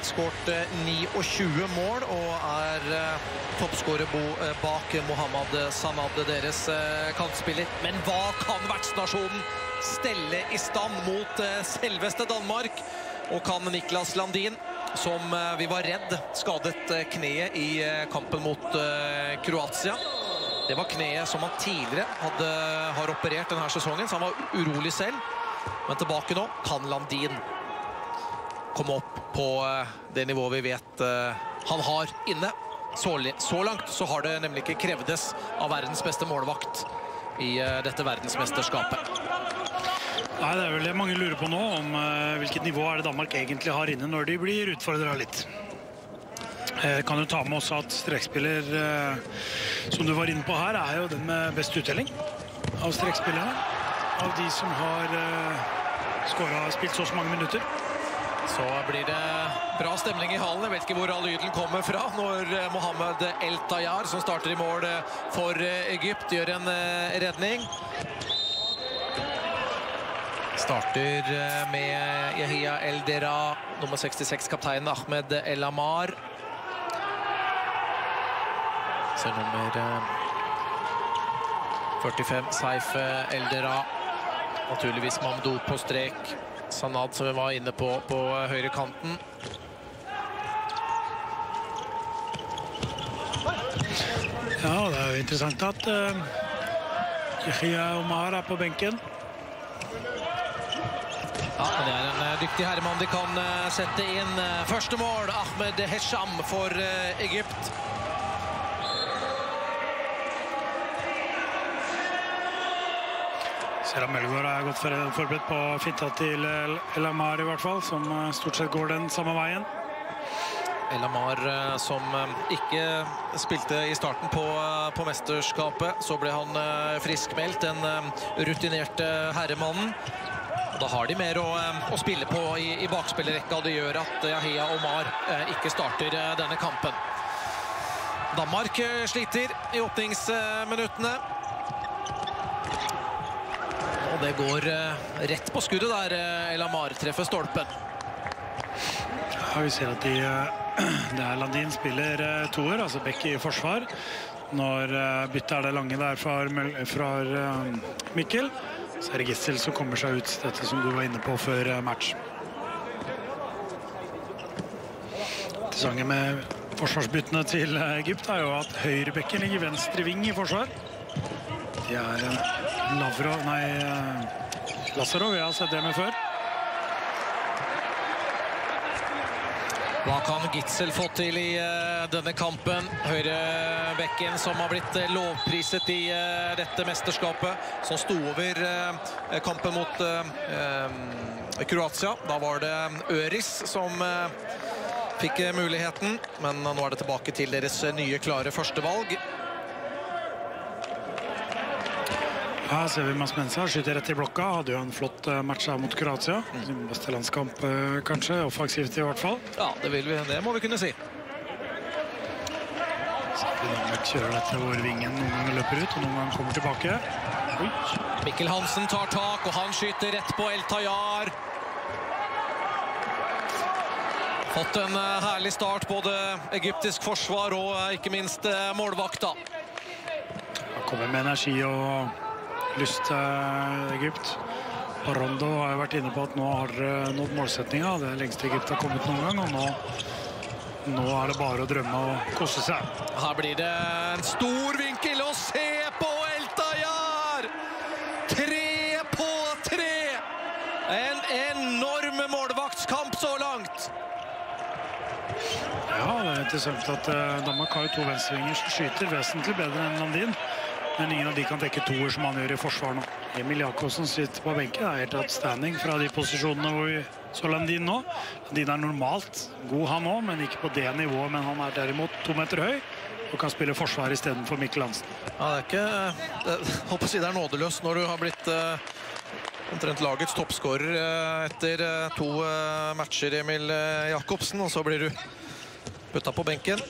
skåret 29 mål og toppskårer bak Mohammed Sanad, deres kantspiller. Men hva kan vertsnasjonen stelle i stand mot selveste Danmark? Og kan Niklas Landin, som vi var redd skadet kneet i kampen mot Kroatia. Det var kneet som han tidligere har operert denne sesongen, så han var urolig selv. Men tilbake nå kan Landin komme opp på det nivået vi vet han har inne. Så langt så har det nemlig ikke krevdes av verdens beste målvakt i dette verdensmesterskapet. Nei, det er vel det mange lurer på nå, om hvilket nivå er det Danmark egentlig har inne når de blir utfordret litt. Kan du ta med også at strekspiller, som du var inne på her, er jo den med best uttelling av strekspillerne. Av de som har spilt så mange minutter. Så blir det bra stemning i hallen. Jeg vet ikke hvor all lyden kommer fra når Mohammed El Tayyar, som starter i mål for Egypt, gjør en redning. Starter med Yahia Eldera, nummer 66, kapteinen Ahmed El Amar. Så nummer 45, Saif Eldera. Naturligvis Mamdou på strek. Sanad, som vi var inne på høyre kanten. Ja, det er jo interessant at Yahia Omar er på benken. Ja, det er en dyktig herremann de kan sette inn. Første mål, Ahmed Hesham for Egypt. Selv om Melgaard er godt forberedt på finta til El Amar i hvert fall, som stort sett går den samme veien. El Amar som ikke spilte i starten på mesterskapet, så ble han friskmeldt, den rutinerte herremannen. Da har de mer å spille på i bakspillerrekka, og det gjør at Yahia Omar ikke starter denne kampen. Danmark sliter i åpningsminuttene. Og det går rett på skuddet der El Amar treffer stolpen. Ja, vi ser at der Landin spiller toer, altså Beck i forsvar. Når byttet er det lange der fra Mikkel, så er det Gissel som kommer seg ut, dette som du var inne på før match. Interessant med forsvarsbyttene til Egypt er jo at høyrebekken ligger venstre ving i forsvar. De er Lazarov, jeg har sett det med før. Hva kan Gitzel få til i denne kampen? Høyrebekken som har blitt lovpriset i dette mesterskapet, som sto over kampen mot Kroatia. Da var det Øris som fikk muligheten, men nå er det tilbake til deres nye klare førstevalg. Her ser vi Mas Mensa skyter rett i blokka. Hadde jo en flott match her mot Kroatia. Sin beste landskamp, kanskje. Offensivt i hvert fall. Ja, det må vi kunne si. Så Danmark kjører dette hvor vingen noen ganger løper ut, og noen ganger kommer tilbake. Oi. Mikkel Hansen tar tak, og han skyter rett på El Tayyar. Fått en herlig start, både egyptisk forsvar og ikke minst målvakta. Han kommer med energi og lyst til Egypt. Rondo har jo vært inne på at nå har nådd målsetninga. Det er lengst Egypt har kommet noen gang, og nå er det bare å drømme og koste seg. Her blir det en stor vinkel, og se på El Tayyar! 3 på 3! En enorm målvaktskamp så langt! Ja, det er interessant at Danmark har jo 2 venstrevinger som skyter vesentlig bedre enn Landin. Men ingen av de kan dekke toer som han gjør i forsvar nå. Emil Jakobsen sitter på benken. Det er helt outstanding fra de posisjonene hvor vi så Landin nå. Landin er normalt god han også, men ikke på det nivået. Men han er derimot 2 meter høy og kan spille forsvar i stedet for Mikkel Hansen. Ja, det er ikke... Jeg håper å si det er nådeløst når du har blitt omtrent lagets toppskårer etter 2 matcher, Emil Jakobsen, og så blir du puttet på benken.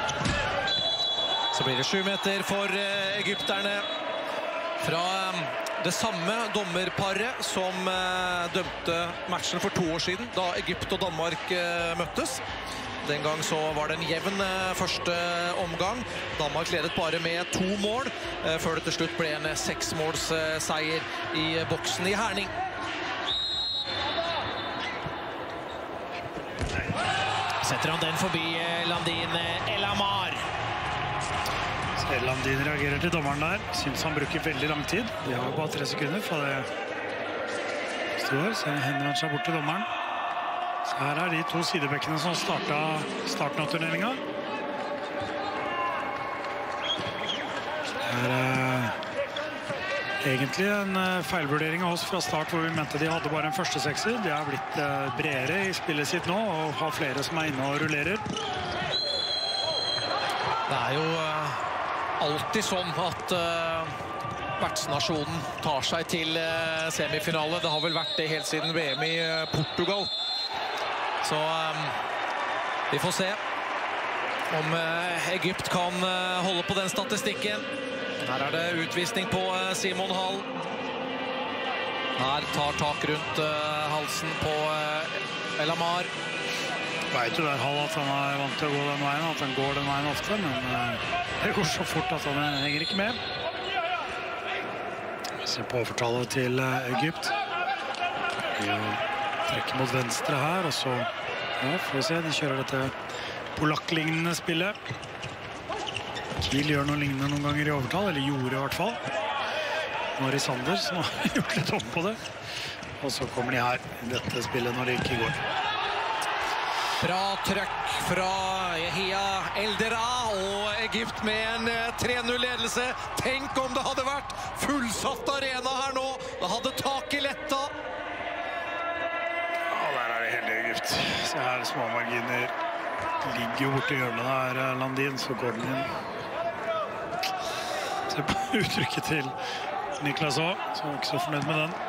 Så blir det 7 meter for egypterne fra det samme dommerparet som dømte matchen for 2 år siden, da Egypt og Danmark møttes. Den gang så var det en jevn første omgang. Danmark ledet bare med 2 mål, før det til slutt ble en 6-målsseier i boksen i Herning. Setter han den forbi Landin Elamar. Landin reagerer til dommeren der. Synes han bruker veldig lang tid. De har bare 3 sekunder fra det står. Så hender han seg bort til dommeren. Så her er de 2 sidebekkene som starten av turneringen. Det er egentlig en feilvurdering av oss fra start, hvor vi mente de hadde bare en første sekser. De har blitt bredere i spillet sitt nå, og har flere som er inne og rullerer. Det er jo alltid sånn at vertsnasjonen tar seg til semifinale. Det har vel vært det helt siden VM i Portugal. Så vi får se om Egypt kan holde på den statistikken. Her er det utvisning på Simon Hall. Her tar tak rundt halsen på Elamar. Vet jo der Hall at han er vant til å gå den veien, at han går den veien ofte, men det går så fort at han henger ikke med. Vi ser på overtallet til Egypt. De trekker mot venstre her, og så får vi se, de kjører dette polakk-lignende spillet. Kiel gjør noe lignende noen ganger i overtall, eller gjorde i hvert fall. Nå er det Sanders som har gjort litt opp på det. Og så kommer de her i dette spillet når det ikke går. Bra trøkk fra Yahia Eldera og Egypt med en 3-0-ledelse. Tenk om det hadde vært fullsatt arena her nå. Det hadde taket letta. Ja, der er det hele Egypt. Se her, små marginer. Ligger jo borte i hjørnet der, Landin, så går den inn. Se på uttrykket til Niklas også, som er ikke så fornøyd med den.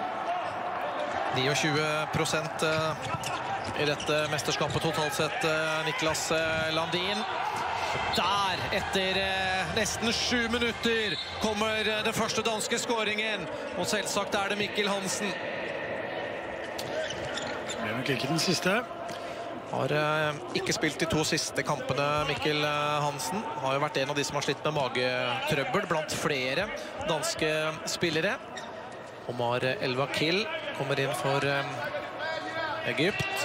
29% i dette mesterskapet totalt sett, Niklas Landin. Der, etter nesten 7 minutter, kommer den første danske skåringen. Og selvsagt er det Mikkel Hansen. Det blir nok ikke den siste. Har ikke spilt de 2 siste kampene, Mikkel Hansen. Har jo vært en av de som har slitt med magetrøbbel blant flere danske spillere. Omar Elvakil kommer inn for Egypt.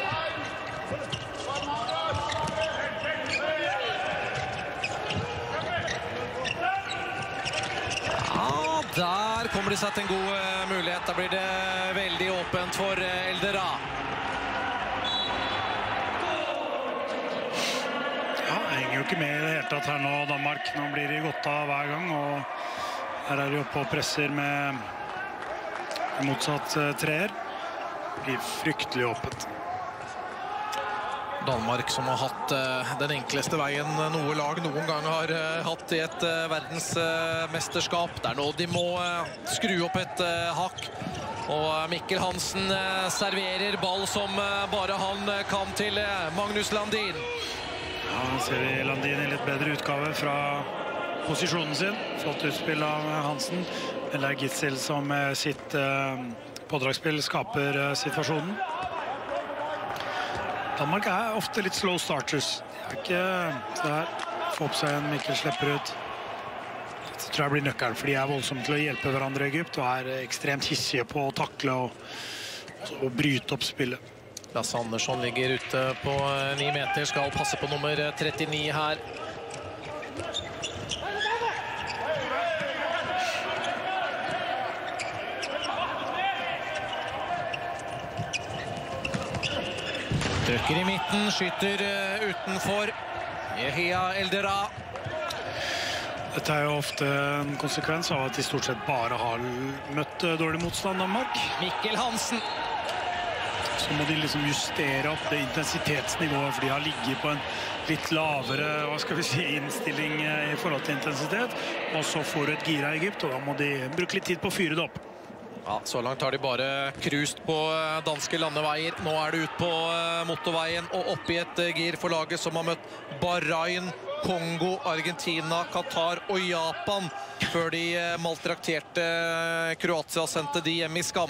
Ja, der kommer de seg til en god mulighet. Da blir det veldig åpent for Eldera. Henger jo ikke med i det hele tatt her nå, Danmark. Nå blir de gått av hver gang, og her er de oppe og presser med motsatt treer. Det blir fryktelig åpent. Danmark som har hatt den enkleste veien noe lag noen gang har hatt i et verdensmesterskap. Det er nå de må skru opp et hakk. Og Mikkel Hansen serverer ball som bare han kan til Magnus Landin. Ja, han ser vi Landin i litt bedre utgave fra posisjonen sin. Flott utspill av Hansen. Men det er Gitzel som sitt pådragsspill skaper situasjonen. Danmark er ofte litt slow starters. Det er ikke så her. Få opp seg en, Mikkel slipper ut. Det tror jeg blir nøkkelen, for de er voldsomme til å hjelpe hverandre i Egypt, og er ekstremt hissige på å takle og bryte opp spillet. Lasse Andersson ligger ute på 9 meter, skal passe på nummer 39 her. Trykker i midten, skyter utenfor. Yahia Eldera. Dette er jo ofte en konsekvens av at de stort sett bare har møtt dårlig motstand, Danmark. Mikkel Hansen. Så må de liksom justere opp det intensitetsnivået, for de har ligget på en litt lavere, hva skal vi si, innstilling i forhold til intensitet. Og så får du et gira i Egypt, og da må de bruke litt tid på å fyre det opp. Ja, så langt har de bare krust på danske landeveier. Nå er det ut på motorveien og opp i et gir for laget som har møtt Bahrain Kongo, Argentina, Qatar og Japan før de maltrakterte Kroatia sendte de hjem i skam.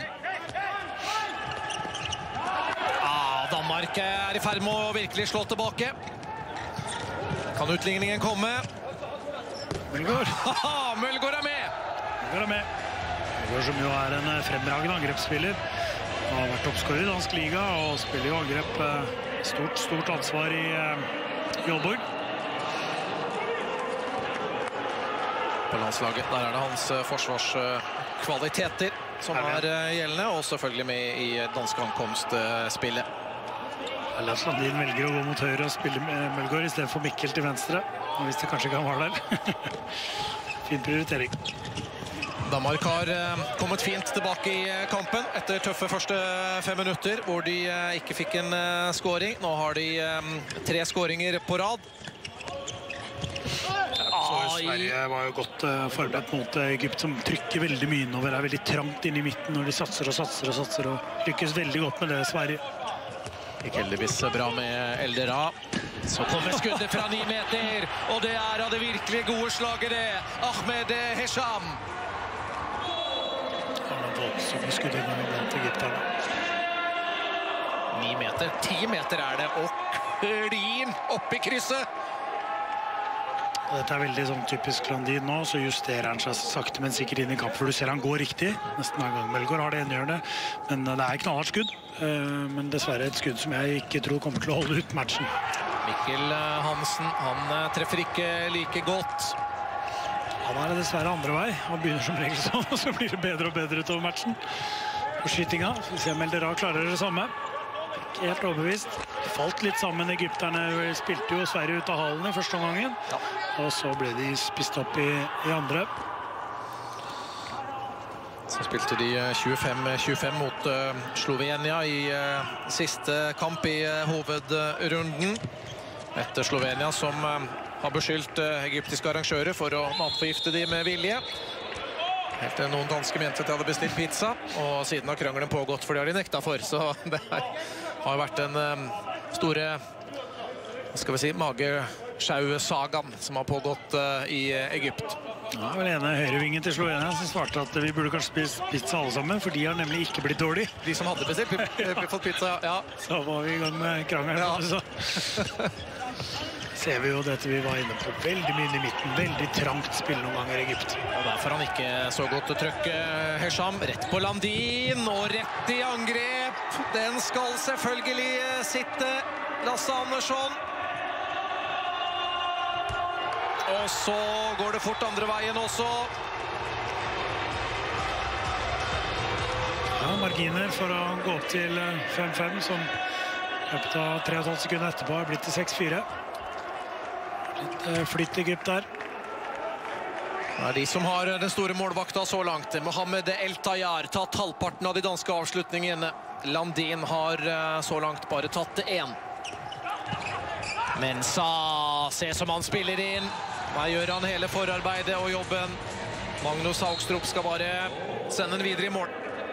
Danmark i ferd med å virkelig slå tilbake. Kan utligningen komme? Mølgaard. Mølgaard er med! Mølgaard som jo er en fremragende angrepsspiller. Han har vært toppskårer i dansk liga og spiller jo angrep. Stort ansvar i Aalborg. På landslaget, der er det hans forsvarskvaliteter som er gjeldende, og selvfølgelig med i danske ankomstspillet. Lars Landin velger å gå mot høyre og spille med Mølgaard i stedet for Mikkel til venstre. Og hvis det kanskje kan være der. Fin prioritering. Danmark har kommet fint tilbake i kampen etter tøffe første 5 minutter, hvor de ikke fikk en scoring. Nå har de 3 scoringer på rad. Sverige var jo godt forberedt mot Egypt, som trykker veldig mye innover. Er veldig trangt inn i midten når de satser og lykkes veldig godt med det, Sverige. Gikk heldigvis bra med Eldera. Så kommer skuddet fra 9 meter, og det er av det virkelig gode slaget det. Ahmed Hesham. Han har voldsomme skudd blant egypterne. 9 meter, 10 meter er det, og klin opp i krysset. Dette er veldig sånn typisk Landin nå, så justerer han seg sakte, men sikkert inn i kamp, for du ser han går riktig. Nesten hver gang Mølgaard har det enhjørende, men det er knallhardt skudd. Men dessverre et skudd som jeg ikke tror kommer til å holde ut matchen. Mikkel Hansen, han treffer ikke like godt. Han er dessverre andre vei. Han begynner som regel sånn, og så blir det bedre og bedre utover matchen. På skytinga, så vi ser Meldera klarer det samme. Ikke helt overbevist. Falt litt sammen, egypterne spilte jo Sverige ut av hallen i første omgangen. Ja. Og så ble de spist opp i andre. Så spilte de 25-25 mot Slovenia i siste kamp i hovedrunden. Etter Slovenia som har beskyldt egyptiske arrangører for å matforgifte de med vilje. Helt til noen danske mente at de hadde bestilt pizza, og siden har krangelen pågått, for det har de nekta for. Så det har vært en store, skal vi si, magesjau-sagaen som har pågått i Egypt. Ja, vel ene høyrevingen til Slovenia som svarte at vi burde kanskje spise pizza alle sammen, for de har nemlig ikke blitt dårlig. De som hadde bestilt, fått pizza, ja. Så var vi i gang med krangelen. Ja. Ser vi jo dette vi var inne på. Veldig mye i midten, veldig trangt spill noen ganger i Egypt. Og derfor han ikke så godt trøkk Hesham. Rett på Landin, og rett i angrep. Den skal selvfølgelig sitte. Lasse Andersson. Og så går det fort andre veien også. Ja, marginer for å gå opp til 5-5, som løpet av 3,5 sekunder etterpå har blitt til 6-4. Litt flytt Egypt der. Det er de som har den store målvakta så langt. Mohammed El Tayyar tatt halvparten av de danske avslutningene. Landin har så langt bare tatt 1. Men se som han spiller inn. Her gjør han hele forarbeidet og jobben. Magnus Haugstrup skal bare sende den videre i mål.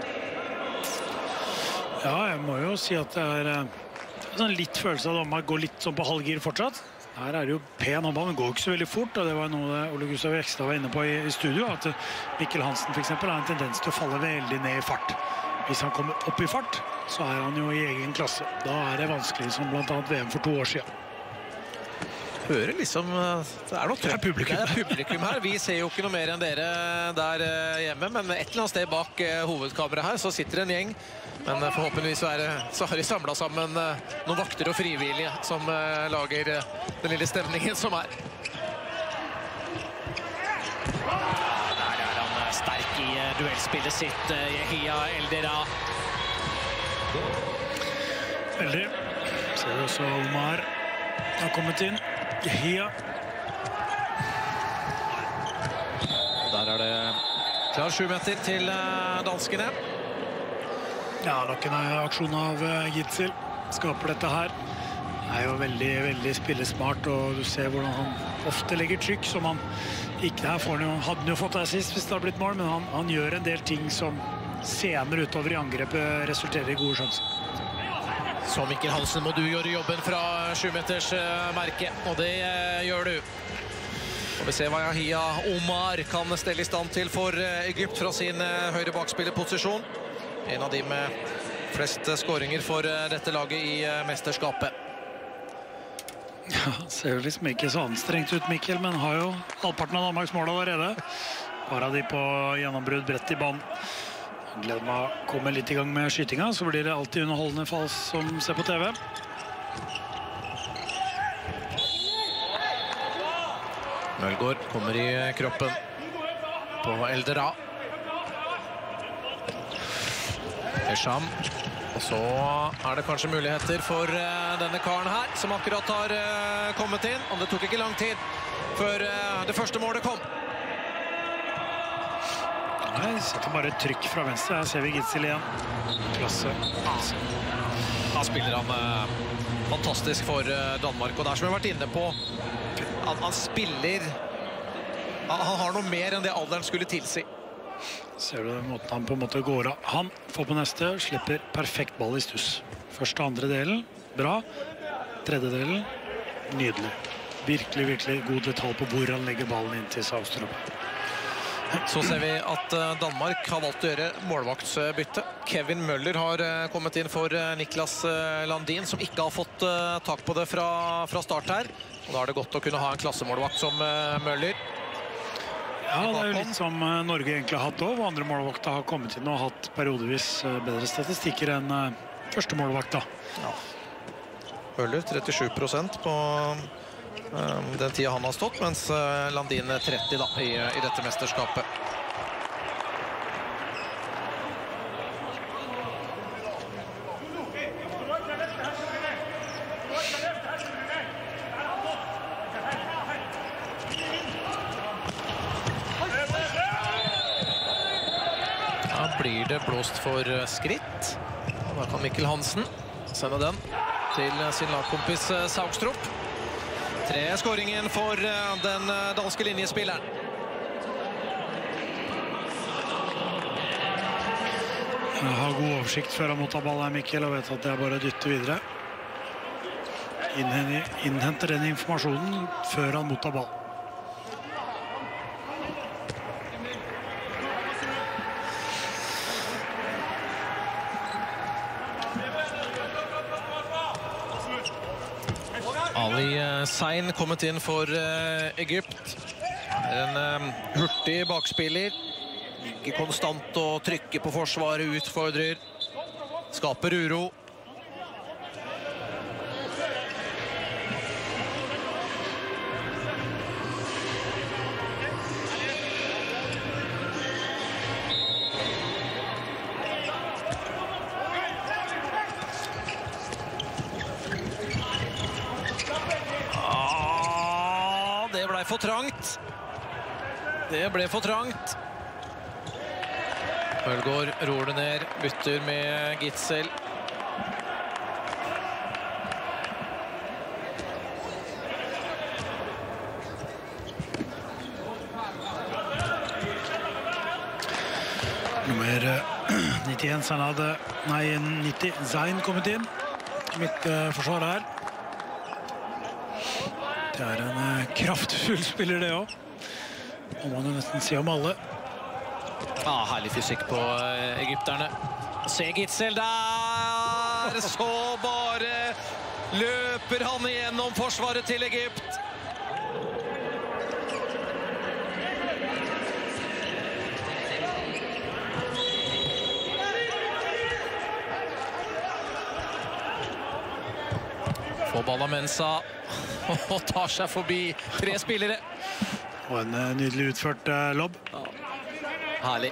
Ja, jeg må jo si at det er sånn litt følelse av at man går litt sånn på halvgir fortsatt. Her er det jo pen håndball, men går ikke så veldig fort, og det var noe Ole Gustav Ekstad var inne på i studio, at Mikkel Hansen for eksempel har en tendens til å falle veldig ned i fart. Hvis han kommer opp i fart, så er han jo i egen klasse. Da er det vanskelig, som blant annet VM for 2 år siden. Hører liksom, det er noe trøkk. Det er publikum her. Vi ser jo ikke noe mer enn dere der hjemme, men et eller annet sted bak hovedkameraet her så sitter en gjeng. Men forhåpentligvis så har de samlet sammen noen vakter og frivillige som lager den lille stemningen som er. Der er han sterk i duellspillet sitt, Yehia Eldera. Veldig. Ser vi også Omar har kommet inn. Yehia. Der er det klar 7 meter til danskene. Ja, nok en aksjon av Gitzel skaper dette her. Det er jo veldig, veldig spillesmart, og du ser hvordan han ofte legger trykk, som han ikke her får. Hadde han jo fått det sist hvis det hadde blitt mål, men han gjør en del ting som senere utover i angrepet resulterer i gode sjanser. Så Mikkel Hansen, må du gjøre jobben fra 7-meters merke, og det gjør du. Og vi ser hva Yahya Omar kan stelle i stand til for Egypt fra sin høyre bakspillerposisjon. En av de med flest skåringer for dette laget i mesterskapet. Ja, ser jo liksom ikke så anstrengt ut, Mikkel, men har jo halvparten av Danmarks mål allerede. Bare de på gjennombrudd bredt i banen. Gleder meg å komme litt i gang med skytinga, så blir det alltid underholdende fall som ser på TV. Mølgaard kommer i kroppen på Eldera. Esham. Og så det kanskje muligheter for denne karen her, som akkurat har kommet inn. Og det tok ikke lang tid før det første målet kom. Nei, setter bare et trykk fra venstre. Her ser vi Gitzel igjen. Klasse. Da spiller han fantastisk for Danmark. Og der som jeg har vært inne på, han spiller... Han har noe mer enn det alderen skulle tilsi. Ser du måten han på en måte går av. Han får på neste, slipper perfekt ball i stuss. Første og andre delen, bra. Tredje delen, nydelig. Virkelig, virkelig god detalj på hvor han legger ballen inn til Saustrup. Så ser vi at Danmark har valgt å gjøre målvaktsbytte. Kevin Møller har kommet inn for Niklas Landin, som ikke har fått tak på det fra start her. Og da det godt å kunne ha en klassemålvakt som Møller. Ja, det jo litt som Norge egentlig har hatt også, hvor andre målvakter har kommet inn og hatt periodevis bedre statistikker enn første målvakta. Ja. Møller 37% på den tida han har stått, mens Landin 30 da, i dette mesterskapet. Da blir det blåst for skritt. Og da kan Mikkel Hansen sende den til sin lagkompis Saugstrup. 3-skåringen for den danske linjespilleren. Jeg har god oversikt før han mottar ball her, Mikkel, og vet at jeg bare dytter videre. Innhenter den informasjonen før han mottar ball. Ali Sein kommet inn for Egypt. En hurtig bakspiller. Ligger konstant og trykker på forsvaret, utfordrer. Skaper uro. For trangt. Det ble for trangt. Mølgaard ror det ned, bytter med Gitzel. Nummer 91 Zain kommet inn. Mitt forsvar her. Det en kraftfull spiller det også. Må man jo nesten si om alle. Ja, herlig fysikk på egypterne. Se Gitzel der! Så bare løper han igjennom forsvaret til Egypt. Får ball av Mensa og tar seg forbi 3 spillere. Og en nydelig utført lobb. Ja. Herlig.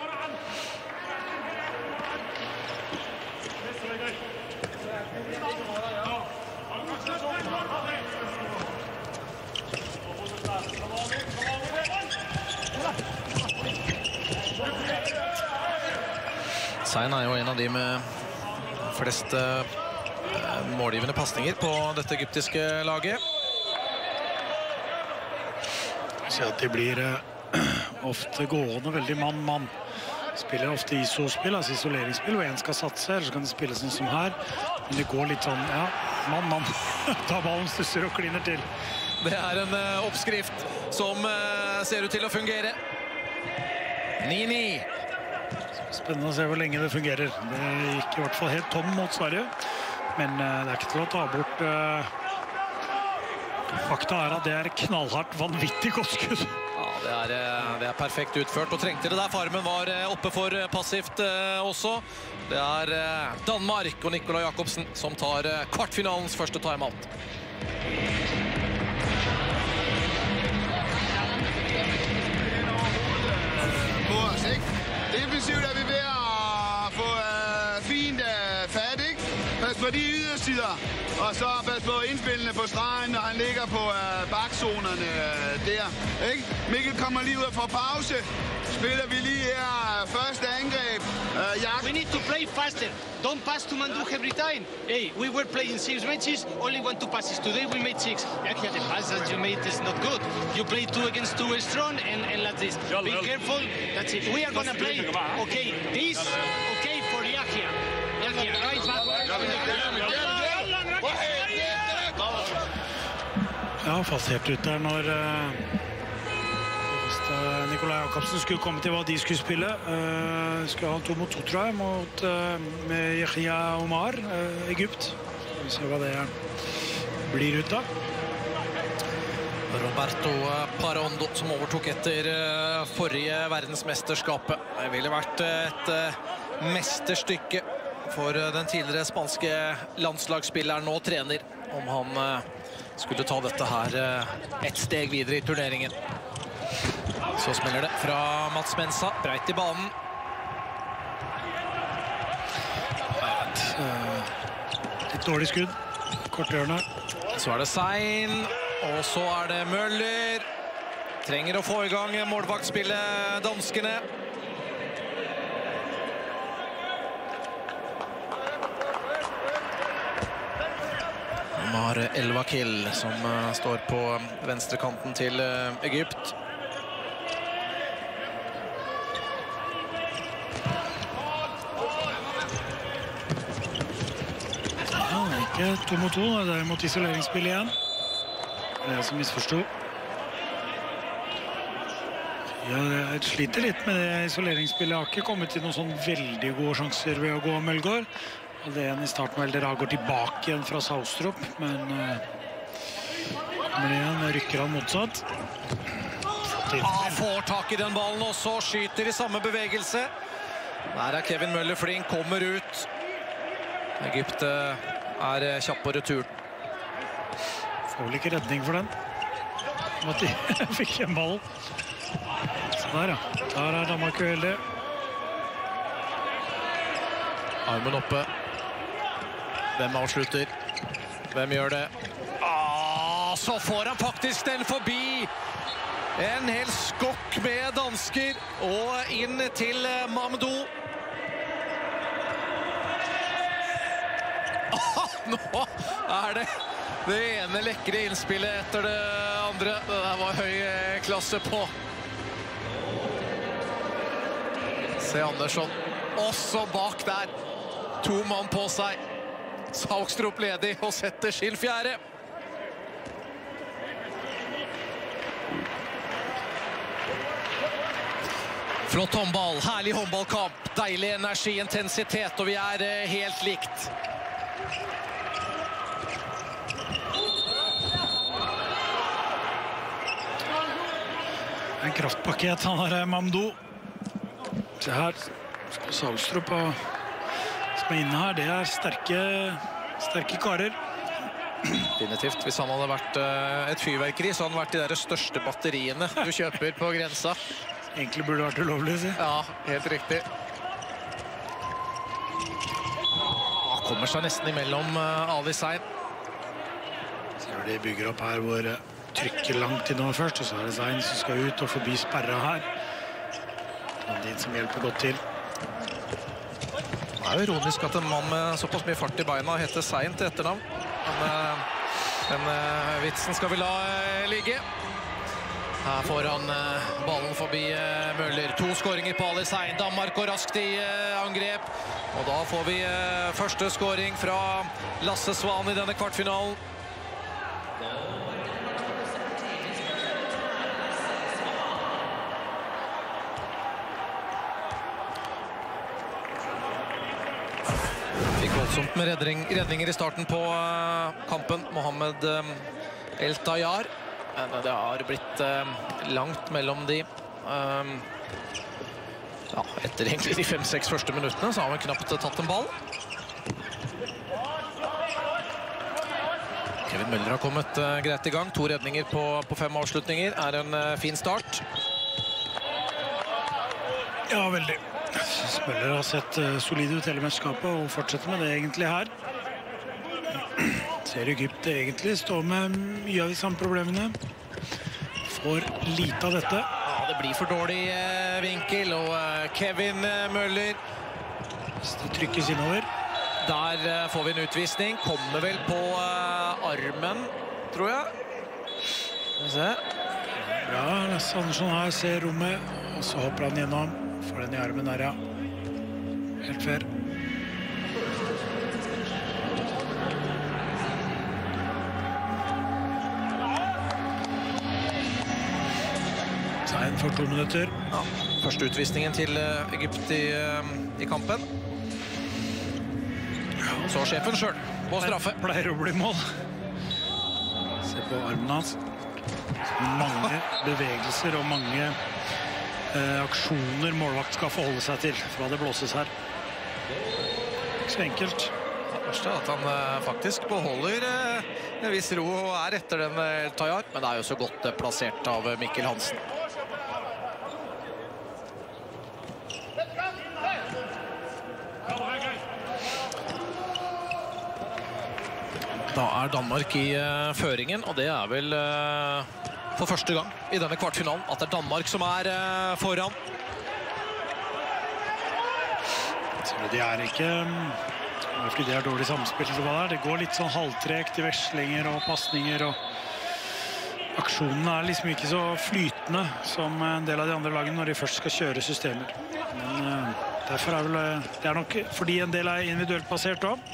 Sein jo en av de med flest målgivende pasninger på dette egyptiske laget. Så at de blir ofte gående veldig mann-mann. Spiller ofte ISO-spill, altså isoleringsspill, hvor en skal satse, eller så kan de spille sånn som her. Men det går litt sånn, ja, mann. Ta ballen, stusser og kliner til. Det en oppskrift som ser ut til å fungere. 9-9. Spennende å se hvor lenge det fungerer. Det gikk i hvert fall helt tom mot Sverige. Men det ikke til å ta bort. Fakta at det knallhardt, vanvittig godt skudd. Ja, det perfekt utført, og trengte det der Farmen var oppe for passivt også. Det Danmark og Nikolaj Jakobsen som tar kvartfinalens første timeout. Defensivt vi ved at få fint fat, ikke? Pas på de ydersider, og så pas på indspillene på stregen, når han ligger på bakzonerne der, ikke? Mikkel kommer lige ud fra pause. Spiller vi lige her første angreb. We need to play faster. Don't pass to Mandu every time. Hey, we were playing 6 matches, only 1-2 passes. Today we made 6. Actually, the pass that you made is not good. You play 2 against 2 strong, and like this. Be careful. That's it. We are gonna play. Okay, this. Okay for Yahya. Yahya, right back. Ja, fast helt ut der når Nikolaj Jakobsen skulle komme til hva de skulle spille. Skulle ha 2 mot 2, tror jeg, med Yahya Omar, Egypt. Skal vi se hva det blir ut av. Roberto Parondo som overtok etter forrige verdensmesterskapet. Det ville vært et mesterstykke for den tidligere spanske landslagsspilleren og trener om han skulle ta dette her et steg videre i turneringen. Så smeller det fra Mats Mensa, breit i banen. Litt dårlig skudd, korthjørne. Så det Sein, og så det Møller. Trenger å få i gang målvaktspillet danskene. Mar Elvakil som står på venstrekanten til Egypt. Ikke 2 mot 2, det mot isoleringsspill igjen. Det jeg som misforstod. Jeg sliter litt med det isoleringsspillet. Jeg har ikke kommet til noen sånn veldig gode sjanser ved å gå av Mølgaard. Det I starten vel dere går tilbake igjen fra Saustrup, men igjen rykker han motsatt. Får tak I den ballen og så skyter I samme bevegelse. Der Kevin Møller flink, kommer ut. Egypt kjapp på retur. Får vel ikke redning for den. At de fikk en ball. Så der ja, der Danmark uheldig. Armen oppe. Hvem avslutter? Hvem gjør det? Så får han faktisk den forbi. En hel skokk med dansker. Og inn til Mamadou. Nå det ene lekre innspillet etter det andre. Det der var høy klasse på. Se Andersson. Også bak der. 2 mann på seg. Saugstrup ledig og setter sin 4. Flott håndball, herlig håndballkamp, deilig energi, intensitet, og vi helt likt. En kraftpakket han har Mamdou. Se her, skal Saugstrup som inne her, det sterke karer. Definitivt, hvis han hadde vært et fyrverkeri, så hadde han vært de der største batteriene du kjøper på grensa. Egentlig burde det vært ulovlig, si. Ja, helt riktig. Kommer seg nesten imellom Ali Sein. Så de bygger opp her hvor trykker langt innover først, og så det Sein som skal ut og forbi sperra her. Din som hjelper godt til. Det jo ironisk at en mann med såpass mye fart I beina heter Sein til etternavn. Men den vitsen skal vi la ligge. Her får han ballen forbi Møller. 2 skåringer på alle sein. Danmark går raskt i angrep. Og da får vi første skåring fra Lasse Svan i denne kvartfinalen. Fikk voldsomt med redninger i starten på kampen. Mohammed El Tayyar. Men det har blitt langt mellom de. Ja, etter egentlig de 5-6 første minuttene så har han knapt tatt en ball. Kevin Møller har kommet greit i gang. 2 redninger på 5 avslutninger. Er en fin start. Ja, veldig. Jeg synes Møller har sett solid ut hele mesterskapet og fortsetter med det egentlig her. Ser Egypt egentlig stå med mye av de samme problemene. Får lite av dette. Ja, det blir for dårlig vinkel, og Kevin Møller. Det trykkes innover. Der får vi en utvisning. Kommer vel på armen, tror jeg. Skal vi se. Ja, Lasse Andersson her ser rommet, og så hopper han gjennom. Får den i armen der, ja. Helt fair. Tegn for 2 minutter. Ja, første utvisningen til Egypt i kampen. Så sjefen selv på straffe. Pleier å bli mål. Se på armen hans. Mange bevegelser og mange aksjoner målvakt skal forholde seg til fra det blåses her. Ikke så enkelt. Det verste er at han faktisk beholder en viss ro og er etter den Tayyar, men det er jo så godt plassert av Mikkel Hansen. Da er Danmark i føringen, og det er vel for første gang i denne kvartfinalen at det er Danmark som er foran. De er ikke fordi de er dårlig samspill. Det går litt sånn halvtrekt i vekslinger og passninger, og aksjonene er liksom ikke så flytende som en del av de andre lagene når de først skal kjøre systemer. Men derfor er vel det er nok fordi en del er individuelt basert også.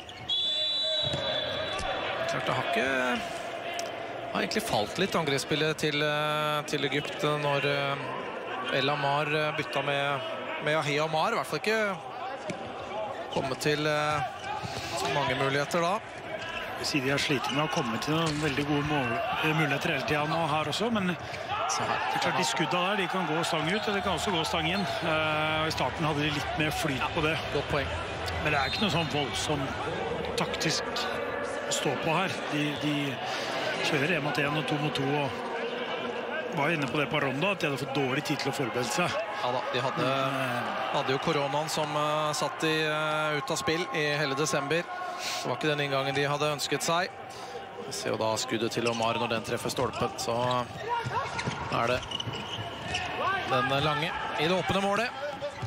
Det har egentlig falt litt angrepsspillet til Egypt når El Amar bytta med Yahi Amar. I hvert fall ikke kommet til så mange muligheter da. De har slitt med å komme til noen veldig gode muligheter hele tiden nå her også, men det er klart de skudda der, de kan gå stang ut, og de kan også gå stang inn. I starten hadde de litt mer flyt på det. Godt poeng. Men det er ikke noe sånn voldsomt taktisk å stå på her. De kjører 1 mot 1 og 2 mot 2 og var inne på det på Ronda, at de hadde fått dårlig tid til å forberede seg. Ja da, de hadde jo koronaen som satt de ut av spill i hele desember. Det var ikke den inngangen de hadde ønsket seg. Vi ser jo da skuddet til Omar når den treffer stolpen, så er det den lange i det åpne målet.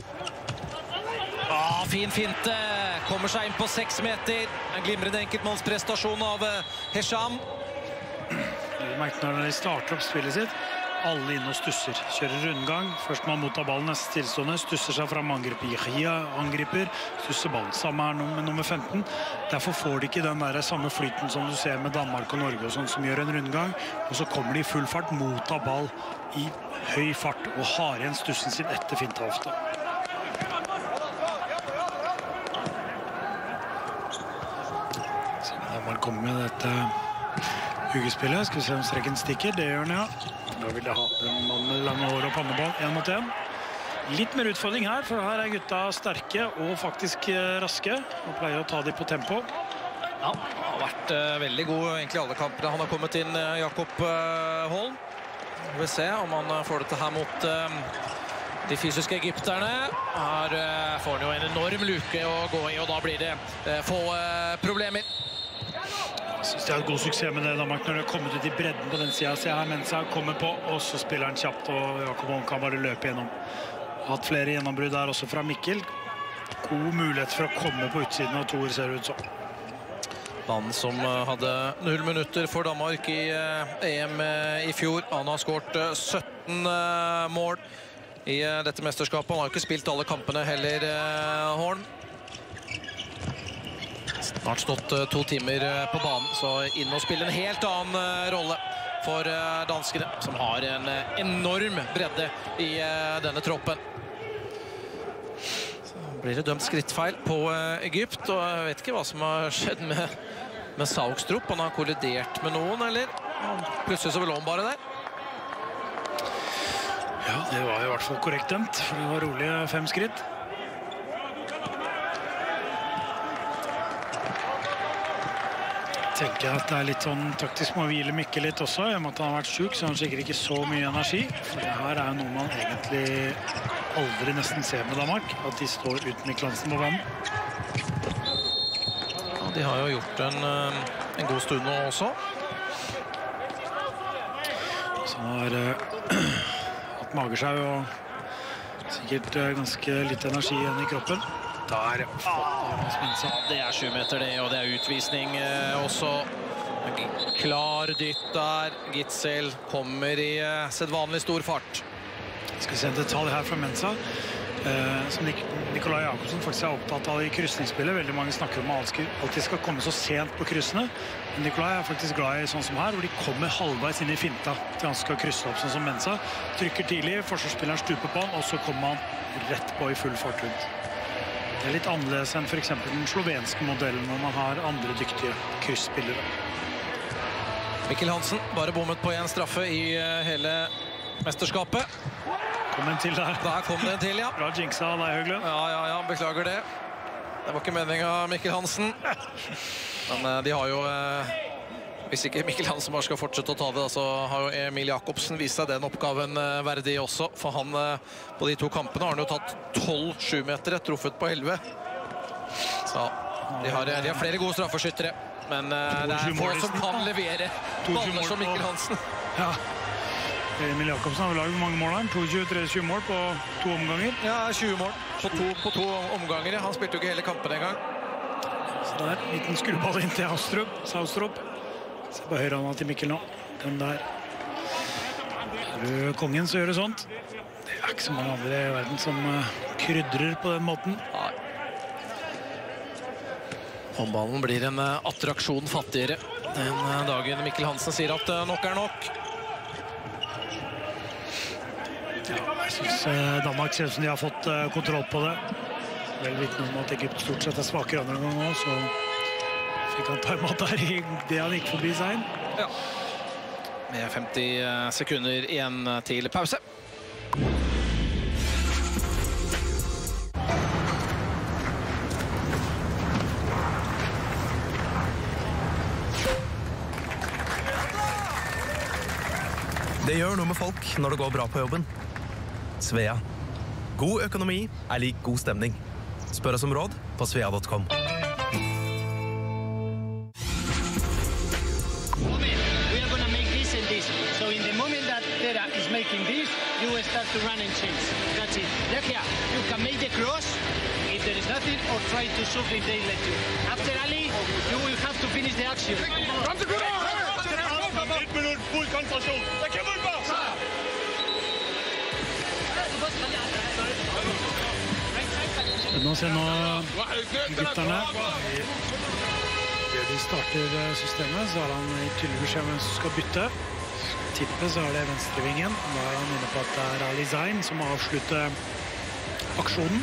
Fin finte, kommer seg inn på 6 meter. En glimrende enkeltmannsprestasjon av Hesham. Når de starter opp spillet sitt, alle inn og stusser. Kjører rundgang, først man mottar ballen, neste tilstående, stusser seg fram, angriper. Yahia angriper, stusser ballen. Samme er med nummer 15. Derfor får de ikke den der samme flyten som du ser med Danmark og Norge og sånn, som gjør en rundgang. Og så kommer de i full fart, mottar ball i høy fart og har igjen stussen sin etter finta ofte. Man kommer med dette hugespillet. Skal vi se om streken stikker. Det gjør den, ja. Da vil det ha en mann med lange hår og pannebånd 1 mot 1. Litt mer utfordring her, for her er gutta sterke og faktisk raske. Og pleier å ta de på tempo. Ja, han har vært veldig god egentlig alle kampene. Han har kommet inn, Jakob Holm. Vi vil se om han får dette her mot de fysiske egypterne. Her får han jo en enorm luke å gå i, og da blir det få problemer. Jeg synes de har god suksess med det, Danmark, når de har kommet ut i bredden på den siden. Se her, mens han kommer på, og så spiller han kjapt, og Jakob Holm kan bare løpe gjennom. Hatt flere gjennombrudd der også fra Mikkel. God mulighet for å komme på utsiden av toer, ser det ut som. Han som hadde 0 minutter for Danmark i EM i fjor. Han har skåret 17 15 mål i dette mesterskapet. Han har jo ikke spilt alle kampene heller, Holm. Snart stått 2 timer på banen, så inn og spille en helt annen rolle for danskene, som har en enorm bredde i denne troppen. Så blir det dømt skrittfeil på Egypt, og jeg vet ikke hva som har skjedd med Saugstrup. Han har kollidert med noen, eller? Plutselig så lå han bare der. Ja, det var i hvert fall korrekt dømt, for det var rolige 5 skritt. Jeg tenker at det er litt sånn taktisk må hvile Mikkel litt også, i og med at han har vært syk, så han har sikkert ikke så mye energi. For det her er noe man egentlig aldri nesten ser med Danmark, at de står uten Mikkel Hansen på banen. Ja, de har jo gjort en god stund nå også. Så har hatt magesjau og sikkert ganske litt energi igjen i kroppen. Der, det er 7 meter det, og det er utvisning også. Klar dytt der. Gitzel kommer i sedvanlig stor fart. Skal vi se en detalj her fra Mensa, som Nikolai Jakobsen faktisk er opptatt av i kryssningsspillet. Veldig mange snakker om at de skal komme så sent på kryssene. Men Nikolai er faktisk glad i sånn som her, hvor de kommer halvveis inn i finta til han skal krysse opp, sånn som Mensa. Trykker tidlig, forsvarsspilleren stuper på han, og så kommer han rett på i full fart rundt. Det er litt annerledes enn for eksempel den slovenske modellen, hvor man har andre dyktige kryssspillere. Mikkel Hansen bare bommet på en straffe i hele mesterskapet. Kom en til der. Der kom det en til, ja. Bra jinxa av deg, Høglund. Ja, beklager det. Det var ikke meningen, Mikkel Hansen. Men de har jo... Hvis ikke Mikkel Hansen bare skal fortsette å ta det, så har jo Emil Jakobsen vist seg den oppgaven verdig også. For han på de 2 kampene har han jo tatt 12 7-metere, truffet på 11. Så de har flere gode straffeskyttere. Men det er få som kan levere baller som Mikkel Hansen. Ja. Emil Jakobsen har laget mange mål her. 22-23 mål på 2 omganger. Ja, 20 mål på 2 omganger. Han spilte jo ikke hele kampen en gang. Så der, liten skrubball inn til Saugstrup. Se på høyrehånda til Mikkel nå. Den der. Er du kongen, så gjør det sånt. Det er ikke så mange andre i verden som krydrer på den måten. Nei. Håndballen blir en attraksjon fattigere den dagen Mikkel Hansen sier at nok er nok. Ja, jeg synes Danmark ser ut som de har fått kontroll på det. Vel vitende om at Egypt stort sett er svakere andre gang nå, så fikk han timeout der i det han gikk forbi seg. Ja. Med 50 sekunder igjen til pause. Det gjør noe med folk når det går bra på jobben. Svea. God økonomi er lik god stemning. Spør oss om råd på svea.com. So in the moment that Tera is making this, you start to run and change. That's it. Look here, you can make the cross if there is nothing, or try to shove if they let you. After Ali, you will have to finish the action. 1 minutt, full konsentrasjon. Det kommer ut bare! Nå ser nå gutterne. De starter systemet, så har han i tydelig beskjed hvem som skal bytte. Tippet så er det venstrevingen. Da er han inne på at det er Ali Zain som må avslutte aksjonen.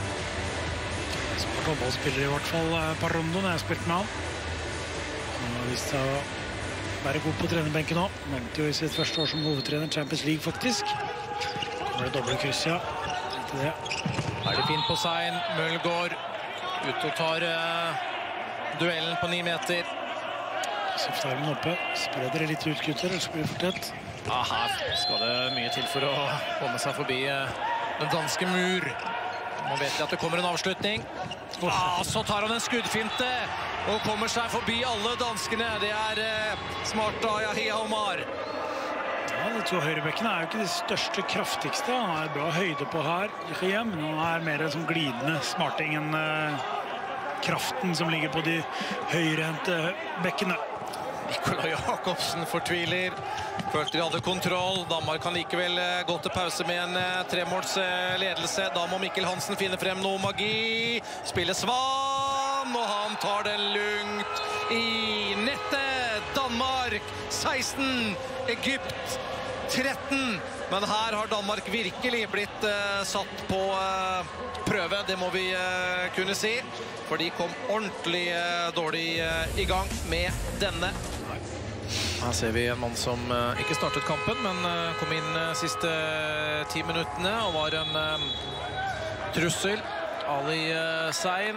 Som håndballspiller i hvert fall par runder når jeg har spilt med han. Han har vist seg å være god på trenerbenken nå. Han nevnte jo i sitt første år som hovedtrener Champions League faktisk. Kommer det dobbelt kryss, ja. Det. Er det fint på Zain. Mølgaard ut og tar duellen på 9 meter. Så armen oppe, spreder det litt ut, gutter, eller så blir det for tett. Ja, her skal det mye til for å komme seg forbi den danske mur. Nå vet jeg at det kommer en avslutning. Så tar han en skuddfinte og kommer seg forbi alle danskene. Det er smart av Yahya Omar. Ja, de 2 høyrebekkene er jo ikke de største, kraftigste. Han har bra høyde på her, men han er mer en sånn glidende smarting enn kraften som ligger på de høyrehendte bekkene. Nikolai Jakobsen fortviler. Følte de hadde kontroll. Danmark kan likevel gå til pause med en 3-måls ledelse. Da må Mikkel Hansen finne frem noe magi. Spiller Svan, og han tar den lungt i nettet. Danmark 16, Egypt 13. Men her har Danmark virkelig blitt satt på prøve, det må vi kunne si. For de kom ordentlig dårlig i gang med denne. Her ser vi en mann som ikke startet kampen, men kom inn siste 10 minuttene og var en trussel. Ali Sein.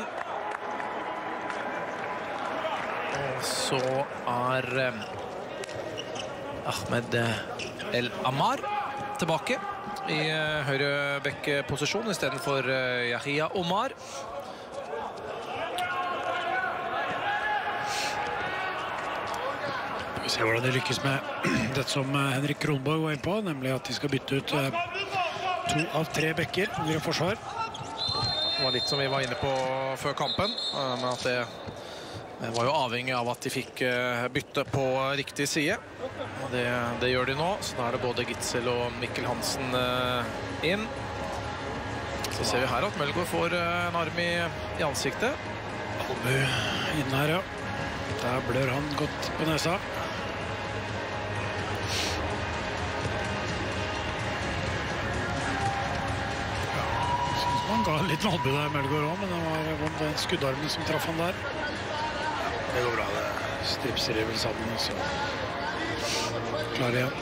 Og så Ahmed El Amar tilbake i høyre bekk-posisjon i stedet for Yahya Omar. Vi ser hvordan de lykkes med det som Henrik Kronborg var inne på, nemlig at de skal bytte ut 2 av 3 bekker under forsvar. Det var litt som vi var inne på før kampen, men at det var jo avhengig av at de fikk bytte på riktig side. Og det gjør de nå, så da er det både Gitzel og Mikkel Hansen inn. Så ser vi her at Mølgaard får en arm i ansiktet. Albu inn her, ja. Der blør han godt på nesa. Han ga litt albu der, Mølgaard også, men det var den skuddarmen som traff han der. Det går bra, det stripser vel sammen, og så klar igjen.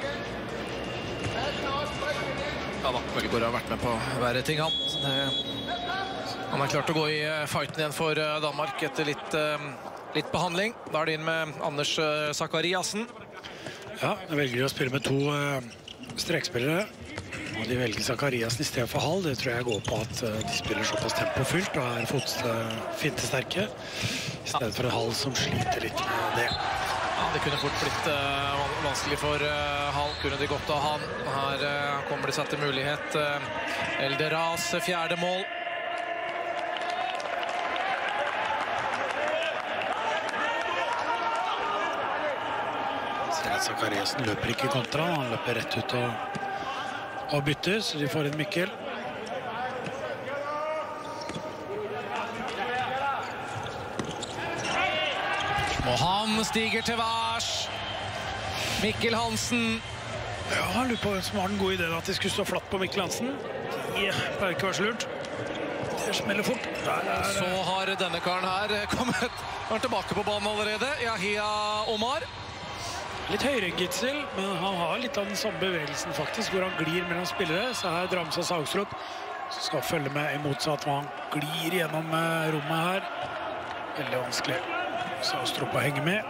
Ja da, Mølgaard har vært med på verre ting, han. Han har klart å gå i fighten igjen for Danmark etter litt behandling. Da er det inn med Anders Zakariassen. Ja, de velger å spille med 2 strekspillere. Og de velger Zakariassen i stedet for Hall. Det tror jeg går på at de spiller såpass tempofylt og fintesterke. I stedet for Hall som sliter litt med det. Ja, det kunne fort blitt vanskelig for Hall. Kunne de godt av han. Her kommer det seg til mulighet. Elderas 4. mål. Ser at Zakariassen løper ikke kontra. Han løper rett ut og bytter, så de får inn Mikkel. Og han stiger til værs. Mikkel Hansen. Ja, han lurer på hvem som har den gode ideen at de skulle stå flatt på Mikkel Hansen. Det pleier ikke å være så lurt. Det smeller fort. Så har denne karen her kommet tilbake på banen allerede. Yahya Omar. Litt høyere enn Gitzel, men han har litt av den samme bevegelsen faktisk, hvor han glir mellom spillere. Så her drar han seg Sagstrup, som skal følge med i motsatt, hvor han glir gjennom rommet her. Veldig vanskelig. Sagstrup henger med.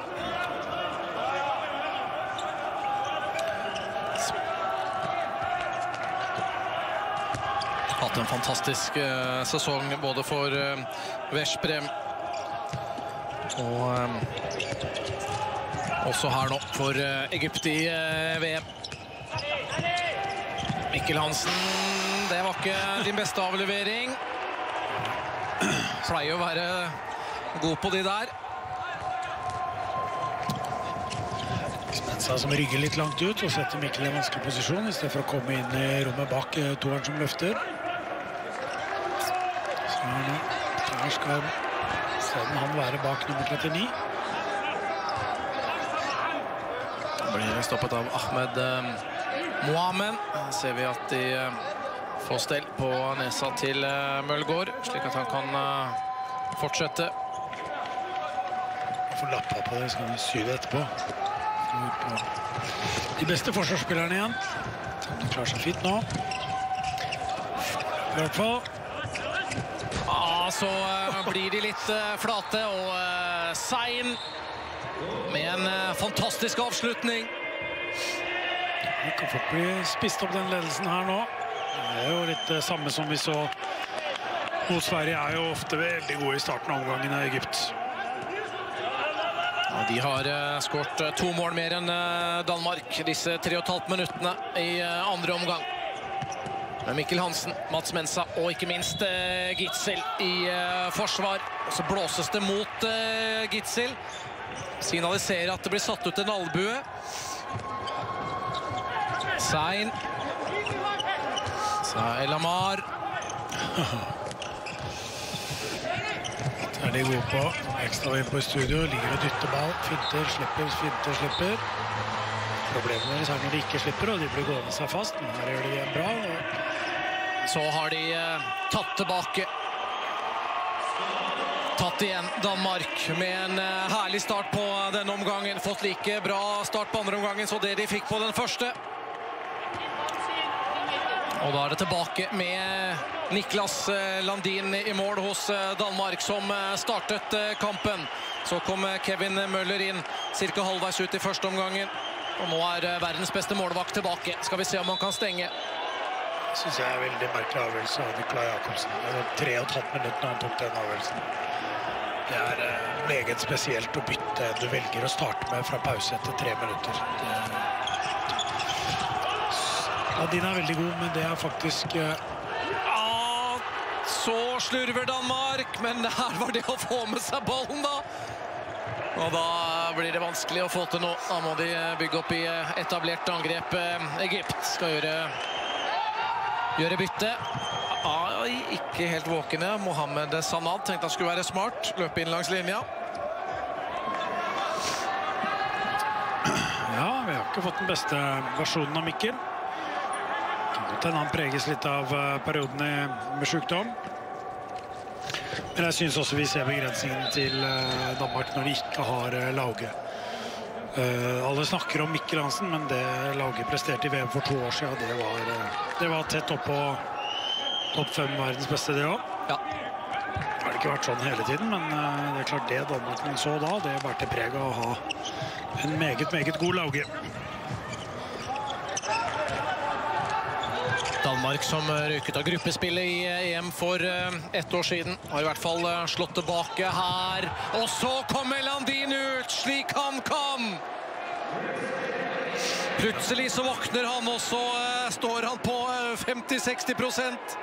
Hatt en fantastisk sesong både for Veszprem og også her nå for Egypt i VM. Mikkel Hansen, det var ikke din beste avlevering. Pleier å være god på de der. Spensa som rygger litt langt ut og setter Mikkel i en vanskelig posisjon i stedet for å komme inn i rommet bak toeren som løfter. Så her skal han være bak nummer 39. Blir stoppet av Ahmed Mohamed. Her ser vi at de får stell på nesa til Mølgaard, slik at han kan fortsette. Får lappa på det, så kan vi sy det etterpå. De beste forsvarsspillerne igjen. De klarer seg fint nå. I hvert fall. Så blir de litt flate, og Sein med en fantastisk avslutning. Det kan fort bli spist opp den ledelsen her nå. Det er jo litt det samme som vi så mot Sverige, er jo ofte veldig gode i starten av omgangen av Egypt. Ja, de har skåret 2 mål mer enn Danmark disse 3,5 minuttene i andre omgang. Med Mikkel Hansen, Mats Mensa og ikke minst Gitzel i forsvar. Og så blåses det mot Gitzel. signaliserer at det blir satt ut en albue. Sein. Lamar. Det er de gode på. Ekstra inn på i studio. Ligger og dytter ball. Finter, slipper. Problemet deres er når de ikke slipper, og de blir gående seg fast. Men her gjør de det bra. Så har de tatt tilbake. Tatt igjen Danmark med en herlig start på denne omgangen. Fått like bra start på andre omgangen så det de fikk på den første. Og da er det tilbake med Niklas Landin i mål hos Danmark, som startet kampen. Så kom Kevin Møller inn cirka halvveis ut i første omgangen. Og nå er verdens beste målvakt tilbake. Skal vi se om han kan stenge. Det synes jeg er veldig merkelig avgjørelse av Nikolai Jakobsen. Det var 3,5 minutter når han tok den avgjørelsen. Det er meget spesielt å bytte. Du velger å starte med fra pause etter 3 minutter. Landin er veldig god, men det er faktisk... Så slurver Danmark, men her var det å få med seg ballen da. Og da blir det vanskelig å få til noe. Da må de bygge opp i etablert angrep. Egypt skal gjøre bytte. Ikke helt våkne. Mohammed Sanad tenkte han skulle være smart. Løpe inn langs linja. Ja, vi har ikke fått den beste versjonen av Mikkel. Han preges litt av perioden med sykdom. Men jeg synes også vi ser begrensningen til Danmark når de ikke har laget. Alle snakker om Mikkel Hansen, men det laget presterte i VM for 2 år siden, det var tett opp på topp 5 verdens beste det også. Ja. Det har ikke vært sånn hele tiden, men det er klart det Danmark man så da, det har vært det preget å ha en meget god laget. Danmark som røyket av gruppespillet i EM for 1 år siden. Har i hvert fall slått tilbake her. Og så kommer Landin ut, slik han kan! Plutselig så våkner han, og så står han på 50-60%.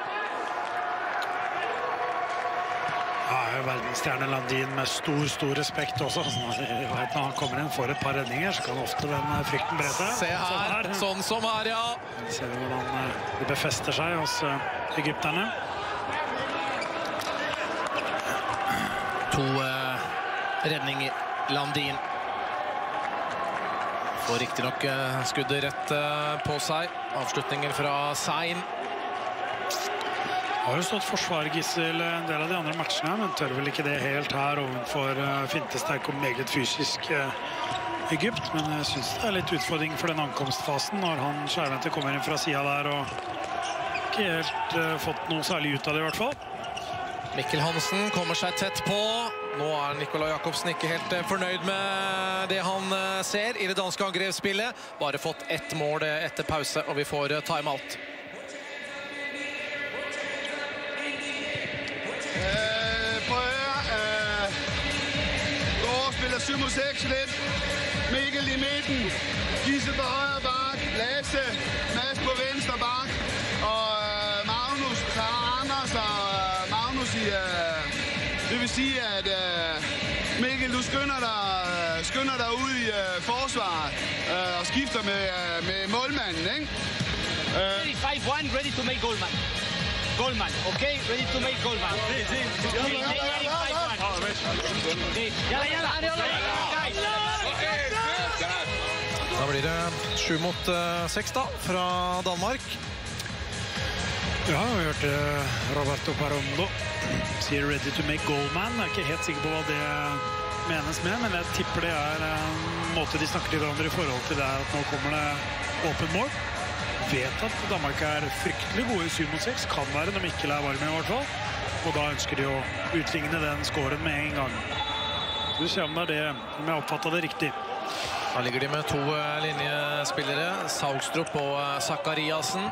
Ja, verdensstjerne Landin med stor respekt også. Når han kommer inn for et par redninger, så kan ofte den frykten bre seg. Se her, sånn som her, ja. Vi ser hvordan det befester seg hos egypterne. 2 redninger, Landin. Får riktig nok skuddet rett på seg. Avslutningen fra Sein. Har jo stått forsvargissel en del av de andre matchene, men tør vel ikke det helt her overfor fintesterk og meget fysisk Egypt. Men jeg synes det er litt utfordring for den ankomstfasen når han Skjærvente kommer inn fra siden der og ikke helt fått noe særlig ut av det i hvert fall. Mikkel Hansen kommer seg tett på. Nå er Nikolai Jakobsen ikke helt fornøyd med det han ser i det danske angrepsspillet. Bare fått 1 mål etter pause, og vi får timeout. Spiller 7 mod 6 lidt. Mikkel i midten. Gisse på højre bak. Lasse. Mads på venstre bak. Og Magnus tager Anders og Magnus i... det vil sige, at Mikkel, du skynder dig ud i forsvaret og skifter med målmanden, ikke? 5-1, ready to make goalman. Goalman, okay? Ready to make goalman. Da blir det 7 mot 6 da, fra Danmark. Ja, vi hørte Roberto Parondo sier ready to make goalman. Jeg er ikke helt sikker på hva det menes med, men jeg tipper det er en måte de snakker til hverandre i forhold til det at nå kommer det åpen mål. Vet at Danmark er fryktelig gode i 7 mot 6, kan være når Mikkel er varm i hvert fall. Og da ønsker de å utligne den scoren med en gang. Så vi ser om det er det, om jeg oppfattet det riktig. Da ligger de med 2 linjespillere, Saugstrup og Zakariasen.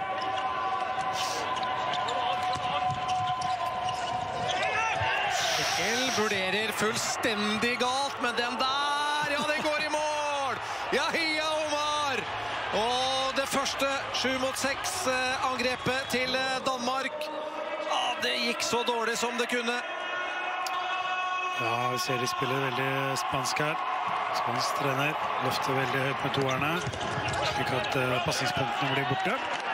Mikkel vurderer fullstendig galt, men den der, ja, det går i mål! Yahya Omar! Og det første 7 mot 6 angrepet til Danmark. Ja, det gikk så dårlig som det kunne. Ja, vi ser de spiller veldig spansk her. Spansk trener løfter veldig høyt med toerne, slik at passingspunktene blir borte.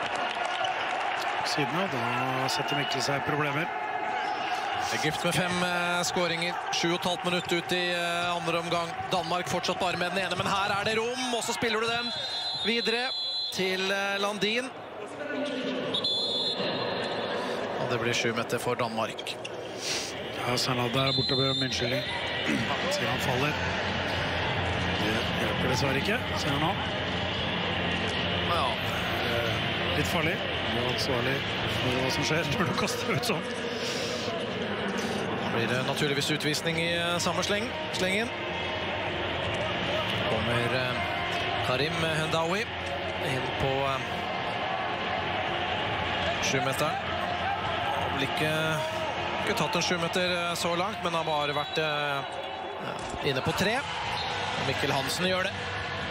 Siden da setter Mikkel seg problemer. Egypt med 5 skåringer, 7,5 minutter ut i andre omgang. Danmark fortsatt bare med den ene, men her er det rom, og så spiller du den videre til Landin. Og det blir 7 meter for Danmark. Ja, Sanad er borte ved unnskyldning. Ser han faller. Det hjelper dessverre ikke, ser han nå. Ja. Litt farlig. Det er ansvarlig for hva som skjer når du kaster ut sånn. Da blir det naturligvis utvisning i samme slengen. Kommer Karim Hendawi inn på 7-meteren. Vil ikke tatt en 7-meter så langt, men har bare vært inne på 3. Mikkel Hansen gjør det.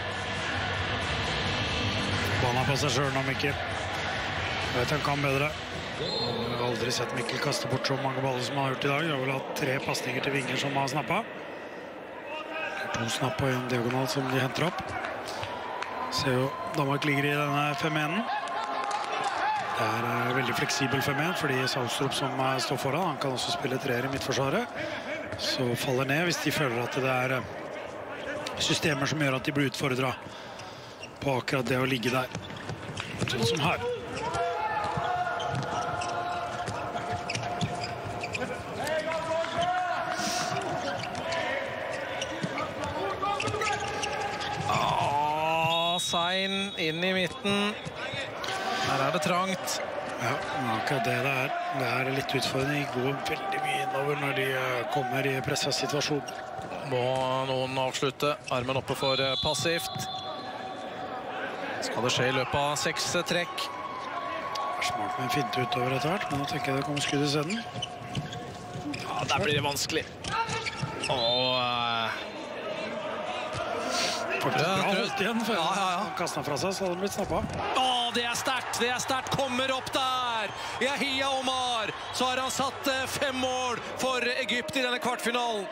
Banen på seg selv nå, Mikkel. Jeg vet han kan bedre. Jeg har aldri sett Mikkel kaste bort så mange baller som han har gjort i dag. Jeg har vel hatt 3 pasninger til vinger som han har snappet. 2 snapp og 1 diagonal som de henter opp. Ser jo Danmark ligger i denne 5-1-en. Det er veldig fleksibel 5-1, fordi Saustrup som står foran, han kan også spille 3-er i midtforsvaret. Så faller ned hvis de føler at det er systemer som gjør at de blir utfordret på akkurat det å ligge der. Sånn som her. Sein inn i midten. Her er det trangt. Ja, akkurat det er. Det er litt utfordring. De går veldig mye innover når de kommer i presset situasjon. Må noen avslutte. Armen oppe for passivt. Skal det skje i løpet av 6 trekk. Det er smart med en finte utover etter hvert, men nå tenker jeg det kommer skudd i senden. Ja, der blir det vanskelig. Faktisk bra holdt igjen før han kastet fra seg, så hadde han blitt snappet. Det er sterkt, kommer opp der. Yahya Omar, så har han satt 5 mål for Egypt i denne kvartfinalen.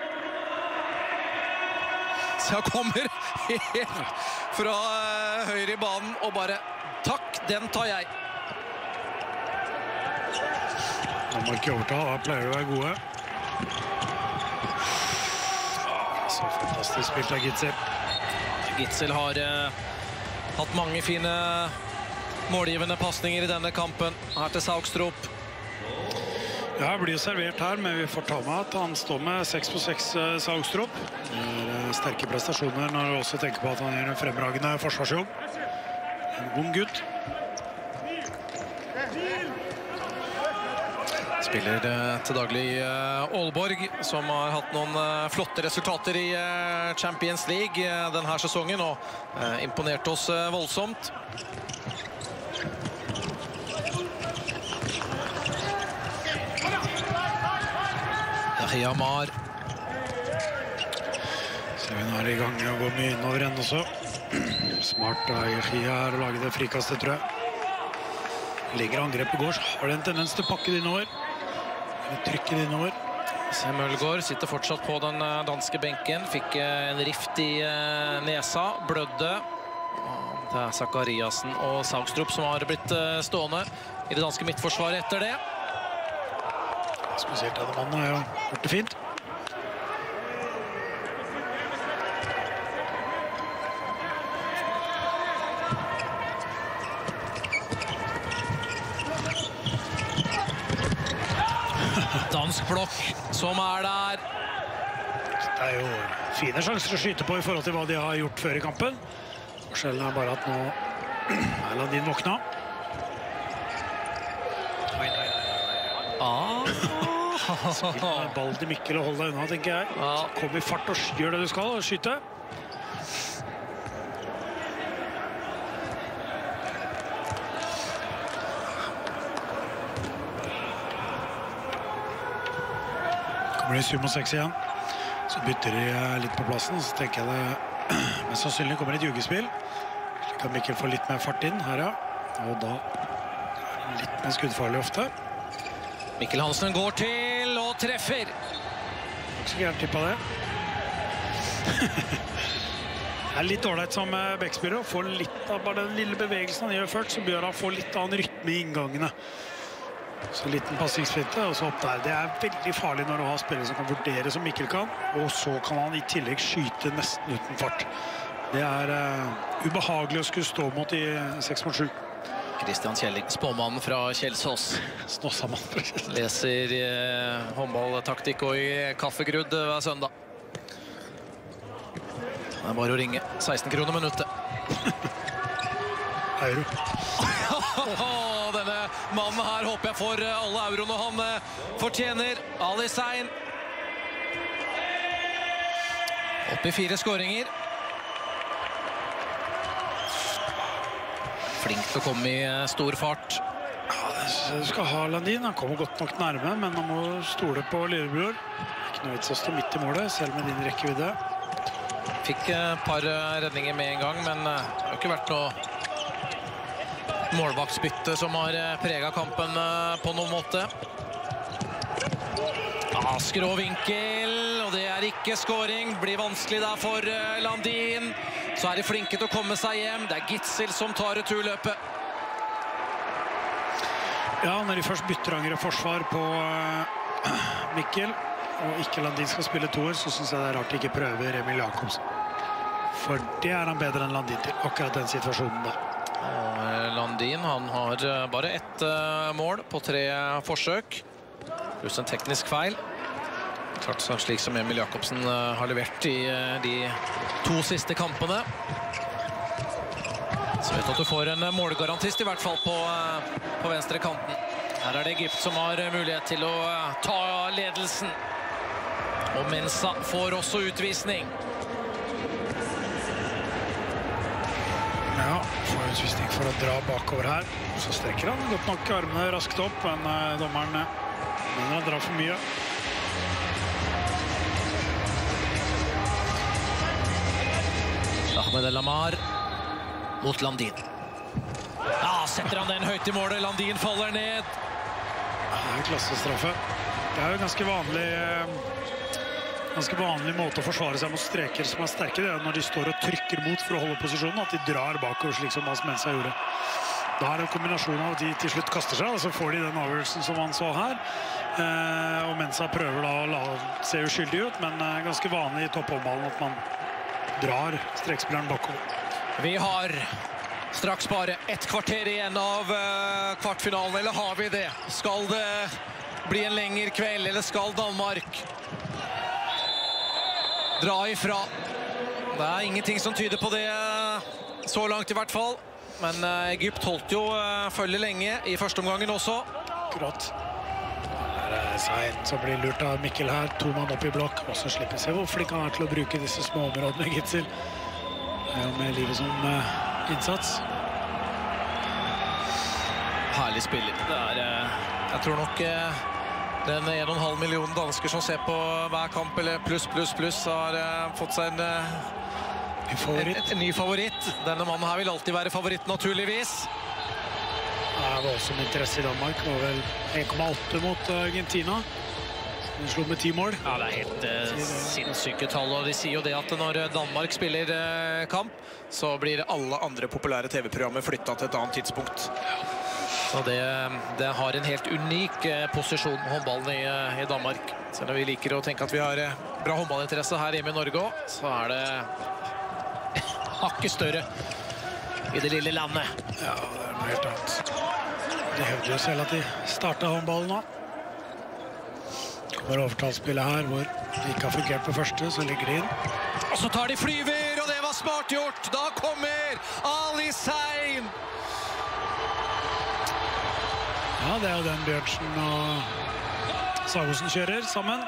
Så han kommer helt fra høyre i banen og bare, takk, den tar jeg. Han må ikke overta, da pleier det å være gode. Så fantastisk spilt av Gitzel. Gitzel har hatt mange fine målgivende passninger i denne kampen. Her til Saugstrup. Ja, det blir jo servert her, men vi får ta med at han står med 6 på 6 Saugstrup. Det er sterke prestasjoner når du også tenker på at han gjør en fremragende forsvarsjobb. En ung gutt. Spiller til daglig i Aalborg, som har hatt noen flotte resultater i Champions League denne sesongen, og imponert oss voldsomt. Yahya Omar. Så hun er i gang med å gå mye innover enn også. Smart av Yahya her å lage det frikastet, tror jeg. Legger angrep i går, så har det en tendens til å pakke det innover. Trykker det innover. Mølgaard sitter fortsatt på den danske benken. Fikk en rift i nesa, blødde. Det er Zakariasen og Saugstrup som har blitt stående i det danske midtforsvaret etter det. Spesielt denne mannen har jo gjort det fint. Dansk blokk som er der. Det er jo fine sjanser å skyte på i forhold til hva de har gjort før i kampen. Forskjellen er bare at nå er Landin våkna. Ball til Mikkel og hold deg unna, tenker jeg. Kom i fart og gjør det du skal og skyte. Kommer det 7 og 6 igjen. Så bytter de litt på plassen, så tenker jeg det mest sannsynlig kommer et jugespill. Slik at Mikkel får litt mer fart inn her, ja. Og da er det litt mer skuddfarlig ofte. Mikkel Hansen går til og treffer. ikke så gærent tippet det. Det er litt dårlig som backspiller, får litt av bare den lille bevegelsen han gjør først, så bør han få litt av en rytme i inngangene. Så en liten passingsfinte, og så opp der. Det er veldig farlig når du har spillere som kan vurdere som Mikkel kan, og så kan han i tillegg skyte nesten uten fart. Det er ubehagelig å skulle stå mot i 6-7. Kristian Kjelling, spåmannen fra Kjelsås. Snossamann fra Kjelsås. Leser håndballtaktikk og i kaffegrudd hver søndag. Det er bare å ringe. 16 kroner minuttet. Euro. Denne mannen her håper jeg får alle euroene han fortjener. Ali Sein. Opp i 4 skåringer. Flink til å komme i stor fart. Ja, det skal ha Landin. Han kommer godt nok nærme, men han må stole på lillebror. Ikke noe vits å stå midt i målet, selv med din rekkevidde. Fikk et par redninger med en gang, men det har ikke vært noe målvaktsbytte som har preget kampen på noen måte. Skrå vinkel, og det er ikke skåring. Blir vanskelig der for Landin. Så er de flinke til å komme seg hjem. Det er Gitzel som tar returløpet. Ja, når de først bytter angre forsvar på Mikkel, og ikke Landin skal spille toer, så synes jeg det er rart de ikke prøver Emil Jakobsen. For det er han bedre enn Landin til, akkurat den situasjonen der. Landin, han har bare 1 mål på 3 forsøk. Pluss en teknisk feil. Klart sånn slik som Emil Jakobsen har levert i de 2 siste kampene. Så vet du at du får en målgarantist i hvert fall på venstre kanten. Her er det Egypt som har mulighet til å ta ledelsen. Og Mensa får også utvisning. Ja, får utvisning for å dra bakover her. Så strekker han godt nok armene raskt opp, men dommeren mener han drar for mye. Ahmed El Amar mot Landin. Ja, setter han den høyt i målet. Landin faller ned. Det er jo klassestraffe. Det er jo ganske vanlig måte å forsvare seg mot streker som er sterke. Det er når de står og trykker mot for å holde posisjonen, at de drar bakover slik som Mensa gjorde. Da er det en kombinasjon av at de til slutt kaster seg, og så får de den avgjørelsen som han så her. Og Mensa prøver da å se uskyldig ut, men ganske vanlig i topphåndballen at man drar strekspilleren bakover. Vi har straks bare 1 kvarter igjen av kvartfinalen, eller har vi det? Skal det bli en lengre kveld, eller skal Danmark dra ifra? Det er ingenting som tyder på det så langt i hvert fall. Men Egypt holdt jo følge lenge i første omgangen også. Akkurat. Det er Sein som blir lurt av Mikkel her. 2 mann opp i blokk. Og så slipper seg hvor flink han er til å bruke disse små områdene, Gitzel. Med livet som innsats. Herlig spiller. Det er, jeg tror nok den 1,5 millioner dansker som ser på hver kamp, eller pluss, har fått seg en ny favoritt. Denne mannen her vil alltid være favoritt, naturligvis. Det var også en interesse i Danmark. Det var vel 1,8 mot Argentina. De slo med 10 mål. Ja, det er helt sinnssyke tall, og de sier jo det at når Danmark spiller kamp, så blir alle andre populære TV-programmer flyttet til et annet tidspunkt. Så det har en helt unik posisjon med håndballen i Danmark. Så når vi liker å tenke at vi har bra håndballinteresse her hjemme i Norge også, så er det hakket større i det lille landet. Ja, det er noe helt annet. De hevder jo selv at de startet håndballen nå. Kommer overtalsspillet her, hvor de ikke har fungert på første, så ligger de inn. Og så tar de flyver, og det var smart gjort. Da kommer Ali Sein. Ja, det er jo den Bjørnsen og Sagosen kjører sammen.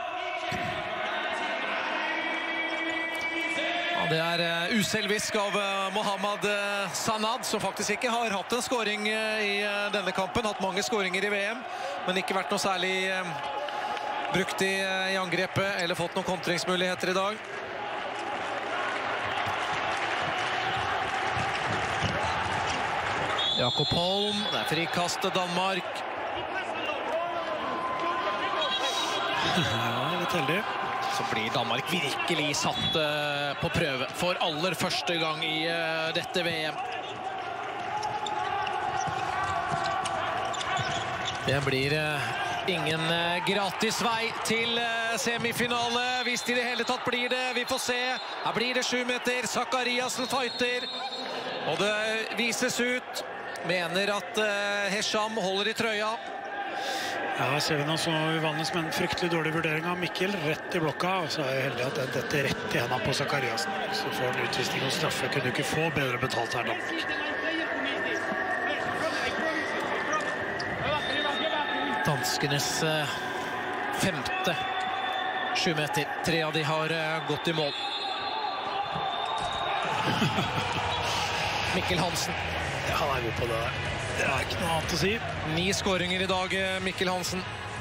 Ja, det er uselvisk av Mohammad Sanad, som faktisk ikke har hatt en skåring i denne kampen. Hatt mange skåringer i VM, men ikke vært noe særlig brukt i angrepet, eller fått noen kontringsmuligheter i dag. Jakob Holm, det er frikast Danmark. Ja, litt heldig. Så blir Danmark virkelig satt på prøve for aller første gang i dette VM. Det blir ingen gratis vei til semifinale, hvis det i det hele tatt blir det. Vi får se. Her blir det 7 meter. Zakariasen fighter. Og det vises ut. Mener at Hesham holder i trøya. Ja, ser vi nå så uvanlig som en fryktelig dårlig vurdering av Mikkel. Rett i blokka, og så er jeg heldig at dette rett i hendene på Zakariasen. Så får han utvisning og straffe. Kunne du ikke få bedre betalt her, Danmark. Danskenes 5. 7 meter. 3 av de har gått i mål. Mikkel Hansen. Ja, han er god på det der. Det er ikke noe annet å si. 9 skåringer i dag, Mikkel Hansen.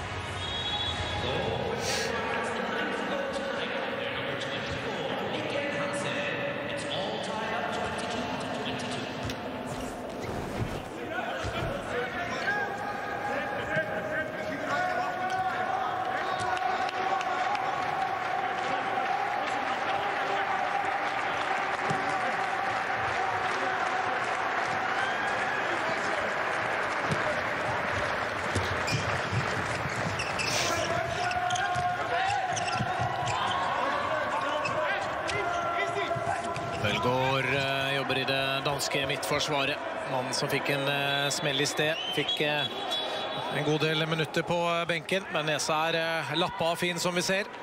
Jobber i det danske midtforsvaret. Mannen som fikk en smell i sted, fikk en god del minutter på benken, men nesa lappa fin som vi ser.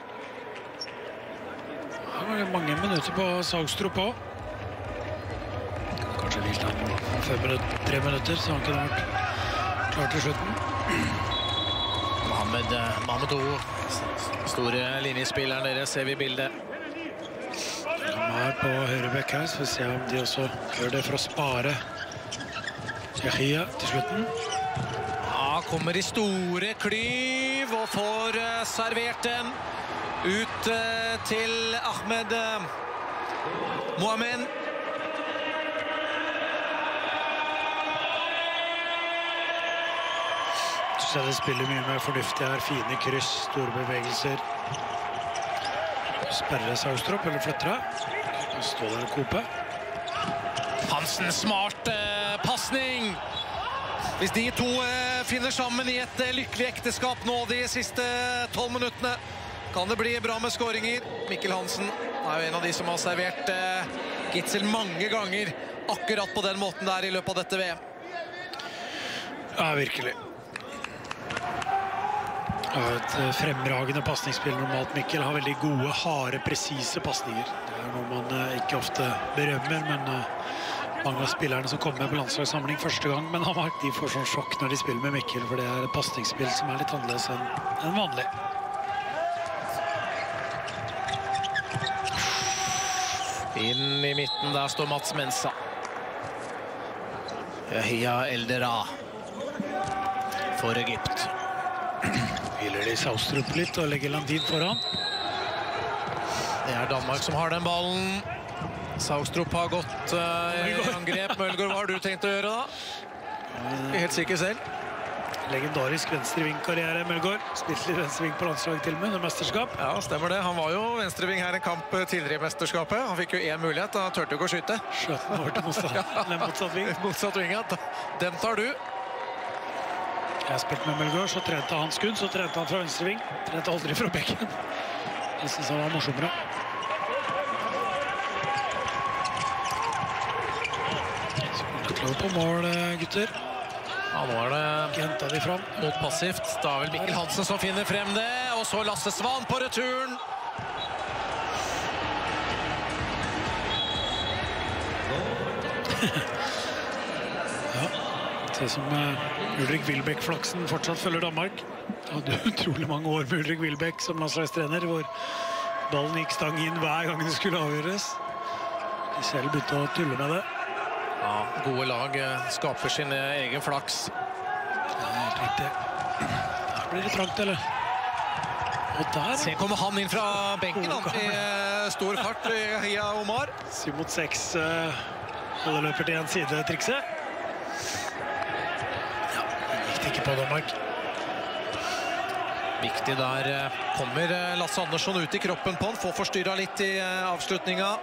Det var mange minutter på Saugstrup også. Kanskje litt lang 3 minutter, så han kunne vært klar til slutten. Mamadou, store linjespilleren deres, ser vi i bildet. Han er på høyrebekk her, så vi ser om de også gjør det for å spare Yahia til slutten. Ja, kommer i store klyv og får servert den ut til Ahmed Mohamed. Så det spiller mye mer fornuftig her, fine kryss, store bevegelser. Sperrer Saugstrup, eller flytter det. Står der og koper. Hansen, smart passning. Hvis de to finner sammen i et lykkelig ekteskap nå de siste 12 minuttene, kan det bli bra med skåringer. Mikkel Hansen er jo en av de som har servert Gitzel mange ganger akkurat på den måten der i løpet av dette VM. Ja, virkelig. Et fremragende passningsspill normalt. Mikkel har veldig gode, harde, presise passninger. Det er noe man ikke ofte berømmer, men mange av spillerne som kommer med på landslagssamling første gang, men de får sånn sjokk når de spiller med Mikkel, for det er et passningsspill som er litt annerledes enn vanlig. Inn i midten, der står Mats Mensa. Yahia Eldera for Egypt. Hviler de Saugstrup litt og legger Landin foran. Det er Danmark som har den ballen. Saugstrup har gått i angrep. Mølgaard, hva har du tenkt å gjøre da? Helt sikker selv. Legendarisk venstreving-karriere, Mølgaard. Spilt litt venstreving på landslaget til og med, mesterskap. Ja, stemmer det. Han var jo venstreving her en kamp tidligere i mesterskapet. Han fikk jo en mulighet, han turte jo ikke å skyte. Skjøt den over til motsatt ving. Motsatt ving, ja. Den tar du. Jeg har spilt med Mølgaard, så trente han skudd, så trente han fra venstreving. Trente aldri fra bekken. Jeg synes han var morsommere. Så kommer det på mål, gutter. Ja, nå er det hentet de fram. Mot passivt. Da er vel Mikkel Hansen som finner frem det, og så Lasse Svan på returen. Det som Ulrik Wilbæk-flaksen fortsatt følger Danmark. Det hadde utrolig mange år med Ulrik Wilbæk som landslagstrener, hvor ballen gikk stang inn hver gang det skulle avgjøres. De selv begynte å tulle med det. Ja, gode lag skaper sin egen flaks. Det er helt riktig. Her blir det trangt, eller? Og der... Se, kommer han inn fra benken, han, i stor fart i Hia Omar. 7 mot 6, alle løper til en side trikset. Ikke på Danmark. Viktig der. Kommer Lasse Andersson ut I kroppen på han. Får forstyrret litt I avslutningen.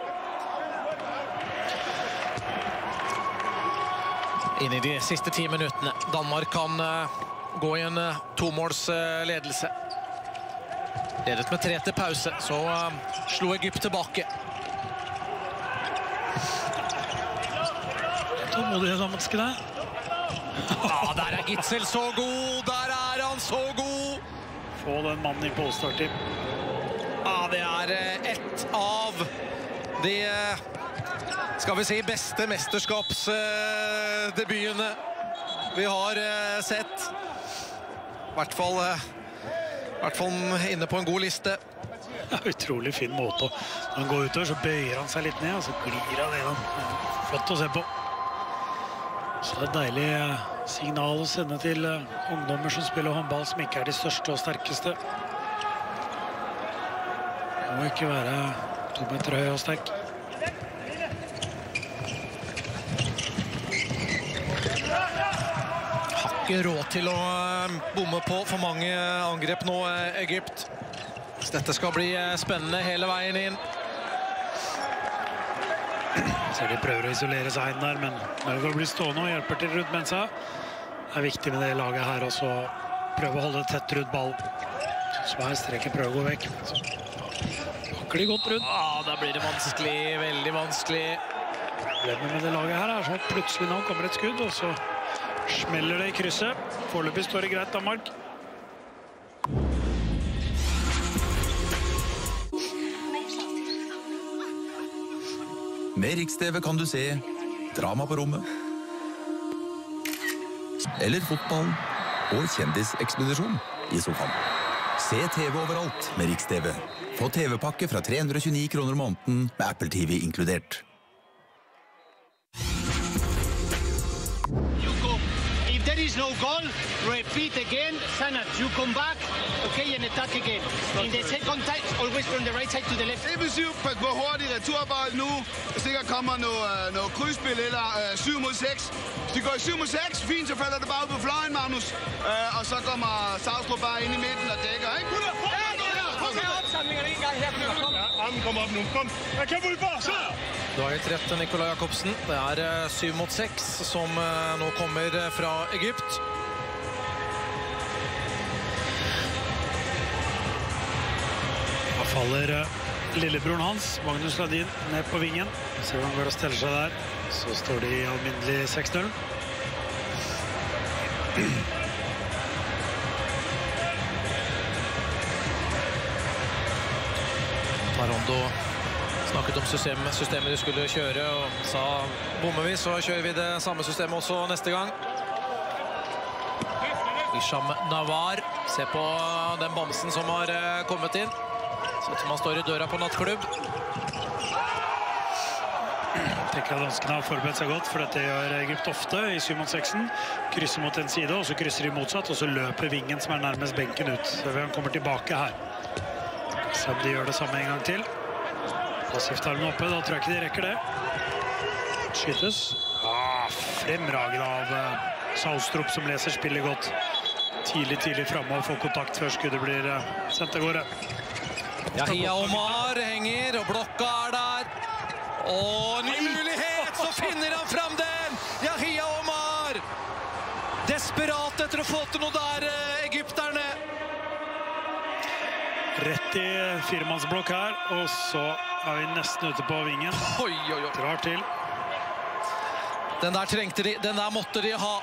Inn I de siste 10 minuttene. Danmark kan gå I en 2-måls ledelse. Ledet med 3 til pause. Så slo Egypt tilbake. Tålmodighet om at det. Ja, der Gitzel så god. Der han så god. Få den mannen I påstartid. Ja, det ett av de, skal vi si, beste mesterskapsdebutene vi har sett. I hvert fall inne på en god liste. Ja, utrolig fin måte. Når han går utover, så bøyer han seg litt ned, og så glir han ned. Flott å se på. Så det deilig signal å sende til ungdommer som spiller håndball, som ikke de største og sterkeste. Det må ikke være 2 meter høy og sterk. Har ikke råd til å bomme på for mange angrep nå, Egypt. Så dette skal bli spennende hele veien inn. Så de prøver å isolere seg inn der, men når det blir stående og hjelper til rundt Mensa, det viktig med det laget her også å prøve å holde tett rundt ball. Så her streker prøve å gå vekk. Hakker de godt rundt. Ja, da blir det vanskelig, veldig vanskelig. Problemet med det laget her sånn at plutselig nå kommer et skudd, og så smeller det I krysset. Foreløpig står det greit, Danmark. Med Riks-TV kan du se drama på rommet, eller fotball og kjendisekspedisjon I sofaen. Se TV overalt med Riks-TV. Få TV-pakke fra 329 kroner måneden med Apple TV inkludert. There is no goal, repeat again, Sanat, you come back, okay, and attack again. In the second time, always from the right side to the left. Defensiv, pas på hurtig returbold nu. Hvis der kommer noget krydsspil eller 7 mod 6. Hvis de går I 7 mod 6, fint, så falder det bare på fløjen, Magnus. Og så kommer Savstrup bare ind I midten og dækker, ikke? Kom her, opsamlingerne en gang her. Armen kommer op nu, kom. Jeg kæmper ud for, så! Du har helt rett, Nikolai Jakobsen. Det 7 mot 6 som nå kommer fra Egypt. Da faller lillebroren hans, Magnus Ladin, ned på vingen. Ser han går og steller seg der. Så står det I alminnelig 6-0. Marondo snakket om systemet de skulle kjøre, og sa bommer vi, så kjører vi det samme systemet også neste gang. Isham Navar, se på den bamsen som har kommet inn. Så ut som han står I døra på nattklubb. Jeg tenker at danskene har forberedt seg godt, for dette gjør Egypt ofte I 7 mot 6. Krysser mot en side, og så krysser de motsatt, og så løper vingen som nærmest benken ut. Så han kommer tilbake her. Så de gjør det samme en gang til. Da skifter armen oppe, da tror jeg ikke de rekker det. Skytes. Fremragende av Saustrup som leser spillet godt. Tidlig fremme og får kontakt før skuddet blir sendt av gårde. Yahya Omar henger, og blokka der. Og ny mulighet, så finner han fram den! Yahya Omar! Desperat etter å få til noe der, egypterne. Rett I firemannsblokk her, og så vi nesten ute på vingen. Oi. Drar til. Den der trengte de, den der måtte de ha.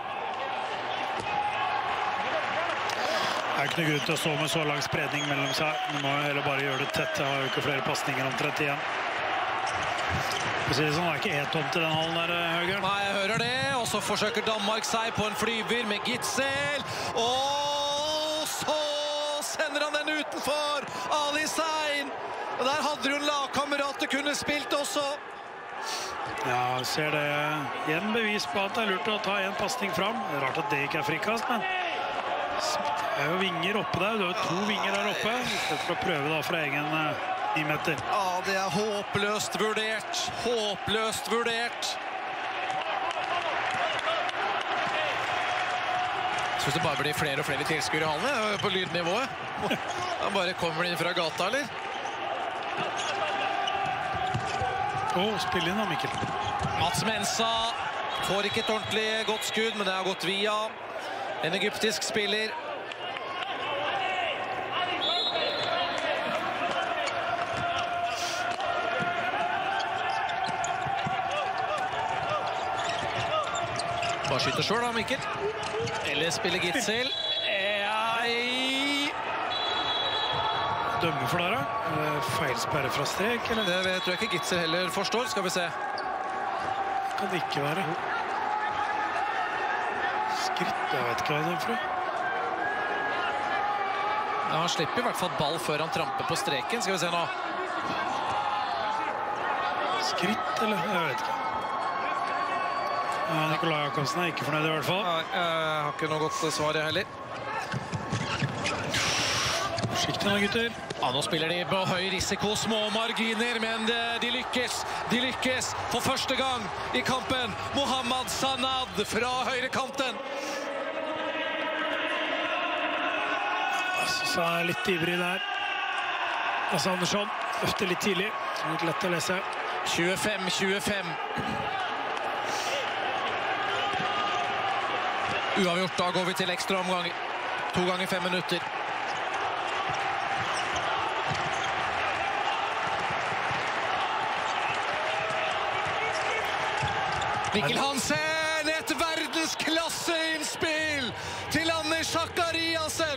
Det ikke noe grunn til å stå med så lang spredning mellom seg. De må heller bare gjøre det tett. Jeg har jo ikke flere passninger omtrent igjen. Det ikke helt tomt I den hallen der, Høger. Nei, jeg hører det. Og så forsøker Danmark seg på en flyver med Gitzel. Og så sender han den utenfor. Ali Sein. Og der hadde jo en lagkamerat det kunne spilt også. Ja, ser det igjen bevis på at det lurt å ta en passning fram. Det rart at det ikke frikast, men det jo vinger oppe der. Det 2 vinger der oppe. I stedet for å prøve da fra egen 9 meter. Ja, det håpløst vurdert. Håpløst vurdert. Jeg synes det bare blir flere og flere tilskuere i hallene på lydnivået. Han bare kommer inn fra gata, eller? Spill inn da, Mikkel. Mats Mensah får ikke et ordentlig godt skudd, men det har gått via en egyptisk spiller. Bare skyter selv da, Mikkel. Eller spiller Gitzel. Dømme for dere. Feilsperre fra strek, eller? Det tror jeg ikke Gitzel heller forstår. Skal vi se. Kan det ikke være. Skritt, jeg vet ikke hva det er for. Ja, han slipper i hvert fall ball før han tramper på streken. Skal vi se nå. Skritt, eller? Jeg vet ikke. Nikolai Jakobsen er ikke fornøyd i hvert fall. Jeg har ikke noe godt svar jeg heller. Forsiktig nå, gutter. Ja, nå spiller de på høy risiko, små marginer, men de lykkes. De lykkes for første gang i kampen. Mohammed Sanad fra høyrekanten. Så er litt ivrig der. Lasse Andersson løfter litt tidlig. Litt lett å lese. 25-25. Uavgjort, da går vi til ekstra omgang. 2 ganger 5 minutter. Mikkel Hansen, et verdensklasseinnspill til Anders Zakariasen.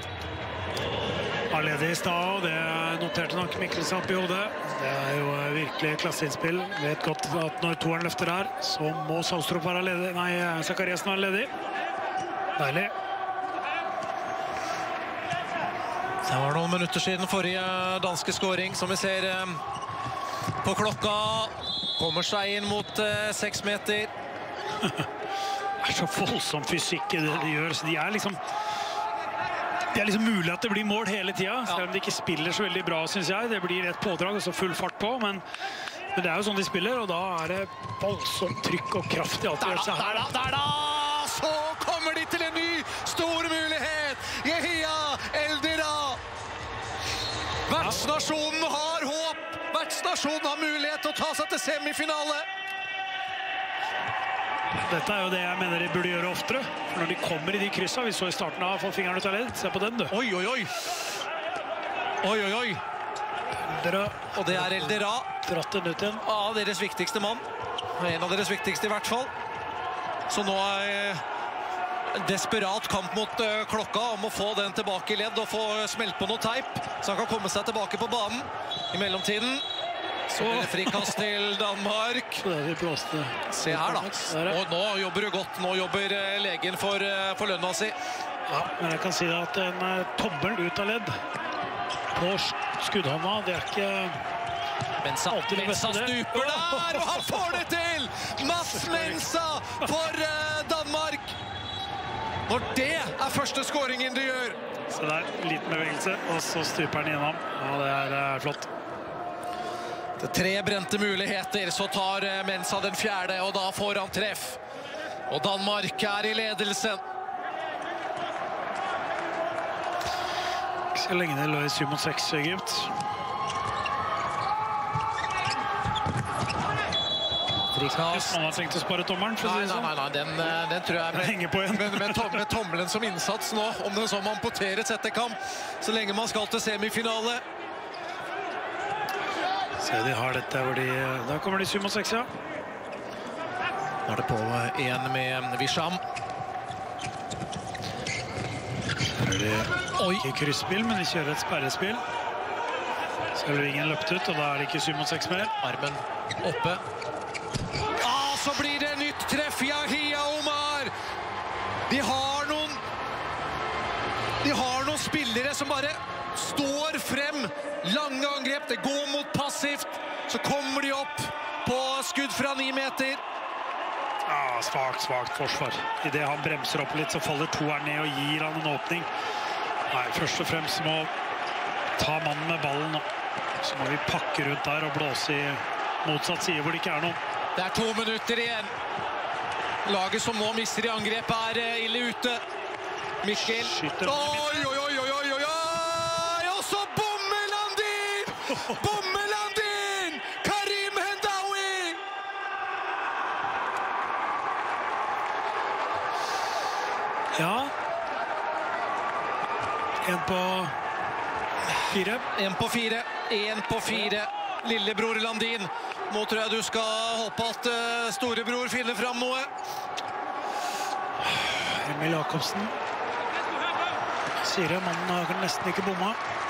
Var ledig i stad, og det noterte nok Mikkel seg opp i hodet. Det er jo virkelig klasseinnspill. Vet godt at når toeren løfter her, så må Salstrup være ledig. Nei, Zakariasen være ledig. Deilig. Det var noen minutter siden forrige danske scoring, som vi ser på klokka. Kommer seg inn mot 6 meter. Det er så voldsom fysikk i det de gjør, så det er liksom mulig at det blir mål hele tiden, selv om de ikke spiller så veldig bra, synes jeg. Det blir et pådrag og så full fart på, men det er jo sånn de spiller, og da er det voldsomt trykk og kraft i alt de gjør seg her. Der da! Så kommer de til en ny stor mulighet! Yehia Eldira! Vertsnasjonen har håp! Vertsnasjonen har mulighet til å ta seg til semifinale! Dette er jo det jeg mener de burde gjøre oftere. For når de kommer i de kryssene, vi så i starten av få fingeren ut av ledd. Se på den, du. Oi, oi, oi! Oi, oi, oi! Eldera. Og det er Eldera. Dratt den ut igjen. Ja, deres viktigste mann. En av deres viktigste i hvert fall. Så nå er desperat kamp mot klokka om å få den tilbake i ledd og få smelt på noe teip, så han kan komme seg tilbake på banen. I mellomtiden så blir det frikast til Danmark. Se her da. Og nå jobber du godt. Nå jobber legen for lønna si. Ja, men jeg kan si at en tommel ut av ledd på skuddhånda, det er ikke Mensah stuper der, og han får det til! Mats Mensah for Danmark! Når det er første scoringen de gjør. Så det er liten bevegelse, og så stuper han gjennom. Ja, det er flott. Det er 3 brente muligheter, så tar Mensah den 4., og da får han treff. Og Danmark er i ledelsen. Ikke så lenge det lå i 7-6 Egypt. Hvis man har tenkt å spare tommeren, for å si det sånn. Nei, den tror jeg henger på igjen. Med tommelen som innsats nå, om den så må amputeres etter kamp, så lenge man skal til semifinale. Se, de har dette hvor da kommer de 7-6, ja. Nå er det på en med Visham. Her er det ikke kryssspill, men de kjører et sperrespill. Så har ingen løpt ut, og da er det ikke 7-6 mer. Armen oppe. Så blir det nytt treff, Yahia Omar. De har noen spillere som bare står frem. Lange angrep, det går mot passivt. Så kommer de opp på skudd fra 9 meter. Ja, svagt forsvar. I det han bremser opp litt, så faller toeren ned og gir han en åpning. Nei, først og fremst må ta mannen med ballen. Så må vi pakke rundt der og blåse i motsatt side hvor det ikke er noen. Det er 2 minutter igjen. Laget som nå mister i angrep er ille ute. Mikkel. Skyter. Oi, oi, oi, oi, oi, oi! Og så bommer Landin! Bommer Landin! Karim Hendawi! Ja. 1 på 4. 1 på 4. 1 på 4. Lillebror Landin. Nå tror jeg du skal håpe at storebror finner fram noe. Emil Jakobsen. Sier det, mannen har nesten ikke bomma.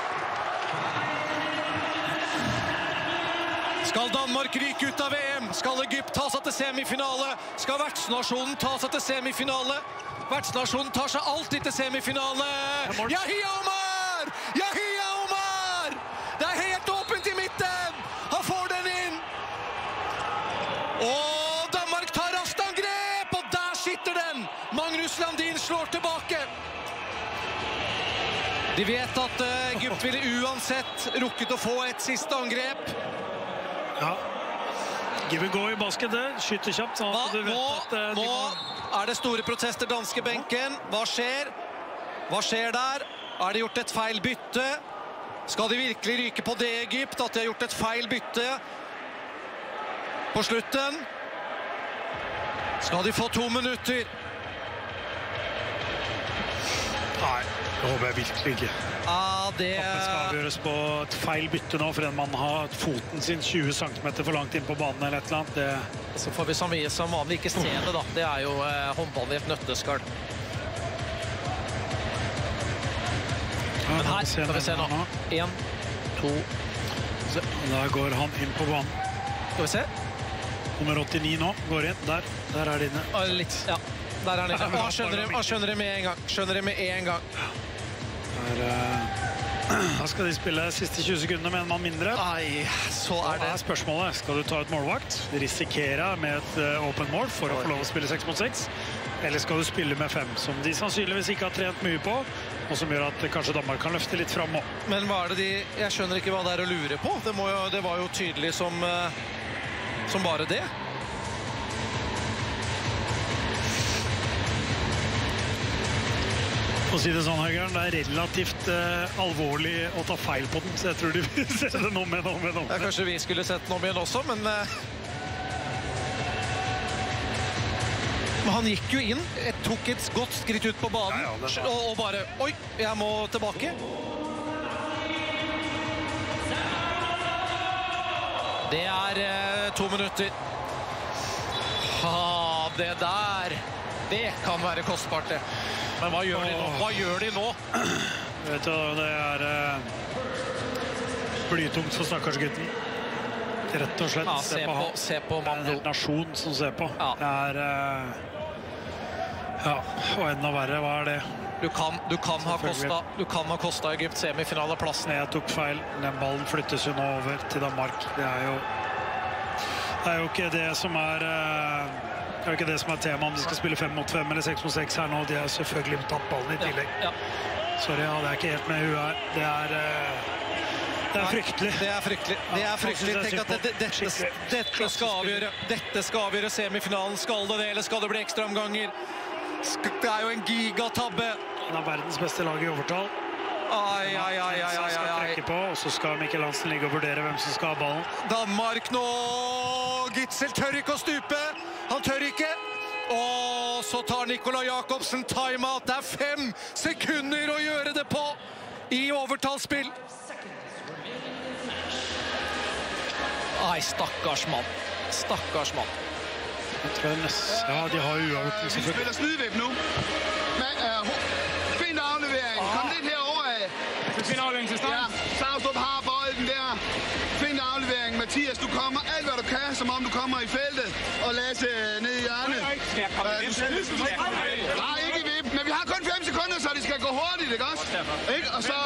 Skal Danmark ryke ut av VM? Skal Egypt ta seg til semifinale? Skal vertsnasjonen ta seg til semifinale? Vertsnasjonen tar seg alltid til semifinale. Yahya Omar! Yahya Omar! Det er helt åpent i midten! Han får den inn! Og Danmark tar raskt angrep, og der sitter den! Magnus Landin slår tilbake. De vet at Egypt ville uansett rukket å få et siste angrep. Ja. Give and go i basket der. Skyter kjapt. Sånn at du vet at Nå er det store protester danskebenken. Hva skjer? Hva skjer der? Er det gjort et feil bytte? Skal de virkelig ryke på det, Egypt? At de har gjort et feil bytte på slutten? Skal de få 2 minutter? Nei, det håper jeg virkelig ikke. Ja, det skal avgjøres på et feil bytte nå, for en mann har foten sin 20 cm for langt inn på banen eller et eller annet. Så får vi som vanlig ikke se det, da. Det er jo håndball i et nøtteskall. Men her skal vi se nå. 1, 2. Der går han inn på banen. Skal vi se. Nummer 89 nå går inn. Der er det inne. Litt, ja. Der er han inne. Han skjønner det med en gang. Skjønner det med en gang. Da skal de spille siste 20 sekundene med en mann mindre. Nei, så er det. Spørsmålet. Skal du ta et målvakt? Risikere med et åpent mål for å få lov å spille 6 mot 6? Eller skal du spille med 5, som de sannsynligvis ikke har trent mye på, og som gjør at kanskje Danmark kan løfte litt frem nå? Men hva er det jeg skjønner ikke hva det er å lure på. Det var jo tydelig som bare det. For å si det sånn, Høgern, det er relativt alvorlig å ta feil på den, så jeg tror de vil se det noe med noe. Ja, kanskje vi skulle sett noe med den også, men han gikk jo inn, tok et godt skritt ut på banen, og bare, oi, jeg må tilbake. Det er 2 minutter. Det der, det kan være kostbart, det. Men hva gjør de nå? Hva gjør de nå? Vet du, det er blytungt for stakkarsgutten. Rett og slett. Ja, se på Mando. Det er en nasjon som ser på. Ja. Det er ja, og enda verre, hva er det? Du kan ha kostet Egypt semifinaleplassen. Jeg tok feil. Den ballen flyttes jo nå over til Danmark. Det er jo ikke det som er det er jo ikke det som er tema, om de skal spille 5 mot 5 eller 6 mot 6 her nå. De har selvfølgelig tatt ballen i tillegg. Ja. Sorry, det er ikke helt med huet her. Det er fryktelig. Det er fryktelig. Tenk at dette skal avgjøre semifinalen. Skal det eller skal det bli ekstraomganger? Det er jo en gigatabbe. En av verdens beste lag i overtall. Ai. Skal trekke på, og så skal Mikkel Hansen ligge og vurdere hvem som skal ha ballen. Danmark nå! Gitzel tør ikke å stupe. Han tør ikke. Og så tar Nikolai Jakobsen timeout. Det er 5 sekunder å gjøre det på i overtallsspill. Ai, stakkars mann. Stakkars mann. Jeg tror ja, de har uavgjort. Vi spiller snydvipp nu. Fin aflevering. Kom lidt herover af. Fin aflevering til start. Ja, Savstrup har bolden der. Fin aflevering. Mathias, du kommer alt, hvad du kan, som om du kommer i feltet. Og Lasse ned i hjørnet. Nej, ikke i vippen. Men vi har kun 5 sekunder, så det skal gå hurtigt, ikke også? Ikke? Og så...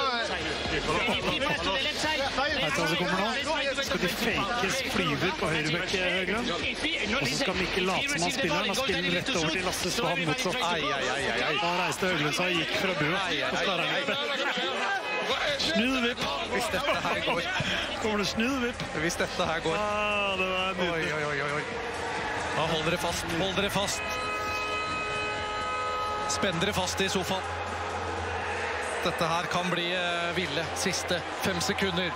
Så kommer nå. Skal de fakes flyver på høyrebekk, Høgland. Og så skal Mikkel late som han spiller. Han spiller rett over til Lasse Svan motsatt. Da reiste Høgland seg og gikk fra bua. Og sparer litt. Snudevipp. Hvis dette her går. Kommer det snudevipp? Hvis dette her går. Det var nydelig. Oi. Da hold dere fast. Spenn dere fast i sofaen. Dette her kan bli ville siste 5 sekunder.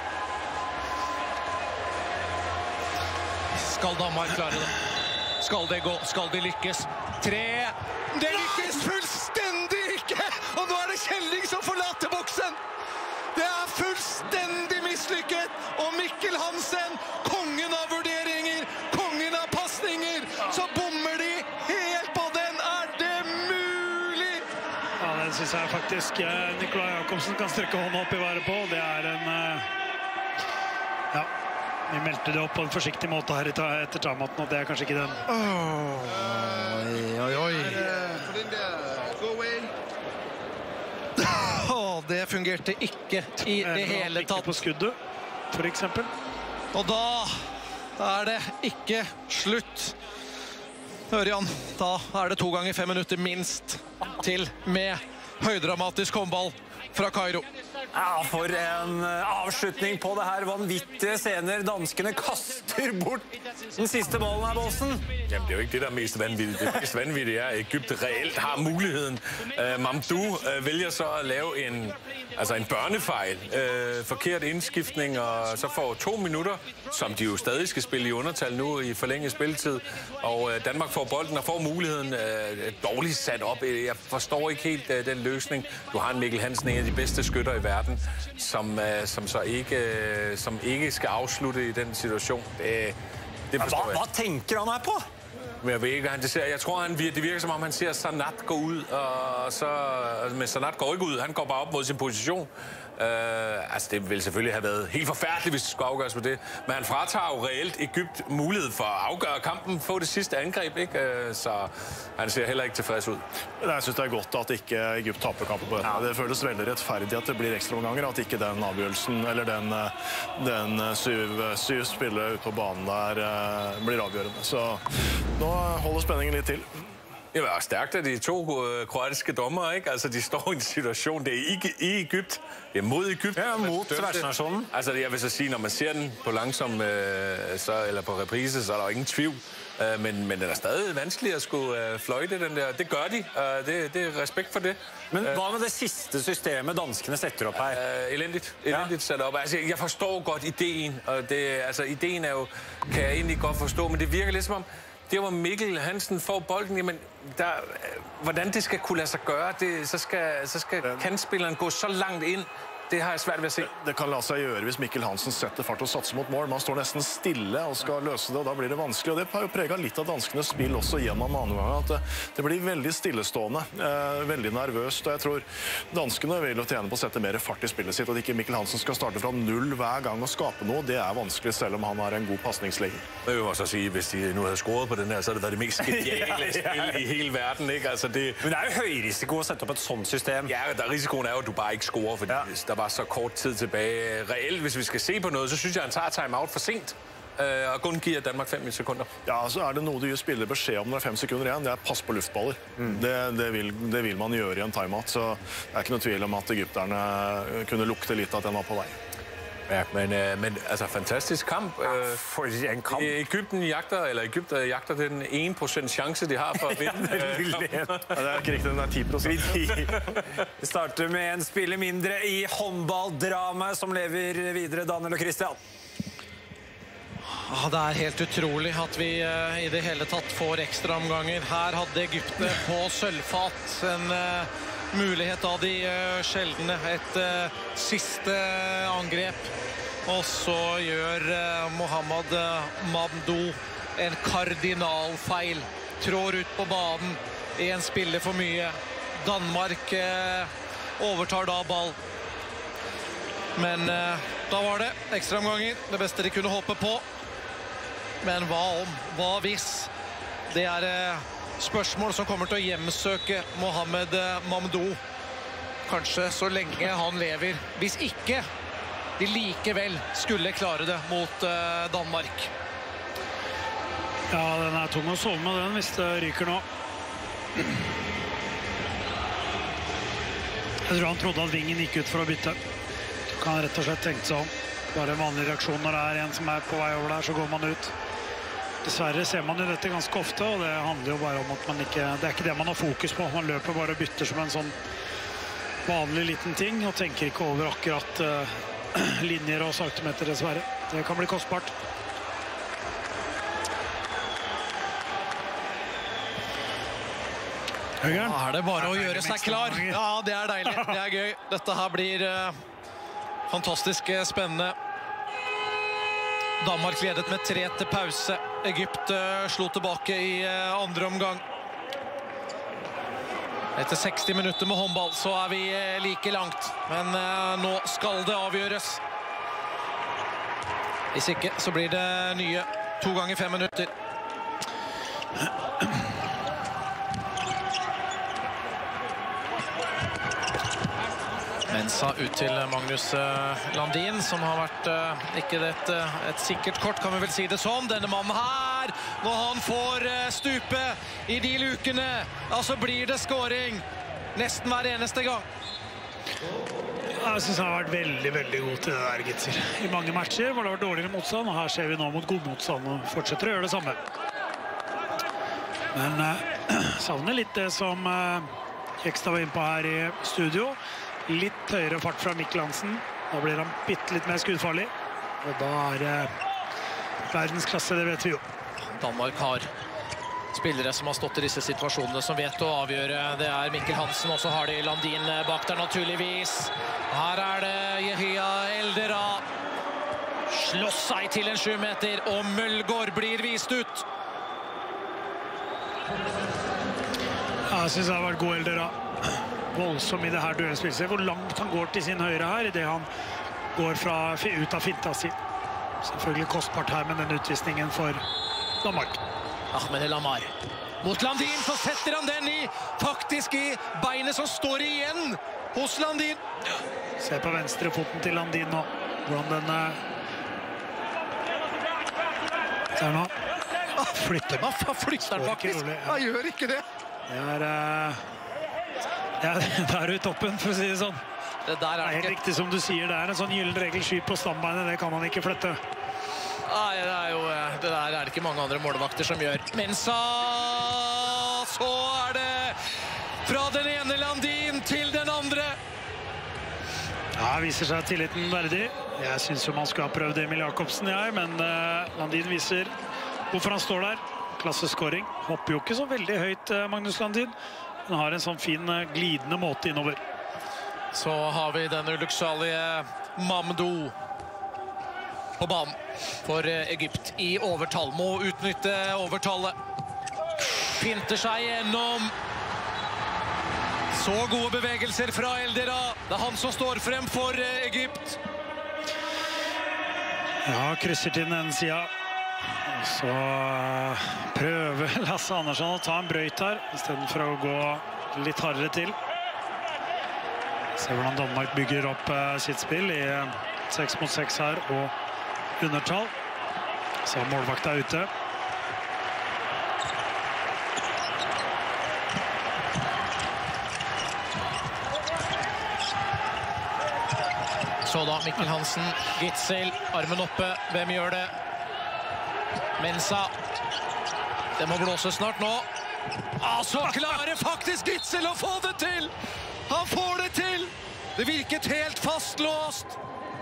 Skal Danmark klare det? Skal det gå? Skal de lykkes? 3. Det lykkes fullstendig ikke! Og nå det Kjelling som forlater boksen! Det fullstendig mislykket! Og Mikkel Hansen, kongen av vurderinger, kongen av passninger, så bommer de helt på den! Det mulig? Ja, den synes jeg faktisk Nikolai Jakobsen kan strekke hånda opp i været på. Det en... Ja, vi meldte det opp på en forsiktig måte her etter timeouten, og det kanskje ikke den. Oi. Det fungerte ikke i det hele tatt. Ikke på skuddet, for eksempel. Og da det ikke slutt. Ørjan, da det 2 ganger 5 minutter minst til med høydramatisk håndball fra Cairo. Ja, for en avslutning på det her vanvittige scener. Danskene kaster bort den siste ballen her, Bossen. Jamen, det jo ikke det, der mest vanvittigt. Det mest vanvittige at Egypt reelt har muligheden. Mamdou vælger så at lave en børnefejl. Forkert indskiftning, og så får 2 minutter, som de jo stadig skal spille i undertal nu i forlænget spilletid. Og Danmark får bolden og får muligheden dårligt sat op. Jeg forstår ikke helt den løsning. Du har en Mikkel Hansen, en af de bedste skytter i verden, som så ikke skal afslutte i den situation. Det forstår jeg. Hvad tænker han her på? Men jeg ved ikke, jeg tror, det virker som om, han ser Sanat gå ud, men Sanat går ikke ud. Han går bare op mod sin position. Det ville selvfølgelig have været helt forfærdeligt, hvis det skulle afgøres på det. Men han fratager jo reelt Egypt mulighed for at afgøre kampen, få det sidste angreb, ikke? Så han ser heller ikke tilfreds ud. Jeg synes det godt at ikke Egypt taper kampen på denne. Det føles veldig rettferdig at det blir ekstraomganger, at ikke den avgjørelsen, eller den 7 spillere ute på banen der blir avgjørende. Så nå holder spenningen litt til. Det var stærkt af de 2 kroatiske dommere, ikke? Altså, de står i en situation, det ikke i Egypt, det mod Egypt. Ja, mod værtsnationen. Altså, jeg vil så sige, når man ser den på langsom, eller på reprise, så der jo ingen tvivl. Men den stadig vanskelig at skulle fløjte, den der. Det gør de, det respekt for det. Men hvad med det sidste systemet, danskene setter op her? Elendigt sat op. Altså, jeg forstår godt ideen, og ideen jo, kan jeg egentlig godt forstå, men det virker lidt som om, det hvor Mikkel Hansen får bolden, jamen, hvordan det skal kunne lade sig gøre, så skal kantspilleren gå så langt ind. Det har jeg svært ved at se. Det kan lade sig gjøre hvis Mikkel Hansen setter fart og satser mot mål. Man står næsten stille og skal løse det, og da blir det vanskelig. Og det har jo præget litt av danskenes spill også gjennom andre ganger, at det blir veldig stillestående, veldig nervøst. Og jeg tror danskene vil jo tjene på å sette mer fart i spillet sitt, at ikke Mikkel Hansen skal starte fra 0 hver gang og skape noe. Det vanskelig, selv om han har en god pasningslegger. Jeg vil også sige, hvis de nu havde scoret på den her, så havde det været det mest geniale spil i hele verden, ikke? Altså, Men det jo høy risiko at sætte op et sånt system. Ja, risikoen jo, at du bare ikke scorer, fordi der var så kort tid tilbage. Reelt, hvis vi skal se på noget, så synes jeg, han tager timeout for sent. Og kun giver Danmark 5 sekunder. Ja, så det noe du gir spillere beskjed om når det 5 sekunder igjen. Det pass på luftballer. Det vil man gjøre i en timeout. Så det ikke noe tvil om at egypterne kunne lukte litt at den var på vei. Ja, men altså, fantastisk kamp. For en kamp. Egypten jagter den 1% chance, de har for at vinde. Det ikke riktig, den 10%. Vi starter med en spiller mindre i håndballdrama som lever videre, Daniel og Christian. Det helt utrolig at vi i det hele tatt får ekstra omganger. Her hadde Egyptene på sølvfat en mulighet av de sjeldne, et siste angrep, og så gjør Mohamed Mamdou en kardinalfeil, trår ut på banen, en spiller for mye. Danmark overtar da ball, men da var det ekstra omganger, det beste de kunne håpe på. Men hva om, hva hvis? Det spørsmål som kommer til å hjemsøke Mohamed Mamdou. Kanskje så lenge han lever. Hvis ikke de likevel skulle klare det mot Danmark. Ja, den tung å sove med den hvis det ryker nå. Jeg tror han trodde at vingen gikk ut for å bytte. Så kan han rett og slett tenke seg om. Bare en vanlig reaksjon når det en som på vei over der, så går man ut. Dessverre ser man jo dette ganske ofte, og det handler jo bare om at man ikke, det ikke det man har fokus på. Man løper bare og bytter som en sånn vanlig liten ting, og tenker ikke over akkurat linjer og centimeter, dessverre. Det kan bli kostbart. Høgern. Da det bare å gjøre seg klar. Ja, det deilig. Det gøy. Dette her blir fantastisk spennende. Danmark ledet med 3 til pause. Egypt slo tilbake i andre omgang. Etter 60 minutter med håndball så vi like langt. Men nå skal det avgjøres. Hvis ikke så blir det nye 2 ganger 5 minutter. Mensa ut til Magnus Landin, som har vært ikke et sikkert kort, kan vi vel si det som. Denne mannen her, når han får stupe i de lukene, så blir det scoring nesten hver eneste gang. Jeg synes han har vært veldig, veldig god til det der, Gitzel. I mange matcher hvor det har vært dårligere motstand, og her ser vi nå mot god motstand og fortsetter å gjøre det samme. Men savner litt det som Jekstad var inne på her i studio. Litt høyere fart fra Mikkel Hansen. Da blir han bitte litt mer skuddfarlig. Og da det verdensklasse, det vet vi jo. Danmark har spillere som har stått i disse situasjonene, som vet å avgjøre. Det Mikkel Hansen, og så har de Landin bak der naturligvis. Her det Yehia Eldera. Slåss seg til en 7 meter, og Mølgaard blir vist ut. Jeg synes det har vært god Eldera. Voldsom i det her duellspillet. Se hvor langt han går til sin høyre her, i det han går ut av finta si. Selvfølgelig kostbart her med den utvisningen for Danmark. Ahmed El Amar mot Landin, så setter han den faktisk i beinet som står igjen hos Landin. Se på venstre foten til Landin nå. Hvordan den der nå. Flytter den. Flytter den faktisk. Han gjør ikke det. Det er ut toppen, for å si det sånn. Det der helt ikke riktig som du sier, det en sånn gyllen regel skyt på stambeinet, det kan man ikke flytte. Nei, det der det ikke mange andre målvakter som gjør. Men så det fra den ene Landin til den andre. Ja, viser seg tilliten verdig. Jeg synes jo man skulle ha prøvd Emil Jakobsen, men Landin viser hvorfor han står der. Klasseskåring. Hopper jo ikke så veldig høyt, Magnus Landin. Han har en sånn fin glidende måte innover. Så har vi den ulykksalige Mamdou på banen for Egypt i overtall. Må utnytte overtallet. Finter seg gjennom. Så gode bevegelser fra Eldera. Det han som står frem for Egypt. Ja, krysser til den ene siden. Så prøver Lasse Andersson å ta en brøyt her, i stedet for å gå litt hardere til. Se hvordan Danmark bygger opp sitt spill i 6 mot 6 her, og undertall. Så målvakta ute. Så da Mikkel Hansen, Gitzel, armen oppe. Hvem gjør det? Mensa. Det må blåse snart nå. Så klarer faktisk Gitzel å få det til! Han får det til! Det virket helt fastlåst.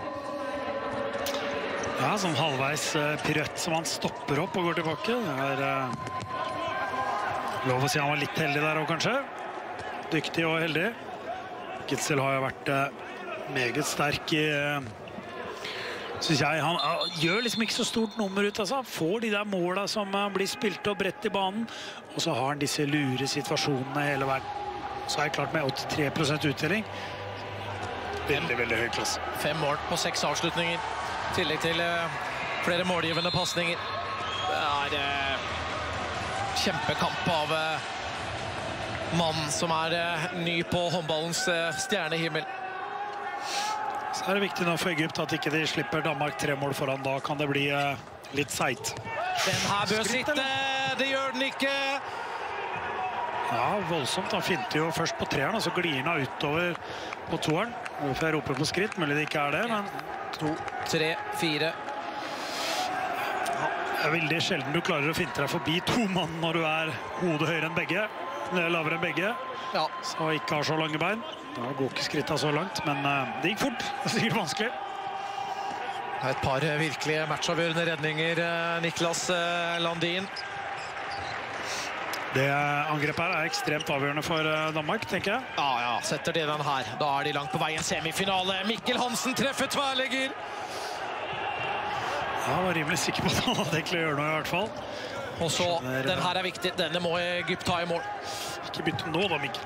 Ja, sånn halvveis piruett som han stopper opp og går tilbake. Det lov å si han var litt heldig der også, kanskje. Dyktig og heldig. Gitzel har jo vært meget sterk i... Synes jeg, han gjør liksom ikke så stort nummer ut, altså. Han får de der målene som blir spilt og bredt i banen, og så har han disse lure situasjonene hele veien. Så klart med 83% utdeling. Veldig, veldig høy klasse. 5 mål på 6 avslutninger, i tillegg til flere målgivende passninger. Det kjempekamp av mannen som ny på håndballens stjernehimmel. Så det viktig nå for Egypt at ikke de slipper Danmark 3 mål foran. Da kan det bli litt seit. Den her bør sitte, det gjør den ikke. Ja, voldsomt. Han finter jo først på 3'eren, og så glir han utover på 2'eren. Hvorfor jeg roper på skritt, mulig det ikke det, men 2, 3, 4. Det veldig sjelden du klarer å finte deg forbi 2 mann når du hodet høyere enn begge, lavere enn begge, så ikke har så lange bein. Da går ikke skrittet så langt, men det gikk fort. Det er sikkert vanskelig. Et par virkelig matchavgjørende redninger, Niklas Landin. Det angrepet her ekstremt avgjørende for Danmark, tenker jeg. Ja, setter de den her. Da de langt på veien semifinale. Mikkel Hansen treffer tverrlegger. Ja, jeg var rimelig sikker på at han hadde egentlig å gjøre noe i hvert fall. Og så, den her viktig. Denne må Egypt ta i mål. Ikke bytte nå da, Mikkel.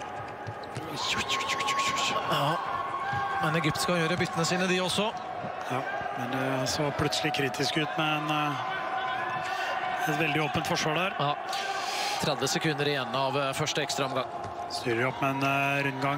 Ja, men Egypt skal gjøre byttene sine, de også. Ja, men det så plutselig kritisk ut med et veldig åpent forsvar der. Ja. 30 sekunder igjen av første ekstra omgang. Styrer opp med en rundgang.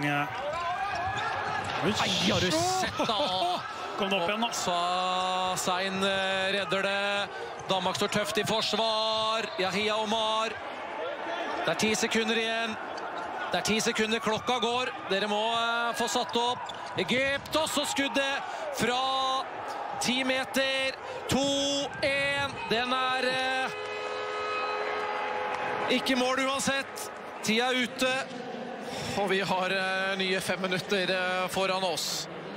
Ai, har du sett da? Kom det opp igjen da. Så Sein redder det. Danmark står tøft i forsvar. Yahya Omar. Det er 10 sekunder igjen. Det er 10 sekunder, klokka går. Dere må få satt opp. Egypt, også skuddet fra 10 meter. 2-1. Den er ikke mål uansett. Tida er ute. Og vi har nye 5 minutter foran oss.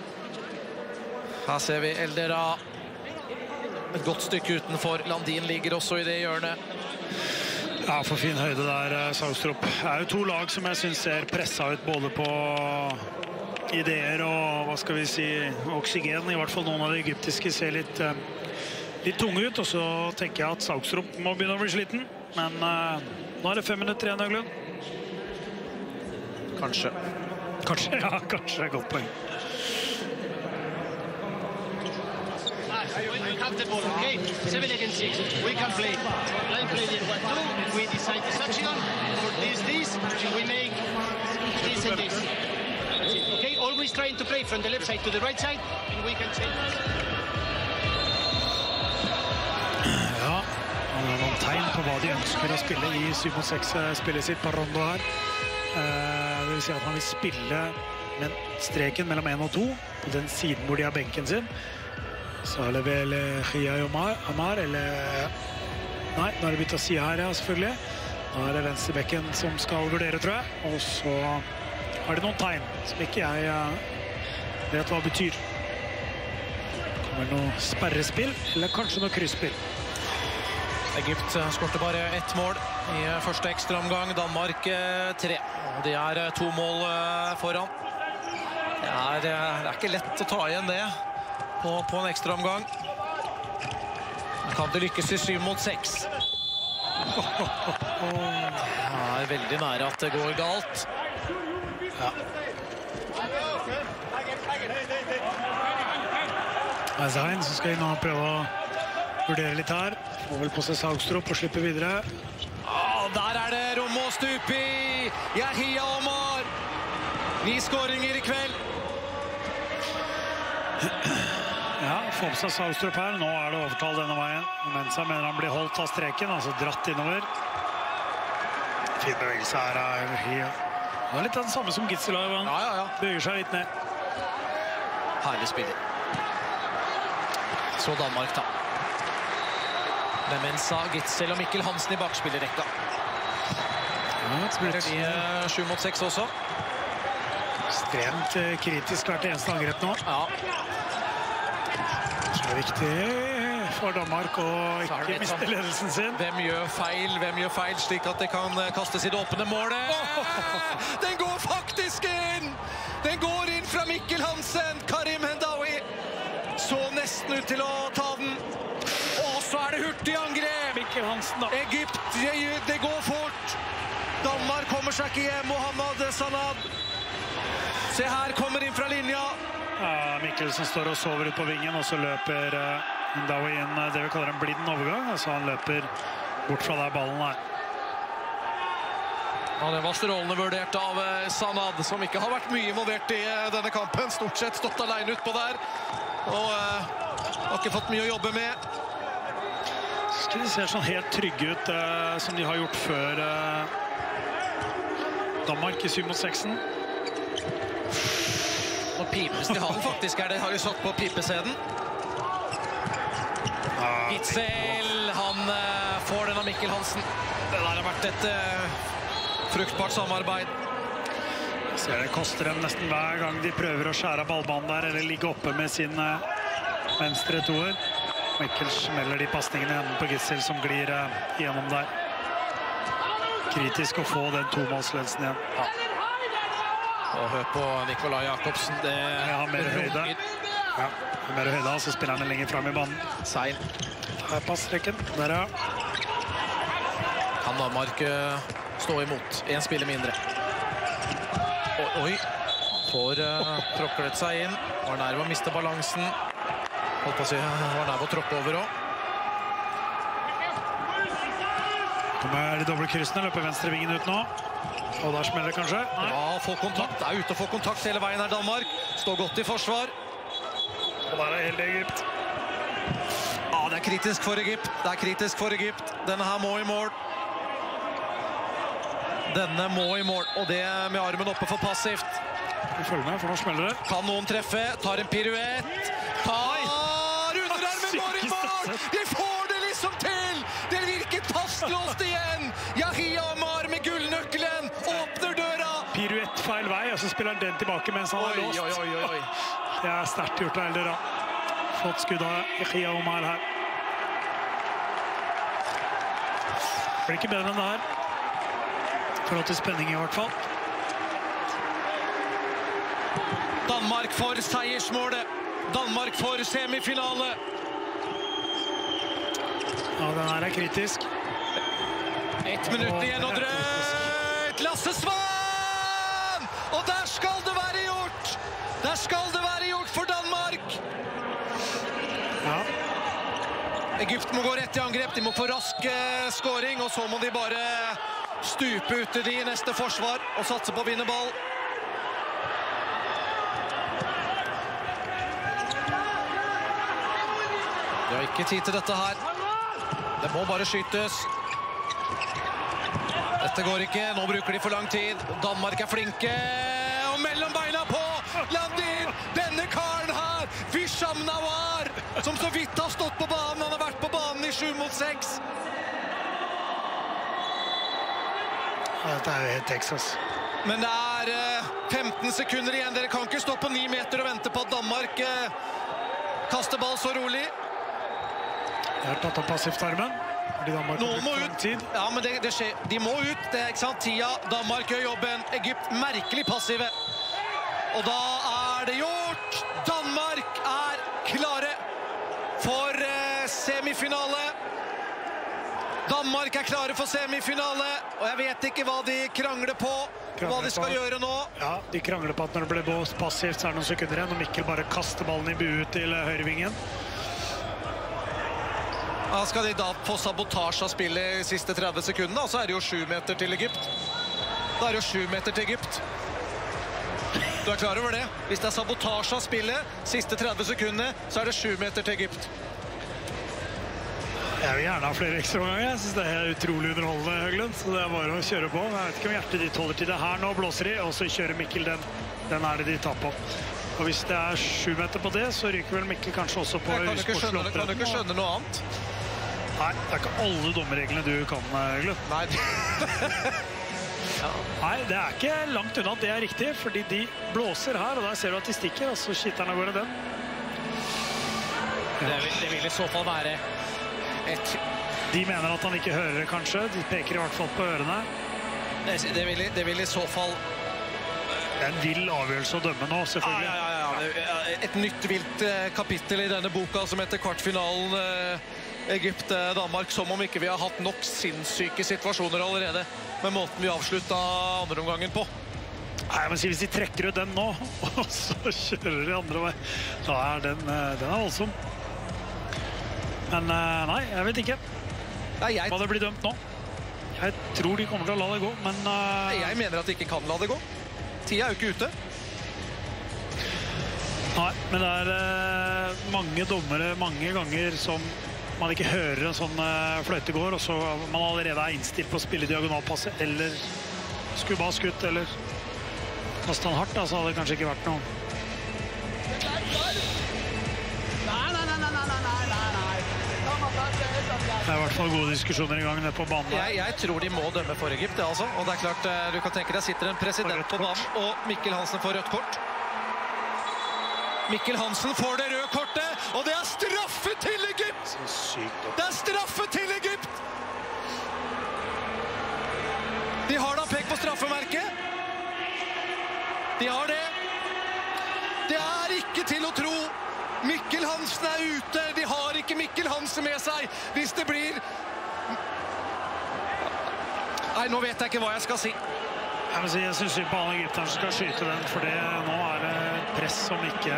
Her ser vi Eldera. Et godt stykke utenfor. Landin ligger også i det hjørnet. Ja, for fin høyde der, Saugstrup. Det er jo 2 lag som jeg synes ser presset ut både på ideer og, hva skal vi si, oksygen. I hvert fall noen av de egyptiske ser litt tunge ut, og så tenker jeg at Saugstrup må begynne å bli sliten. Men nå er det 5 minutter igjen, Høglund. Kanskje. Kanskje, ja, kanskje. Godt poeng. We have the ball, okay? 7 against 6. We can play. Line play in 1-2. We decide this action for this, and we make this and this. Okay? Always trying to play from the left side to the right side, and we can change this. Ja, det er noen tegn på hva de ønsker å spille i 7-6-spillet sitt på Rondo her. Det vil si at han vil spille med streken mellom 1 og 2 på den siden hvor de har benken sin. Så er det vel Yahya Omar, eller... Nei, nå er det byttet å si her, ja, selvfølgelig. Nå er det venstrebekken som skal vurdere, tror jeg. Og så er det noen tegn som ikke jeg vet hva betyr. Kommer det noe sperrespill, eller kanskje noe kryssspill? Egypt skårte bare 1 mål i første ekstra omgang. Danmark 3. De er 2 mål foran. Det er ikke lett å ta igjen det på en ekstra omgang. Kan det lykkes i 7-6? Det er veldig nære at det går galt. Ja. Sein som skal inn og prøve å vurdere litt her. Får vel på seg Saugstrup og slipper videre. Der er det rom å stupe i! Yahya Omar! 9 skåringer i kveld. Ja, får på seg Saugstrup her. Nå er det overtall denne veien. Mens han mener han blir holdt av streken, altså dratt innover. Fin bevegelse her av Yahya. Det er litt den samme som Gitzel. Ja. Bøyer seg litt ned. Herlig spiller. Så Danmark da. Med Mensa, Gitzel og Mikkel Hansen i bakspillerrekka. Ja, spiller de 7-6 også. Ekstremt kritisk hvert eneste angrep nå. Ja. Det er viktig for Danmark å ikke miste ledelsen sin. Hvem gjør feil, slik at det kan kastes i det åpne målet. Den går faktisk inn! Den går inn fra Mikkel Hansen. Karim Hendawi så nesten ut til å ta den. Og så er det hurtig angrep. Mikkel Hansen da. Egypt, det går fort. Danmark kommer seg ikke hjem. Mohammed Sanad. Se her, kommer inn fra linja. Ja, Mikkelsen står og sover ut på vingen, og så løper Hendawi inn det vi kaller en blind overgang. Altså han løper bort fra der ballen er. Ja, det var strålende vurdert av Sanad, som ikke har vært mye involvert i denne kampen. Stort sett stått alene utpå der. Og har ikke fått mye å jobbe med. De ser sånn helt trygge ut, som de har gjort før Danmark i 7-6. Og pipes til han faktisk det har jo satt på pipeseden. Gitzel, han får den av Mikkel Hansen. Det der har vært et fruktbart samarbeid. Så Ser det koster dem nesten hver gang de prøver å skjære av ballbanen der, eller ligge oppe med sin venstre toer. Mikkel smeller de passningene i enden på Gissel som glir gjennom der. Kritisk å få den tomålsledelsen igjen. Ja. Og hør på Nikolai Jakobsen. Det har mer høyde. Ja, mer høyde, så spiller han lenger frem i banen. Seil. Her passrekken. Der, ja. Kan Danmark stå imot. En spiller mindre. Oi. Får tråklet seg inn. Var nær ved å miste balansen. Holdt på å si, var nær ved å tråkke over også. Kommer de doble kryssene, løper venstre vingen ut nå. Og der smeller det kanskje. Nei. Ja, få kontakt. Det er ute å få kontakt hele veien her, Danmark. Står godt i forsvar. Og der er hele Egypt. Ja, det er kritisk for Egypt. Det er kritisk for Egypt. Denne her må i mål. Denne må i mål. Og det med armen oppe for passivt. Vi følger med, for nå smeller det. Kan noen treffe? Tar en piruett. Tar underarmen, går i mål! De får det liksom til! Det virker fastlåst igjen! Yahya Omar med gullnøkkelen åpner døra! Piruett feil vei, og så spiller han den tilbake mens han er låst. Oi. Det er sterkt gjort av Eldera. Flott skudd av Yahya Omar her. Det blir ikke bedre enn det her. Forhold til spenning i hvert fall. Danmark får seiersmålet. Danmark får semifinale. Ja, den her er kritisk. 1 minutt igjen og drøyt. Lasse Svan! Og der skal det være gjort! Der skal det være gjort for Danmark! Ja. Egypt må gå rett i angrep. De må få rask scoring, og så må de bare stupe ut i neste forsvar og satse på å vinne ball. De har ikke tid til dette her. Det må bare skytes. Dette går ikke. Nå bruker de for lang tid. Danmark er flinke. Og mellom beina på! Landin! Denne karen her! Wissam Nawar! Som så vidt har stått på banen. Han har vært på banen i 7 mot 6. Dette er jo helt Texas. Men det er 15 sekunder igjen. Dere kan ikke stå på 9 meter og vente på at Danmark kaster ball så rolig. Jeg har tatt av passivtarmen. Noen må ut. Ja, men det skjer. De må ut. Det er ikke sant. Tida. Danmark gjør jobben. Egypt merkelig passive. Og da er det gjort. Danmark er klare for semifinale. Danmark er klare for semifinale. Og jeg vet ikke hva de krangler på. Hva de skal gjøre nå. Ja, de krangler på at når det ble blåst passivt, så er det noen sekunder igjen. Og Mikkel bare kaster ballen i buet til høyrevingen. Da skal de da få sabotasje av spillet i siste 30 sekundene, og så er det jo 7 meter til Egypt. Da er det jo 7 meter til Egypt. Du er klar over det? Hvis det er sabotasje av spillet, siste 30 sekundene, så er det 7 meter til Egypt. Jeg vil gjerne ha flere ekstra ganger. Jeg synes det er utrolig underholdende, Høglund, så det er bare å kjøre på. Jeg vet ikke om hjertet ditt holder til det her nå, blåser de, og så kjører Mikkel den. Den er det de tar på. Og hvis det er 7 meter på det, så ryker vel Mikkel kanskje også på Kan du ikke skjønne noe annet? Nei, det er ikke alle dommerreglene du kan, Høglund. Nei. Ja. Nei, det er ikke langt unna at det er riktig, fordi de blåser her, og der ser du at de stikker, og så skytter han av gårde den. Ja. Det vil i så fall være De mener at han ikke hører det, kanskje. De peker i hvert fall på ørene. Det vil i så fall... Det er en vill avgjørelse å dømme nå, selvfølgelig. Ja. Et nytt vilt kapittel i denne boka som heter kvartfinalen Egypt-Danmark, som om ikke vi har hatt nok sinnssyke situasjoner allerede med måten vi avsluttet andre omgangen på. Nei, men hvis de trekker ut den nå, og så kjører de andre vei, da er den er voldsom. Men nei, jeg vet ikke hva det blir dømt nå. Jeg tror de kommer til å la det gå, men... Jeg mener at de ikke kan la det gå. Tida er jo ikke ute. Nei, men det er mange dommere, mange ganger som man ikke hører en sånn fløyte går, og så man allerede er innstilt på å spille diagonalpasset, eller skubba av skutt, eller kastet han hardt, da, så hadde det kanskje ikke vært noe. Det I hvert fall gode diskusjoner I gang nede på banen. Jeg tror de må dømme for Egypt, altså. Og det klart, du kan tenke deg, sitter en president på banen, og Mikkel Hansen får rødt kort. Mikkel Hansen får det røde kortet, og det straffe til Egypt! Det straffe til Egypt! De har da pekt på straffemerket. De har det. Det ikke til å tro. Mikkel Hansen ute. De har ikke Mikkel Hansen med seg. Hvis det blir... Nei, nå vet jeg ikke hva jeg skal si. Jeg synes ikke på alle egypterne skal skyte den, for nå det press som ikke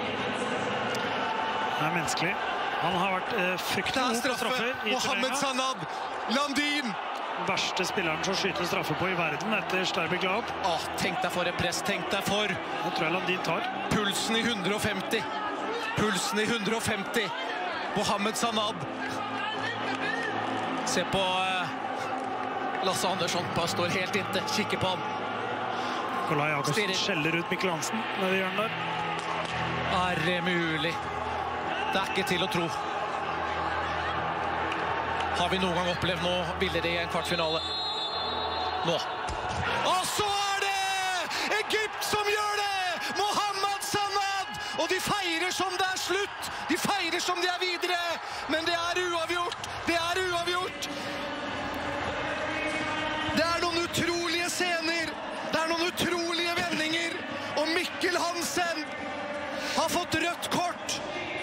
menneskelig. Han har vært fryktelig god på straffer I Mohammed Sanad, Landin. Den verste spilleren som skyter straffer på I verden etter Sterbæk la opp. Tenk deg for et press, tenk deg for. Nå tror jeg Landin tar. Pulsen I 150. Pulsen I 150. Mohammed Sanad. Se på Lasse Andersson, bare står helt inntil, kikker på han. Nikolai Jakobsen skjeller ut Mikkel Hansen når de gjør den der. Det mulig? Det ikke til å tro. Har vi noen gang opplevd nå bilder I en kvartfinale? Nå. Og så det Egypt som gjør det! Mohammed Sanad! Og de feirer som det slutt! De feirer som de videre! Men det uavgjort! Det uavgjort! Det noen utrolige scener! Det noen utrolige vendinger! Og Mikkel Hansen har fått rødt kort!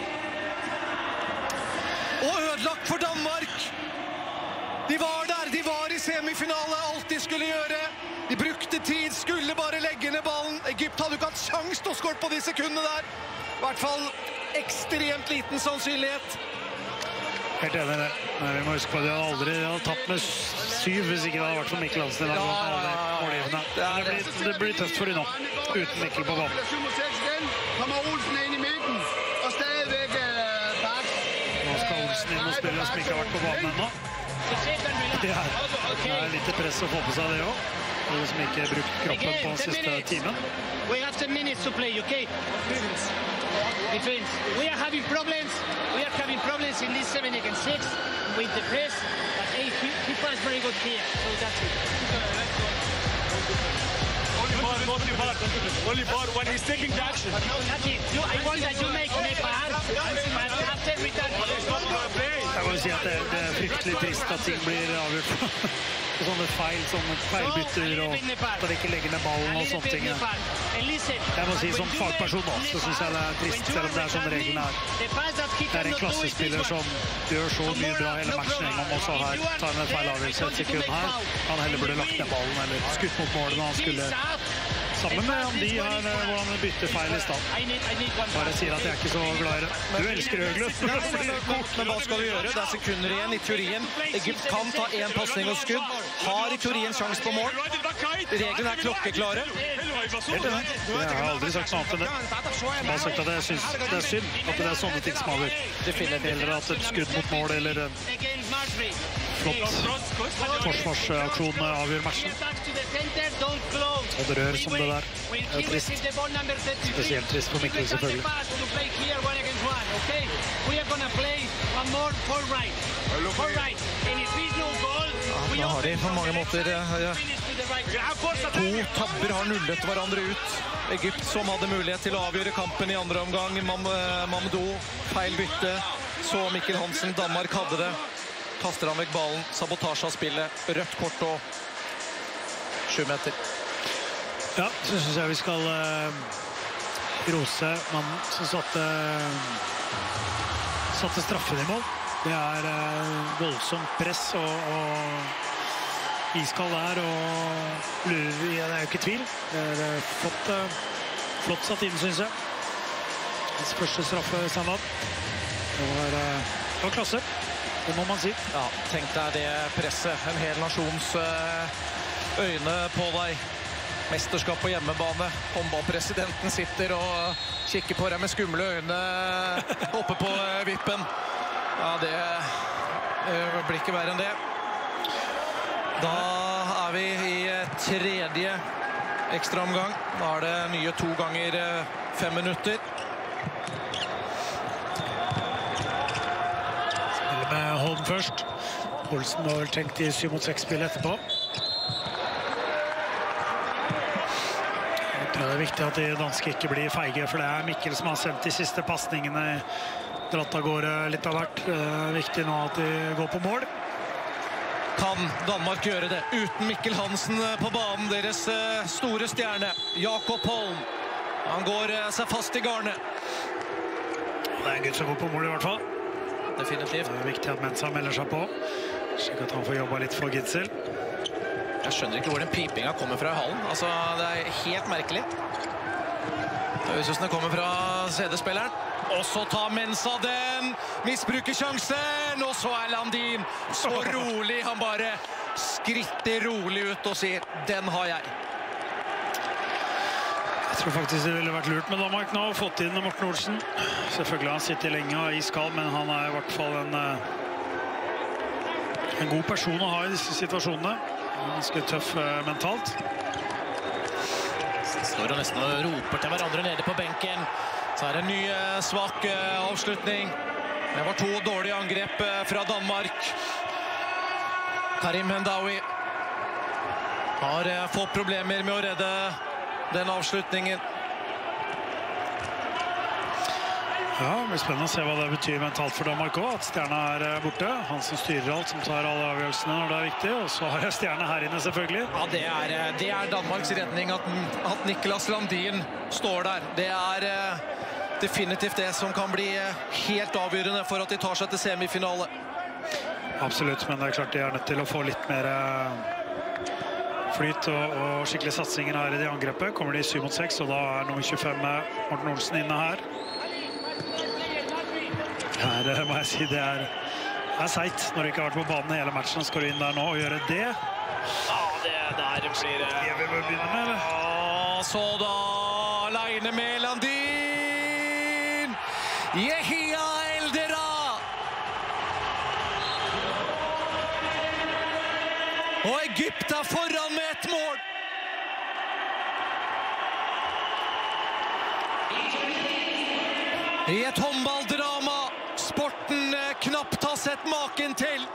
Og ødelagt for Danmark! De var der, de var I semifinale, alt de skulle gjøre. De brukte tid, skulle bare legge ned ballen. Egypt hadde jo ikke hatt sjans til å skåre på de sekundene der. I hvert fall ekstremt liten sannsynlighet. Helt enig I det. Men vi må huske på at de hadde aldri tatt med 7 hvis ikke det hadde vært for Mikkel Hansen. Det blir tøft for de nå, uten Mikkel på banen. Kommer Olsen inn I midten, og stadigvæk bak. Nå skal Olsen inn og spille som ikke har vært på banen ennå. Det litt press å få på seg det også. Noe som ikke brukt kroppen på den siste timen. We have 10 minutes to play, okay? Defense. We are having problems. We are having problems in this 7 against 6 with the press. But hey, he passed very good here, so that's it. Only bar when he's taking the action. That's it. I want that you make a bar, but after we done. Jeg må si at det fryktelig trist at ting blir avgjort på sånne feilbytter og at de ikke legger ned ballen og sånne ting. Jeg må si som fagperson nå, så synes jeg det trist, selv om det sånn reglene Det en klassespiller som gjør så mye bra hele matchen, man også her tar en feil avgjørelse et sekund her. Han heller burde lagt ned ballen eller skutt mot målet når han skulle sammen med Andi her, hvor han bytter feil I stand. Bare sier at jeg ikke så glad I det. Du elsker Høglund. Men hva skal du gjøre? Det sekunder igjen I teorien. Egypt kan ta en passning og skudd. Har I teorien sjans på mål. Reglene klokkeklare. Helt enig. Jeg har aldri sagt noe annet enn det. Jeg har sagt at jeg synes det synd at det sånne ting som avgjør. Eller at et skudd mot mål eller en flott forsvarsaksjon avgjør matchen. Og det rør som det der. Det trist. Spesielt trist for Mikkel selvfølgelig. Nå har de på mange måter to tabber har nullet hverandre ut. Egypt som hadde mulighet til å avgjøre kampen I andre omgang. Mamadou, feil bytte. Så Mikkel Hansen, Danmark hadde det. Kaster han vekk ballen, sabotasje av spillet, rødt kort og 7 meter. Ja, så synes jeg vi skal rose mannen som satte straffen I mål. Det voldsomt press og iskall der, og det jo ikke tvil. Det flott satt inn, synes jeg. Hans første straffe Sanad. Det var klasse, det må man si. Ja, tenk deg det presset. En hel nasjons øyne på deg. Mesterskap på hjemmebane. Håndballpresidenten sitter og kikker på deg med skumle øyne oppe på vippen. Ja, det blir ikke verre enn det. Da vi I tredje ekstraomgang. Da det nye 2 ganger 5 minutter. Med den først. Olsen var vel tenkt i 7-mot-6-spillet etterpå. Jeg tror det er viktig at de danske ikke blir feige, for det er Mikkel som har sendt de siste passningene dratt av gårde litt av hvert. Det er viktig nå at de går på mål. Kan Danmark gjøre det uten Mikkel Hansen på banen, deres store stjerne, Jakob Holm. Han går seg fast i garnet. Det er en gutt som går på mål i hvert fall. Definitivt. Det er viktig at Mensa melder seg på, slik at han får jobba litt for Gitzel. Jeg skjønner ikke hvor den pipinga kommer fra i hallen. Altså, det er helt merkelig. Det høres ut som det kommer fra CD-spilleren. Og så tar Mensa den, misbruker sjansen, og så er Landin så rolig. Han bare skritter rolig ut og sier, den har jeg. Jeg tror faktisk det ville vært lurt med Danmark nå, å fått inn Morten Olsen. Selvfølgelig har han sittet lenge og er iskald, men han er i hvert fall en god person å ha i disse situasjonene. Ganske tøff mentalt. Står og nesten og roper til hverandre nede på benken. Så er det en ny svak avslutning. Det var 2 dårlige angrep fra Danmark. Karim Hendawi har fått problemer med å redde den avslutningen. Ja, det blir spennende å se hva det betyr mentalt for Danmark også, at Stjerna er borte. Han som styrer alt, som tar alle avgjørelsene når det er viktig. Og så har jeg Stjerna her inne, selvfølgelig. Ja, det er Danmarks redning at Niklas Landin står der. Det er definitivt det som kan bli helt avgjørende for at de tar seg til semifinale. Absolutt, men det er klart de er nødt til å få litt mer flyt og skikkelig satsinger her i det angrepet. Kommer de 7-mot-6, og da er nummer 25 Morten Olsen inne her. Her må jeg si det er seit når du ikke har vært på banen hele matchen. Skal du inn der nå og gjøre det? Ja, det der blir det. Vi bør begynne med, eller? Ja, så da alene med Landin. Yehia Eldera. Og Egypt er foran med et mål. I et håndballdrama sporten knapt har sett maken til.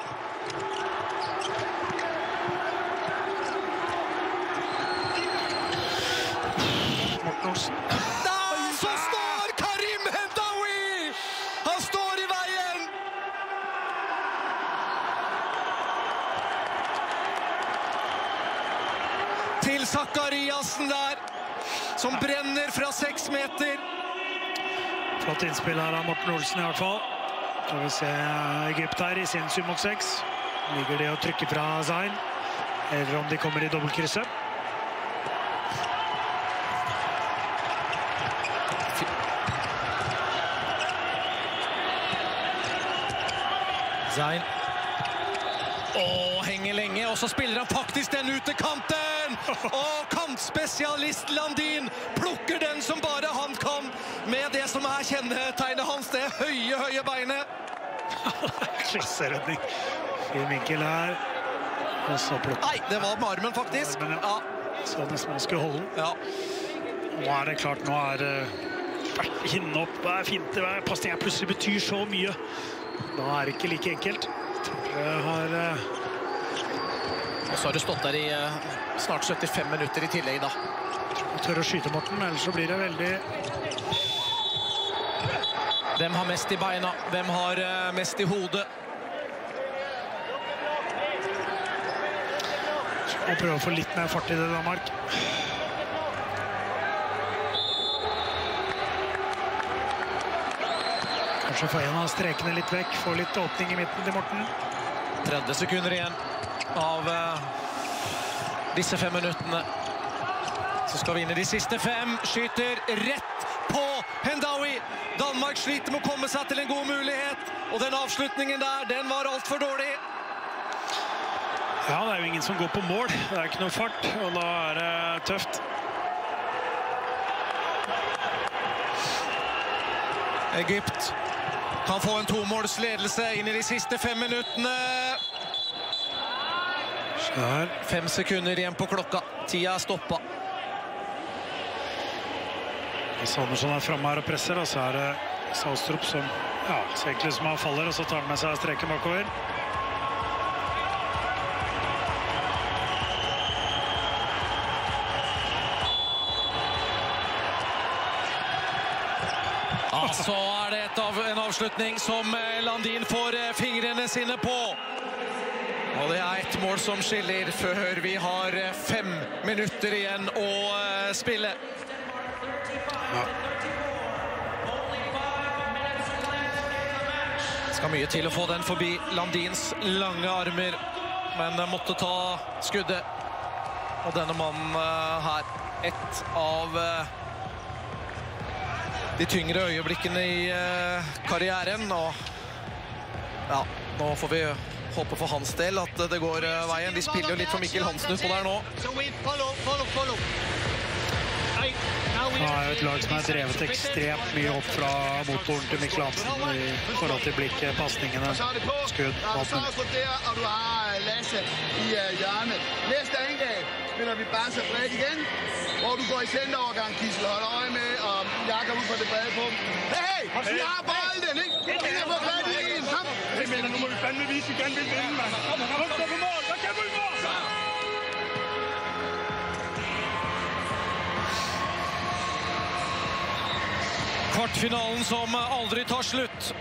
Morten Olsen. Der så står Karim Hendawi! Han står i veien! Til Zakariassen der, som brenner fra 6 meter. Flott innspill her av Morten Olsen i hvert fall. Så vi ser Egypt her i sin 7-mot-6. Ligger det å trykke fra Zain, eller om de kommer i dobbeltkrysset. Zain. Henger lenge, og så spiller han faktisk den ut til kanten. Og kantspesialist Landin plukker den som bare han kan, med det som er kjennetegnet hans, det høye beinet. Klasseredning. Fin vinkel her. Og så plukker. Nei, det var med armen faktisk. Armen, ja. Så nesten man skulle holde. Ja. Nå er det klart, nå er det hinne opp, det er fint, det er passning plutselig betyr så mye. Da er det ikke like enkelt. Og så har du stått der i snart 75 minutter i tillegg da. Jeg tør å skyte Morten, ellers så blir det veldig... Hvem har mest i beina? Hvem har mest i hodet? Og prøve å få litt mer fart i det, Danmark. Kanskje få en av strekene litt vekk, få litt åpning i midten til Morten. 30 sekunder igjen av disse 5 minuttene. Så skal vi inn i de siste 5. Skyter rett på Hendawi. Danmark sliter med å komme seg til en god mulighet. Og den avslutningen der, den var alt for dårlig. Ja, det er jo ingen som går på mål. Det er ikke noe fart, og da er det tøft. Egypt kan få en 2-målsledelse inn i de siste 5 minuttene. 5 sekunder igjen på klokka. Tida er stoppa. Sandersson er fremme her og presser, og så er det Saustrup som Ja, så egentlig som han faller, og så tar han med seg streken bakover. Ja, så det en avslutning som Landin får fingrene sine på. Og det et mål som skiller før vi har 5 minutter igjen å spille. Ja. Det skal mye til å få den forbi Landins lange armer, men måtte ta skuddet. Og denne mannen her, et av de tyngre øyeblikkene i karrieren. Og ja, nå får vi håpe for hans del at det går veien. De spiller jo litt for Mikkel Hansen ut på der nå. Det jo et lag som drevet ekstremt mye opp fra motoren til Mikkel Hansen i forhold til blikket, passningene, skudd, vapen. Og du har Lasse i hjørnet. Næste angreb spiller vi Barca bredt igen, hvor du går i centerovergang, Kissel, holder øje med, og jakker ud på det brede punkt. Hey! Vi har bolden, ikke? Ingen får fat i en, kom! Jeg mener, nu må vi fandme vise, vi gerne vil vinde, mand. Kom, stå på mål, der kan vi mål! Kvartfinalen som aldri tar slutt.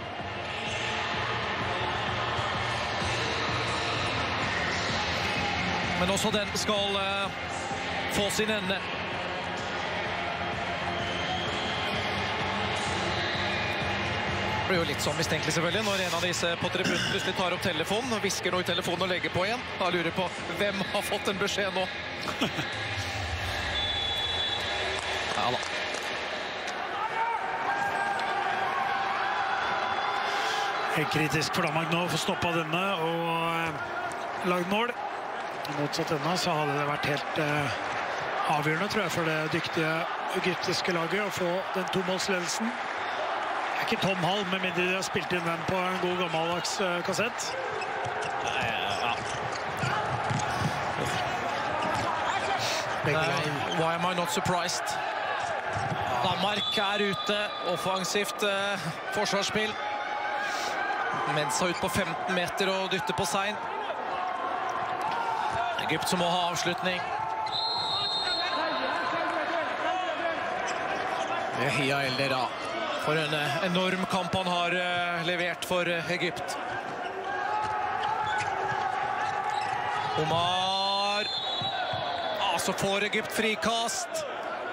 Men også den skal få sin ende. Det blir jo litt sånn mistenkelig selvfølgelig når en av disse på tribunen plutselig tar opp telefonen og visker noe i telefonen og legger på igjen. Da lurer på hvem har fått en beskjed nå. Ja da. Helt kritisk for Danmark nå å få stoppet denne og lagd mål. Motsatt denne så hadde det vært helt avgjørende, tror jeg, for det dyktige egyptiske laget å få den tomålsledelsen. Det er ikke tom halv, med mindre de har spilt inn den på en god gammeldags kassett. Ja. Why am I not surprised? Danmark ute, offensivt forsvarsspill. Mensa ut på 15 meter og dytter på sein. Egypt som må ha avslutning. Yahya Eldera. For en enorm kamp han har levert for Egypt. Omar. Så får Egypt frikast.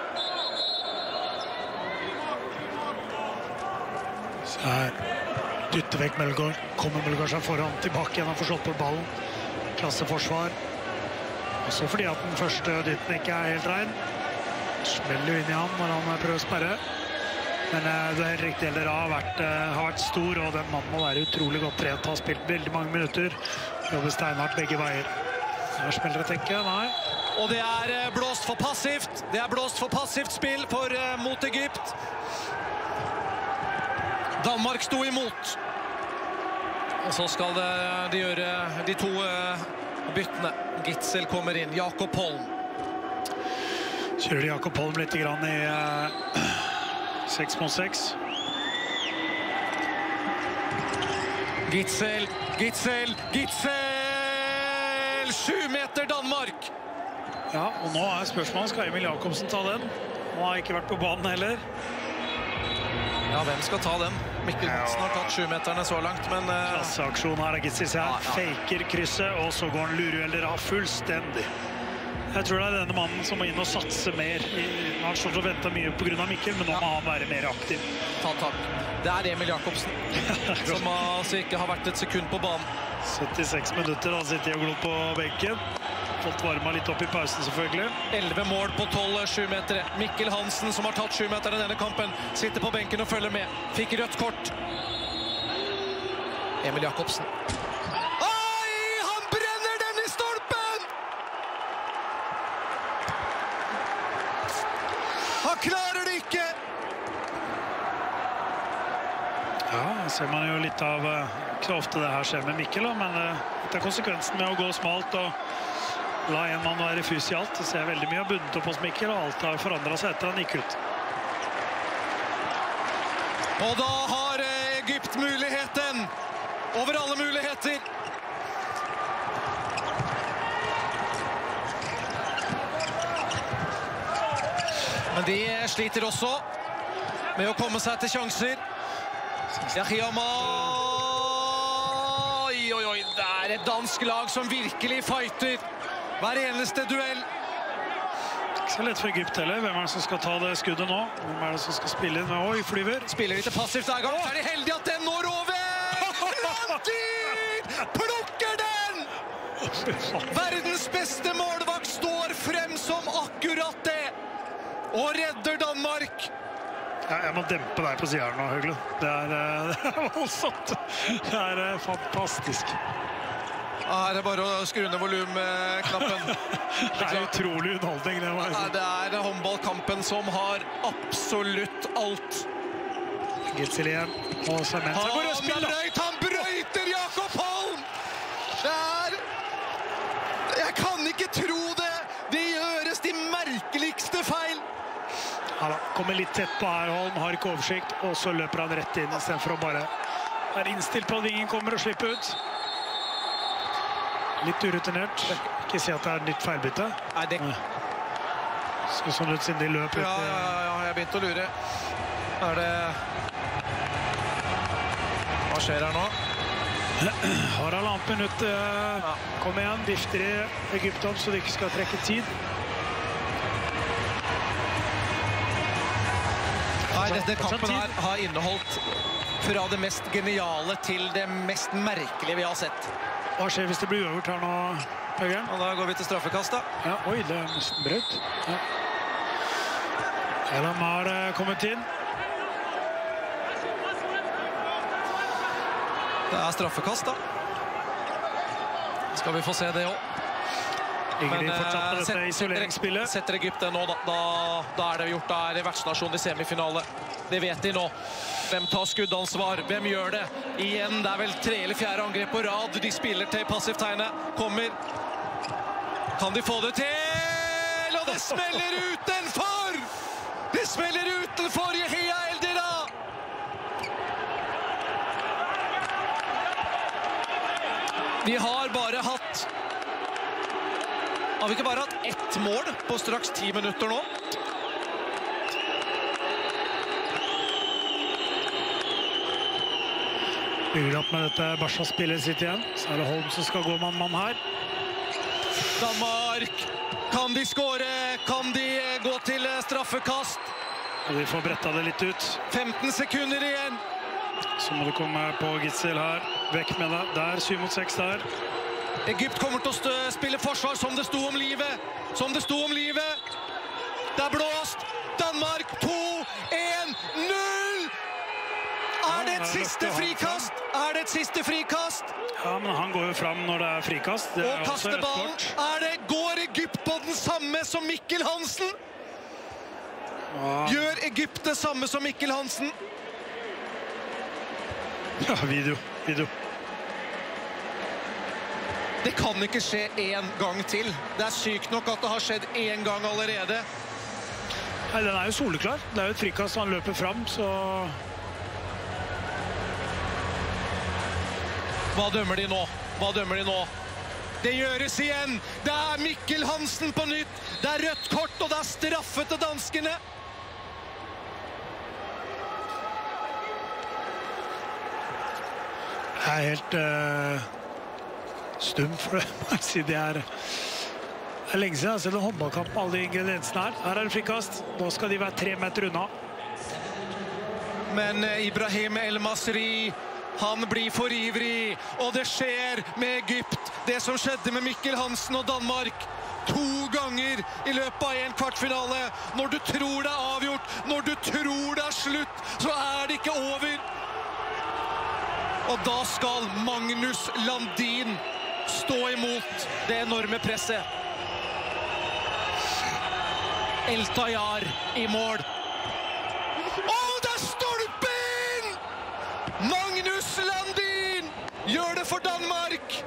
Så her dytter vekk Melgaard. Kommer Melgaard seg foran, tilbake igjen. Han får slått på ballen. Klasseforsvar. Også fordi at den første dytten ikke helt rein. Smeller jo inn i han når han prøver å sperre. Men det helt riktig, Eldera har vært stor, og den mannen må være utrolig godt trent. Har spilt veldig mange minutter. Jobber steinhardt begge veier. Her smeller det, tenker jeg. Nei. Og det blåst for passivt. Det blåst for passivt spill mot Egypt. Danmark sto imot. Og så skal de gjøre de to byttene. Gitzel kommer inn. Jakob Holm. Kjører de Jakob Holm litt grann i 6 mot 6. Gitzel! 7 meter Danmark! Ja, og nå spørsmålet, skal Emil Jakobsen ta den? Han har ikke vært på banen heller. Ja, hvem skal ta den? Mikkel Hansen har tatt 7-meterne så langt, men... Klasseaksjon her, Gitzel ser han faker krysset, og så går han lurer Eldera fullstendig. Jeg tror det denne mannen som må inn og satse mer. Han har stått og ventet mye på grunn av Mikkel, men nå må han være mer aktiv. Takk. Det Emil Jakobsen, som altså ikke har vært et sekund på banen. 76 minutter, han sitter og glor på benken. Fått varma litt opp i pausen, selvfølgelig. 11 mål på 12 7-metere. Mikkel Hansen, som har tatt 7-meterne i denne kampen, sitter på benken og følger med. Fikk rødt kort. Emil Jakobsen. Oi! Han brenner den i stolpen! Han klarer det ikke! Ja, ser man jo litt av ikke så ofte det her skjer med Mikkel, men det konsekvensen med å gå smalt og la en mann være fys i alt. Det ser veldig mye bundet opp hos Mikkel, og alt har forandret seg etter han gikk ut. Og da har Egypt muligheten over alle muligheter. Men de sliter også med å komme seg til sjanser. Yahiyama. Oi, det et dansk lag som virkelig fighter hver eneste duell. Ikke så lett for Egypt heller. Hvem det som skal ta det skuddet nå? Hvem det som skal spille inn med? Oi, flyver. Spiller litt passivt hver gang. Så de heldige at den når over! Landin! Plukker den! Verdens beste målvakt står frem som akkurat det. Og redder Danmark. Jeg må dempe deg på siden nå, Høgland. Det er voldsomt. Det er fantastisk. Her bare å skru ned volumknappen. Det er utrolig underholdning. Det er håndballkampen som har absolutt alt. Gitzel igjen. Og Sement. Han brøyter Jakob Holm! Jeg kan ikke tro det! Det gjøres de merkeligste feil. Ja, kommer litt tett på her, Holm, har ikke oversikt, og så løper han rett inn, i stedet for å bare være innstilt på at ingen kommer og slipper ut. Litt urutinert. Ikke si at det er et nytt feilbytte. Nei, det... Skal sånn ut siden de løper. Ja, jeg begynte å lure. Hva skjer her nå? Harald annet minutt. Kom igjen, vifter i Egypt opp, så de ikke skal trekke tid. Nei, dette kampen her har inneholdt fra det mest geniale til det mest merkelige vi har sett. Hva skjer hvis det blir uavgjort her nå, Høgern? Og da går vi til straffekast, da. Ja, oi, det er nesten brøt. Ja. Elam har kommet inn. Det er straffekast, da. Skal vi få se det også. Men setter Egypt det nå, da er det gjort. Da er det vertsnasjon i semifinale. Det vet de nå. Hvem tar skuddansvar? Hvem gjør det? Igjen, det er vel 3. eller 4. angrep på rad. De spiller til passivt tegnet. Kommer. Kan de få det til? Og det smeller utenfor! Det smeller utenfor Yahya Eldira! Vi har bare hatt... Har vi ikke bare hatt ett mål på straks 10 minutter nå? Bygger opp med dette Barca-spillet sitt igjen. Så er det Holm som skal gå mann her. Danmark! Kan de skåre? Kan de gå til straffekast? Og de får bretta det litt ut. 15 sekunder igjen. Så må det komme på Gitzel her. Vekk med det. Der, 7 mot 6 der. Egypt kommer til å spille forsvar som det sto om livet. Som det sto om livet. Det er blåst. Danmark 2-1-0! Er det et siste frikast? Er det et siste frikast? Ja, men han går jo fram når det er frikast. Det og kaster ballen. Går Egypt på den samme som Mikkel Hansen? Ja. Gjør Egypt det samme som Mikkel Hansen? Ja, video. Det kan ikke skje en gang til. Det er sykt nok at det har skjedd en gang allerede. Nei, den er jo soleklar. Det er jo et frikast, han løper fram, så... Hva dømmer de nå? Det gjøres igjen! Det er Mikkel Hansen på nytt! Det er rødt kort, og det er straffe til danskene! Det er helt... stum for det. Det er lenge siden jeg har sett en håndballkamp med alle de ingrediensene her. Her er det frikast. Nå skal de være 3 meter unna. Men Ibrahim El-Masri, han blir for ivrig. Og det skjer med Egypt. Det som skjedde med Mikkel Hansen og Danmark. 2 ganger i løpet av en kvartfinale. Når du tror det er avgjort, når du tror det er slutt, så er det ikke over. Og da skal Magnus Landin stå imot det enorme presset. El Tayyar i mål. Og det er stolpen! Magnus Landin gjør det for Danmark.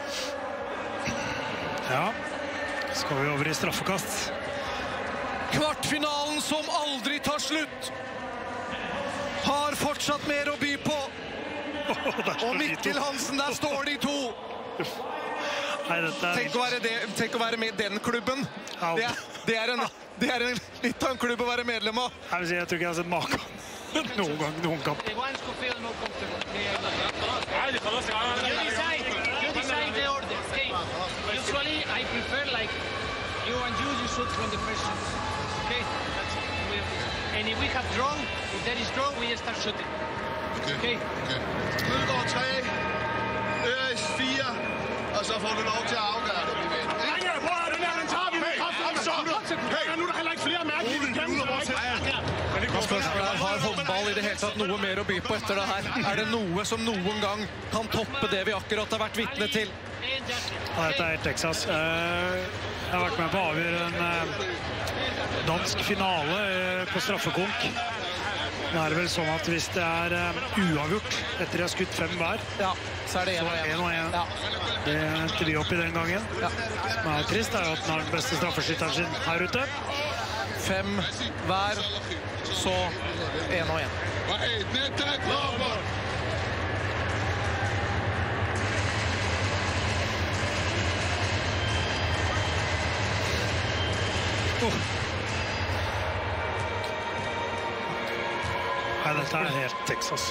Ja, skal vi over i straffekast. Kvartfinalen som aldri tar slutt. Har fortsatt mer å by på. Og Mikkel Hansen, der står de to! Nei, Tenk å være med i den klubben. Det er litt av en klubb å være medlem av. Jeg tror ikke jeg har sett maken noen kamp. You decide the order. Usually I prefer like you shoot from the first shoot. Okay? And if we have drawn, if there is drawn, we start shooting. Okay? Mølgaard 3, Øres 4, og så får du lov til at afgøre det. Nu er der heller ikke flere mærkelige Har håndball i det hele tatt noe mer å by på etter det her? Er det noe som noen gang kan toppe det vi akkurat har vært vitne til? Dette er Texas. Jeg har vært med på å avgjøre en dansk finale på straffekonk. Nå er det vel sånn at hvis det er uavgjort etter jeg har skutt 5 hver, så er det 1-1. Det endte vi opp i den gangen. Som er trist er jo at den har den beste straffeskytteren sin her ute. 5 hver, så 1-1. Nei, dette er helt Texas.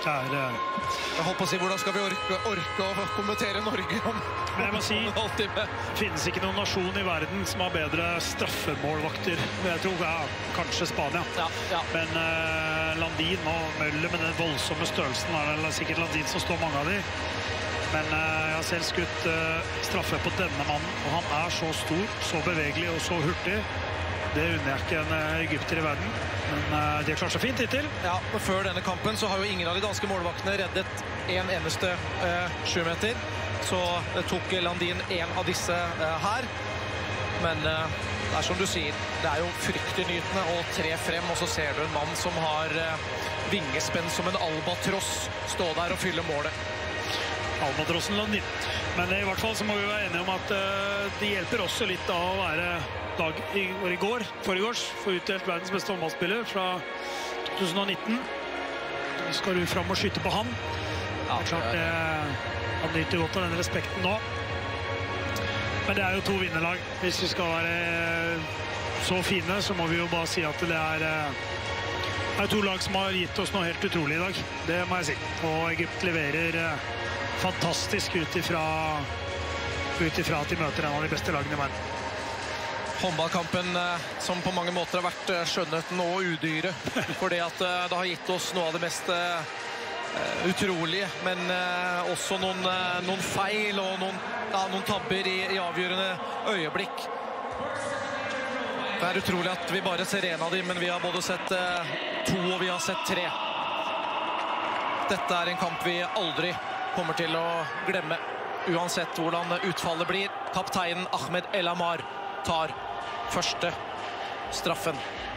Jeg håper å si, hvordan skal vi orke å kommentere Norge om Men jeg må si, det finnes ikke noen nasjon i verden som har bedre straffemålvakter. Jeg tror kanskje Spania. Men Landin og Møller med den voldsomme størrelsen er det sikkert Landin som står mange av de. Men jeg har selv skutt straffe på denne mannen, og han er så stor, så bevegelig og så hurtig. Det unner jeg ikke en egypter i verden, men de har klart så fint hittil. Ja, og før denne kampen så har jo ingen av de danske målvaktene reddet en eneste 7 meter. Så tok Landin en av disse her. Men det er som du sier, det er jo fryktinngytende å tre frem, og så ser du en mann som har vingespenn som en albatross stå der og fylle målet. Albatrossen Landin. Men i hvert fall så må vi være enige om at det hjelper også litt av å være forrigårs, få utdelt verdens beste håndballspiller fra 2019. Så skal du fram og skyte på han. Klart han nyter godt av den respekten nå. Men det er jo 2 vinnerlag. Hvis vi skal være så fine, så må vi jo bare si at det er 2 lag som har gitt oss noe helt utrolig i dag. Det må jeg si. Og Egypt leverer fantastisk ut ifra at de møter en av de beste lagene i verden. Håndballkampen som på mange måter har vært skjønnheten og udyre, fordi at det har gitt oss noe av det mest utrolige, men også noen feil og noen tabber i avgjørende øyeblikk. Det er utrolig at vi bare ser en av dem, men vi har både sett 2 og vi har sett 3. Dette er en kamp vi aldri kommer til å glemme, uansett hvordan utfallet blir. Kapteinen Ahmed El Amar tar første straffen.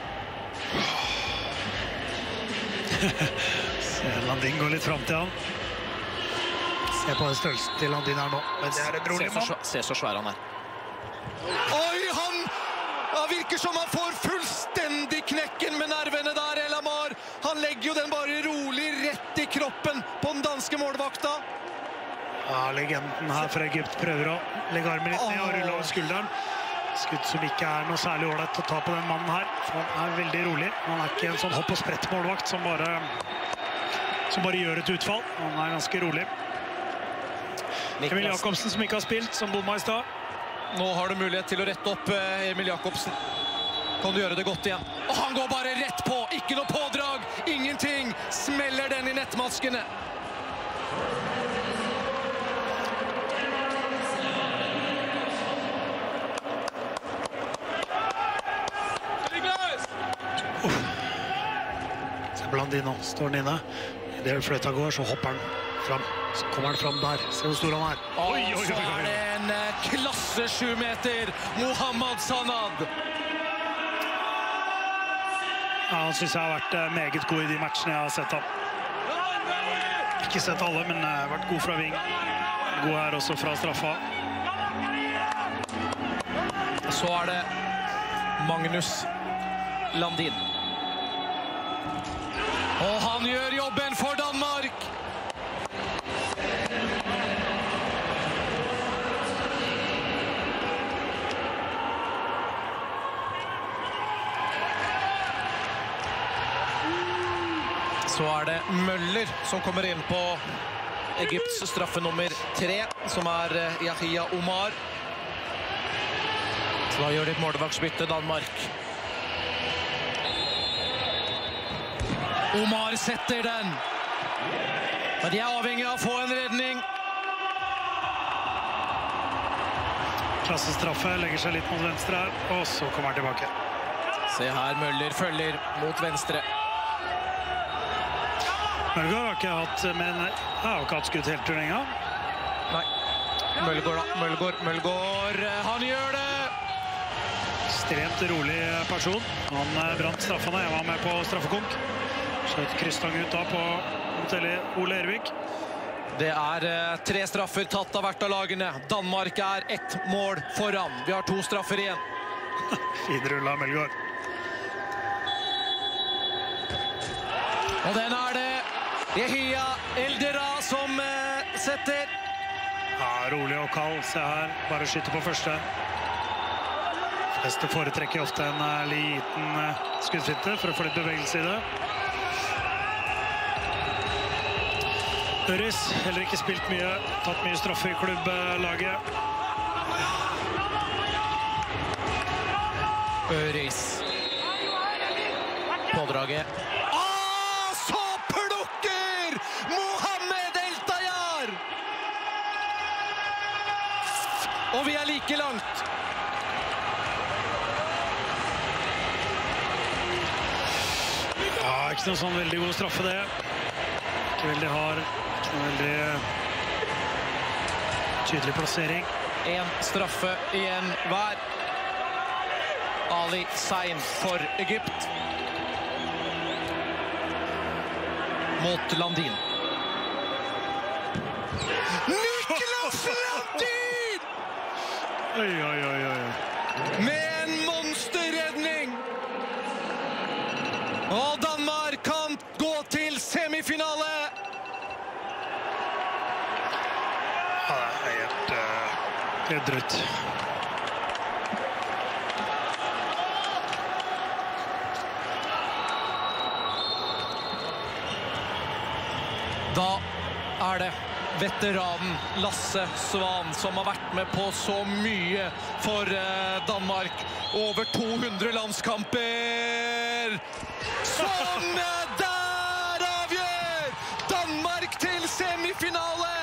Landin går litt frem til han. Se på den størrelsen til Landin her nå. Men det er en rolig mann. Se så svær han er. Oi, han virker som han får fullstendig knekken med nervene der, El Amar. Han legger jo den bare rolig rett i kroppen på den danske målvakta. Ja, legenden her fra Egypt prøver å legge armen litt ned og rulle over skulderen. Skudd som ikke er noe særlig ålreit å ta på den mannen her. Han er veldig rolig. Han er ikke en sånn hopp- og sprett-målvakt som bare gjør et utfall. Han er ganske rolig. Emil Jakobsen som ikke har spilt, som bomma i stad. Nå har du mulighet til å rette opp Emil Jakobsen. Kan du gjøre det godt igjen? Og han går bare rett på! Ikke noe pådrag! Ingenting! Smeller den i nettmaskene! Landin nå, står han inne. I det fløyta går, så hopper han fram. Så kommer han fram der. Se hvor stor han er. Så er det en klasse 7 meter. Mohammad Sanad. Ja, han synes jeg har vært meget god i de matchene jeg har sett ham. Ikke sett alle, men vært god fra ving. God her også fra straffa. Så er det Magnus Landin. Og han gjør jobben for Danmark! Nå det Møller som kommer inn på Egypts straffe nummer 3, som Yahya Omar. Så da gjør de et målvaktsbytte, Danmark. Omar setter den. Og de avhengig av å få en redning. Klassestraffe, legger seg litt mot venstre her, og så kommer han tilbake. Se her, Møller følger mot venstre. Mølgaard har ikke hatt, men har ikke hatt skutt helt turneringen. Nei. Mølgaard da. Mølgaard. Han gjør det! Ekstremt rolig person. Han brant straffene. Jeg var med på straffekonk. Skjøt krysstang ut da på Ole Ervik. Det 3 straffer tatt av hvert av lagene. Danmark 1 mål foran. Vi har 2 straffer igjen. Fin rulle av Mølgaard. Og den det Yahya Eldera som setter. Ja, rolig og kald. Se her, bare skyter på første. Fleste foretrekker ofte en liten skuddfinte for å få litt bevegelse i det. Øris, heller ikke spilt mye, tatt mye straffer i klubblaget. Øris. Pådraget. Og vi like langt. Ja, ikke noe sånn veldig god straffe det. Ikke veldig hard, ikke noe veldig tydelig plassering. 1 straffe igjen hver. Ali Sein for Egypt. Mot Landin. Niklas Landin! Oi, oi, oi, oi. Med en monsterredning! Og Danmark kan gå til semifinale! Ja, det helt drøyt. Da det veteranen Lasse Svan som har vært med på så mye for Danmark. Over 200 landskamper. Som der avgjør! Danmark til semifinale!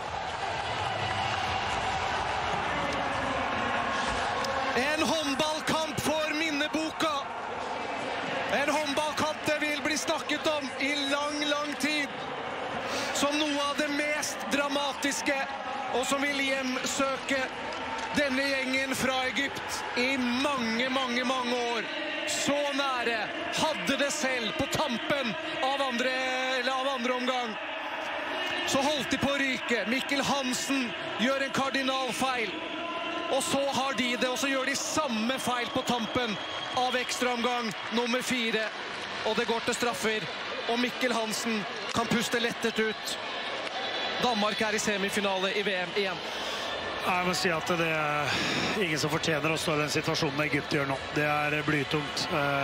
En håndballkamp for minneboka. En håndballkamp det vil bli snakket om i lang, lang tid. Som noe av det mest dramatiske, og som vil hjemsøke denne gjengen fra Egypt i mange, mange, mange år. Så nære hadde det selv på tampen av andre omgang. Så holdt de på å ryke. Mikkel Hansen gjør en kardinalfeil. Og så har de det, og så gjør de samme feil på tampen av ekstraomgang nummer 4. Og det går til straffer, og Mikkel Hansen kan puste lettet ut. Danmark i semifinale i VM igjen. Jeg må si at det ingen som fortjener å stå i den situasjonen Egypt gjør nå. Det blytungt.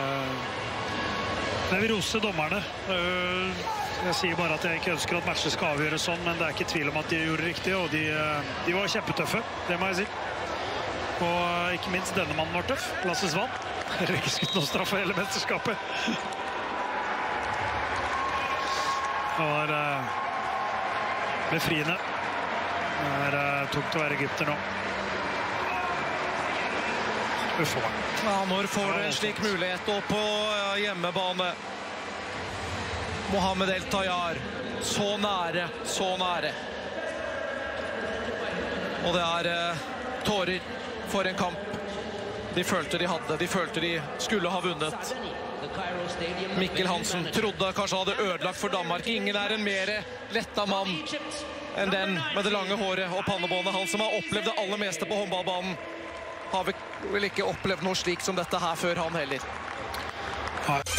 Jeg vil rose dommerne. Jeg sier bare at jeg ikke ønsker at matcher skal avgjøres sånn, men det ikke tvil om at de gjorde riktig, og de var kjempetøffe, det må jeg si. Og ikke minst denne mannen var tøff, Lasse Svan. Heller ikke skutt noe straff for hele mesterskapet. Det var befriende. Det tungt å være egypter nå. Uffa meg. Ja, når får du en slik mulighet og på hjemmebane? Mohamed El Tayyar. Så nære, så nære. Og det tårer for en kamp de følte de hadde. De følte de skulle ha vunnet. Mikkel Hansen trodde kanskje hadde ødelagt for Danmark. Ingen en mer letta mann enn den med det lange håret og pannebåndet. Han som har opplevd det aller meste på håndballbanen, har vel ikke opplevd noe slik som dette her før han heller.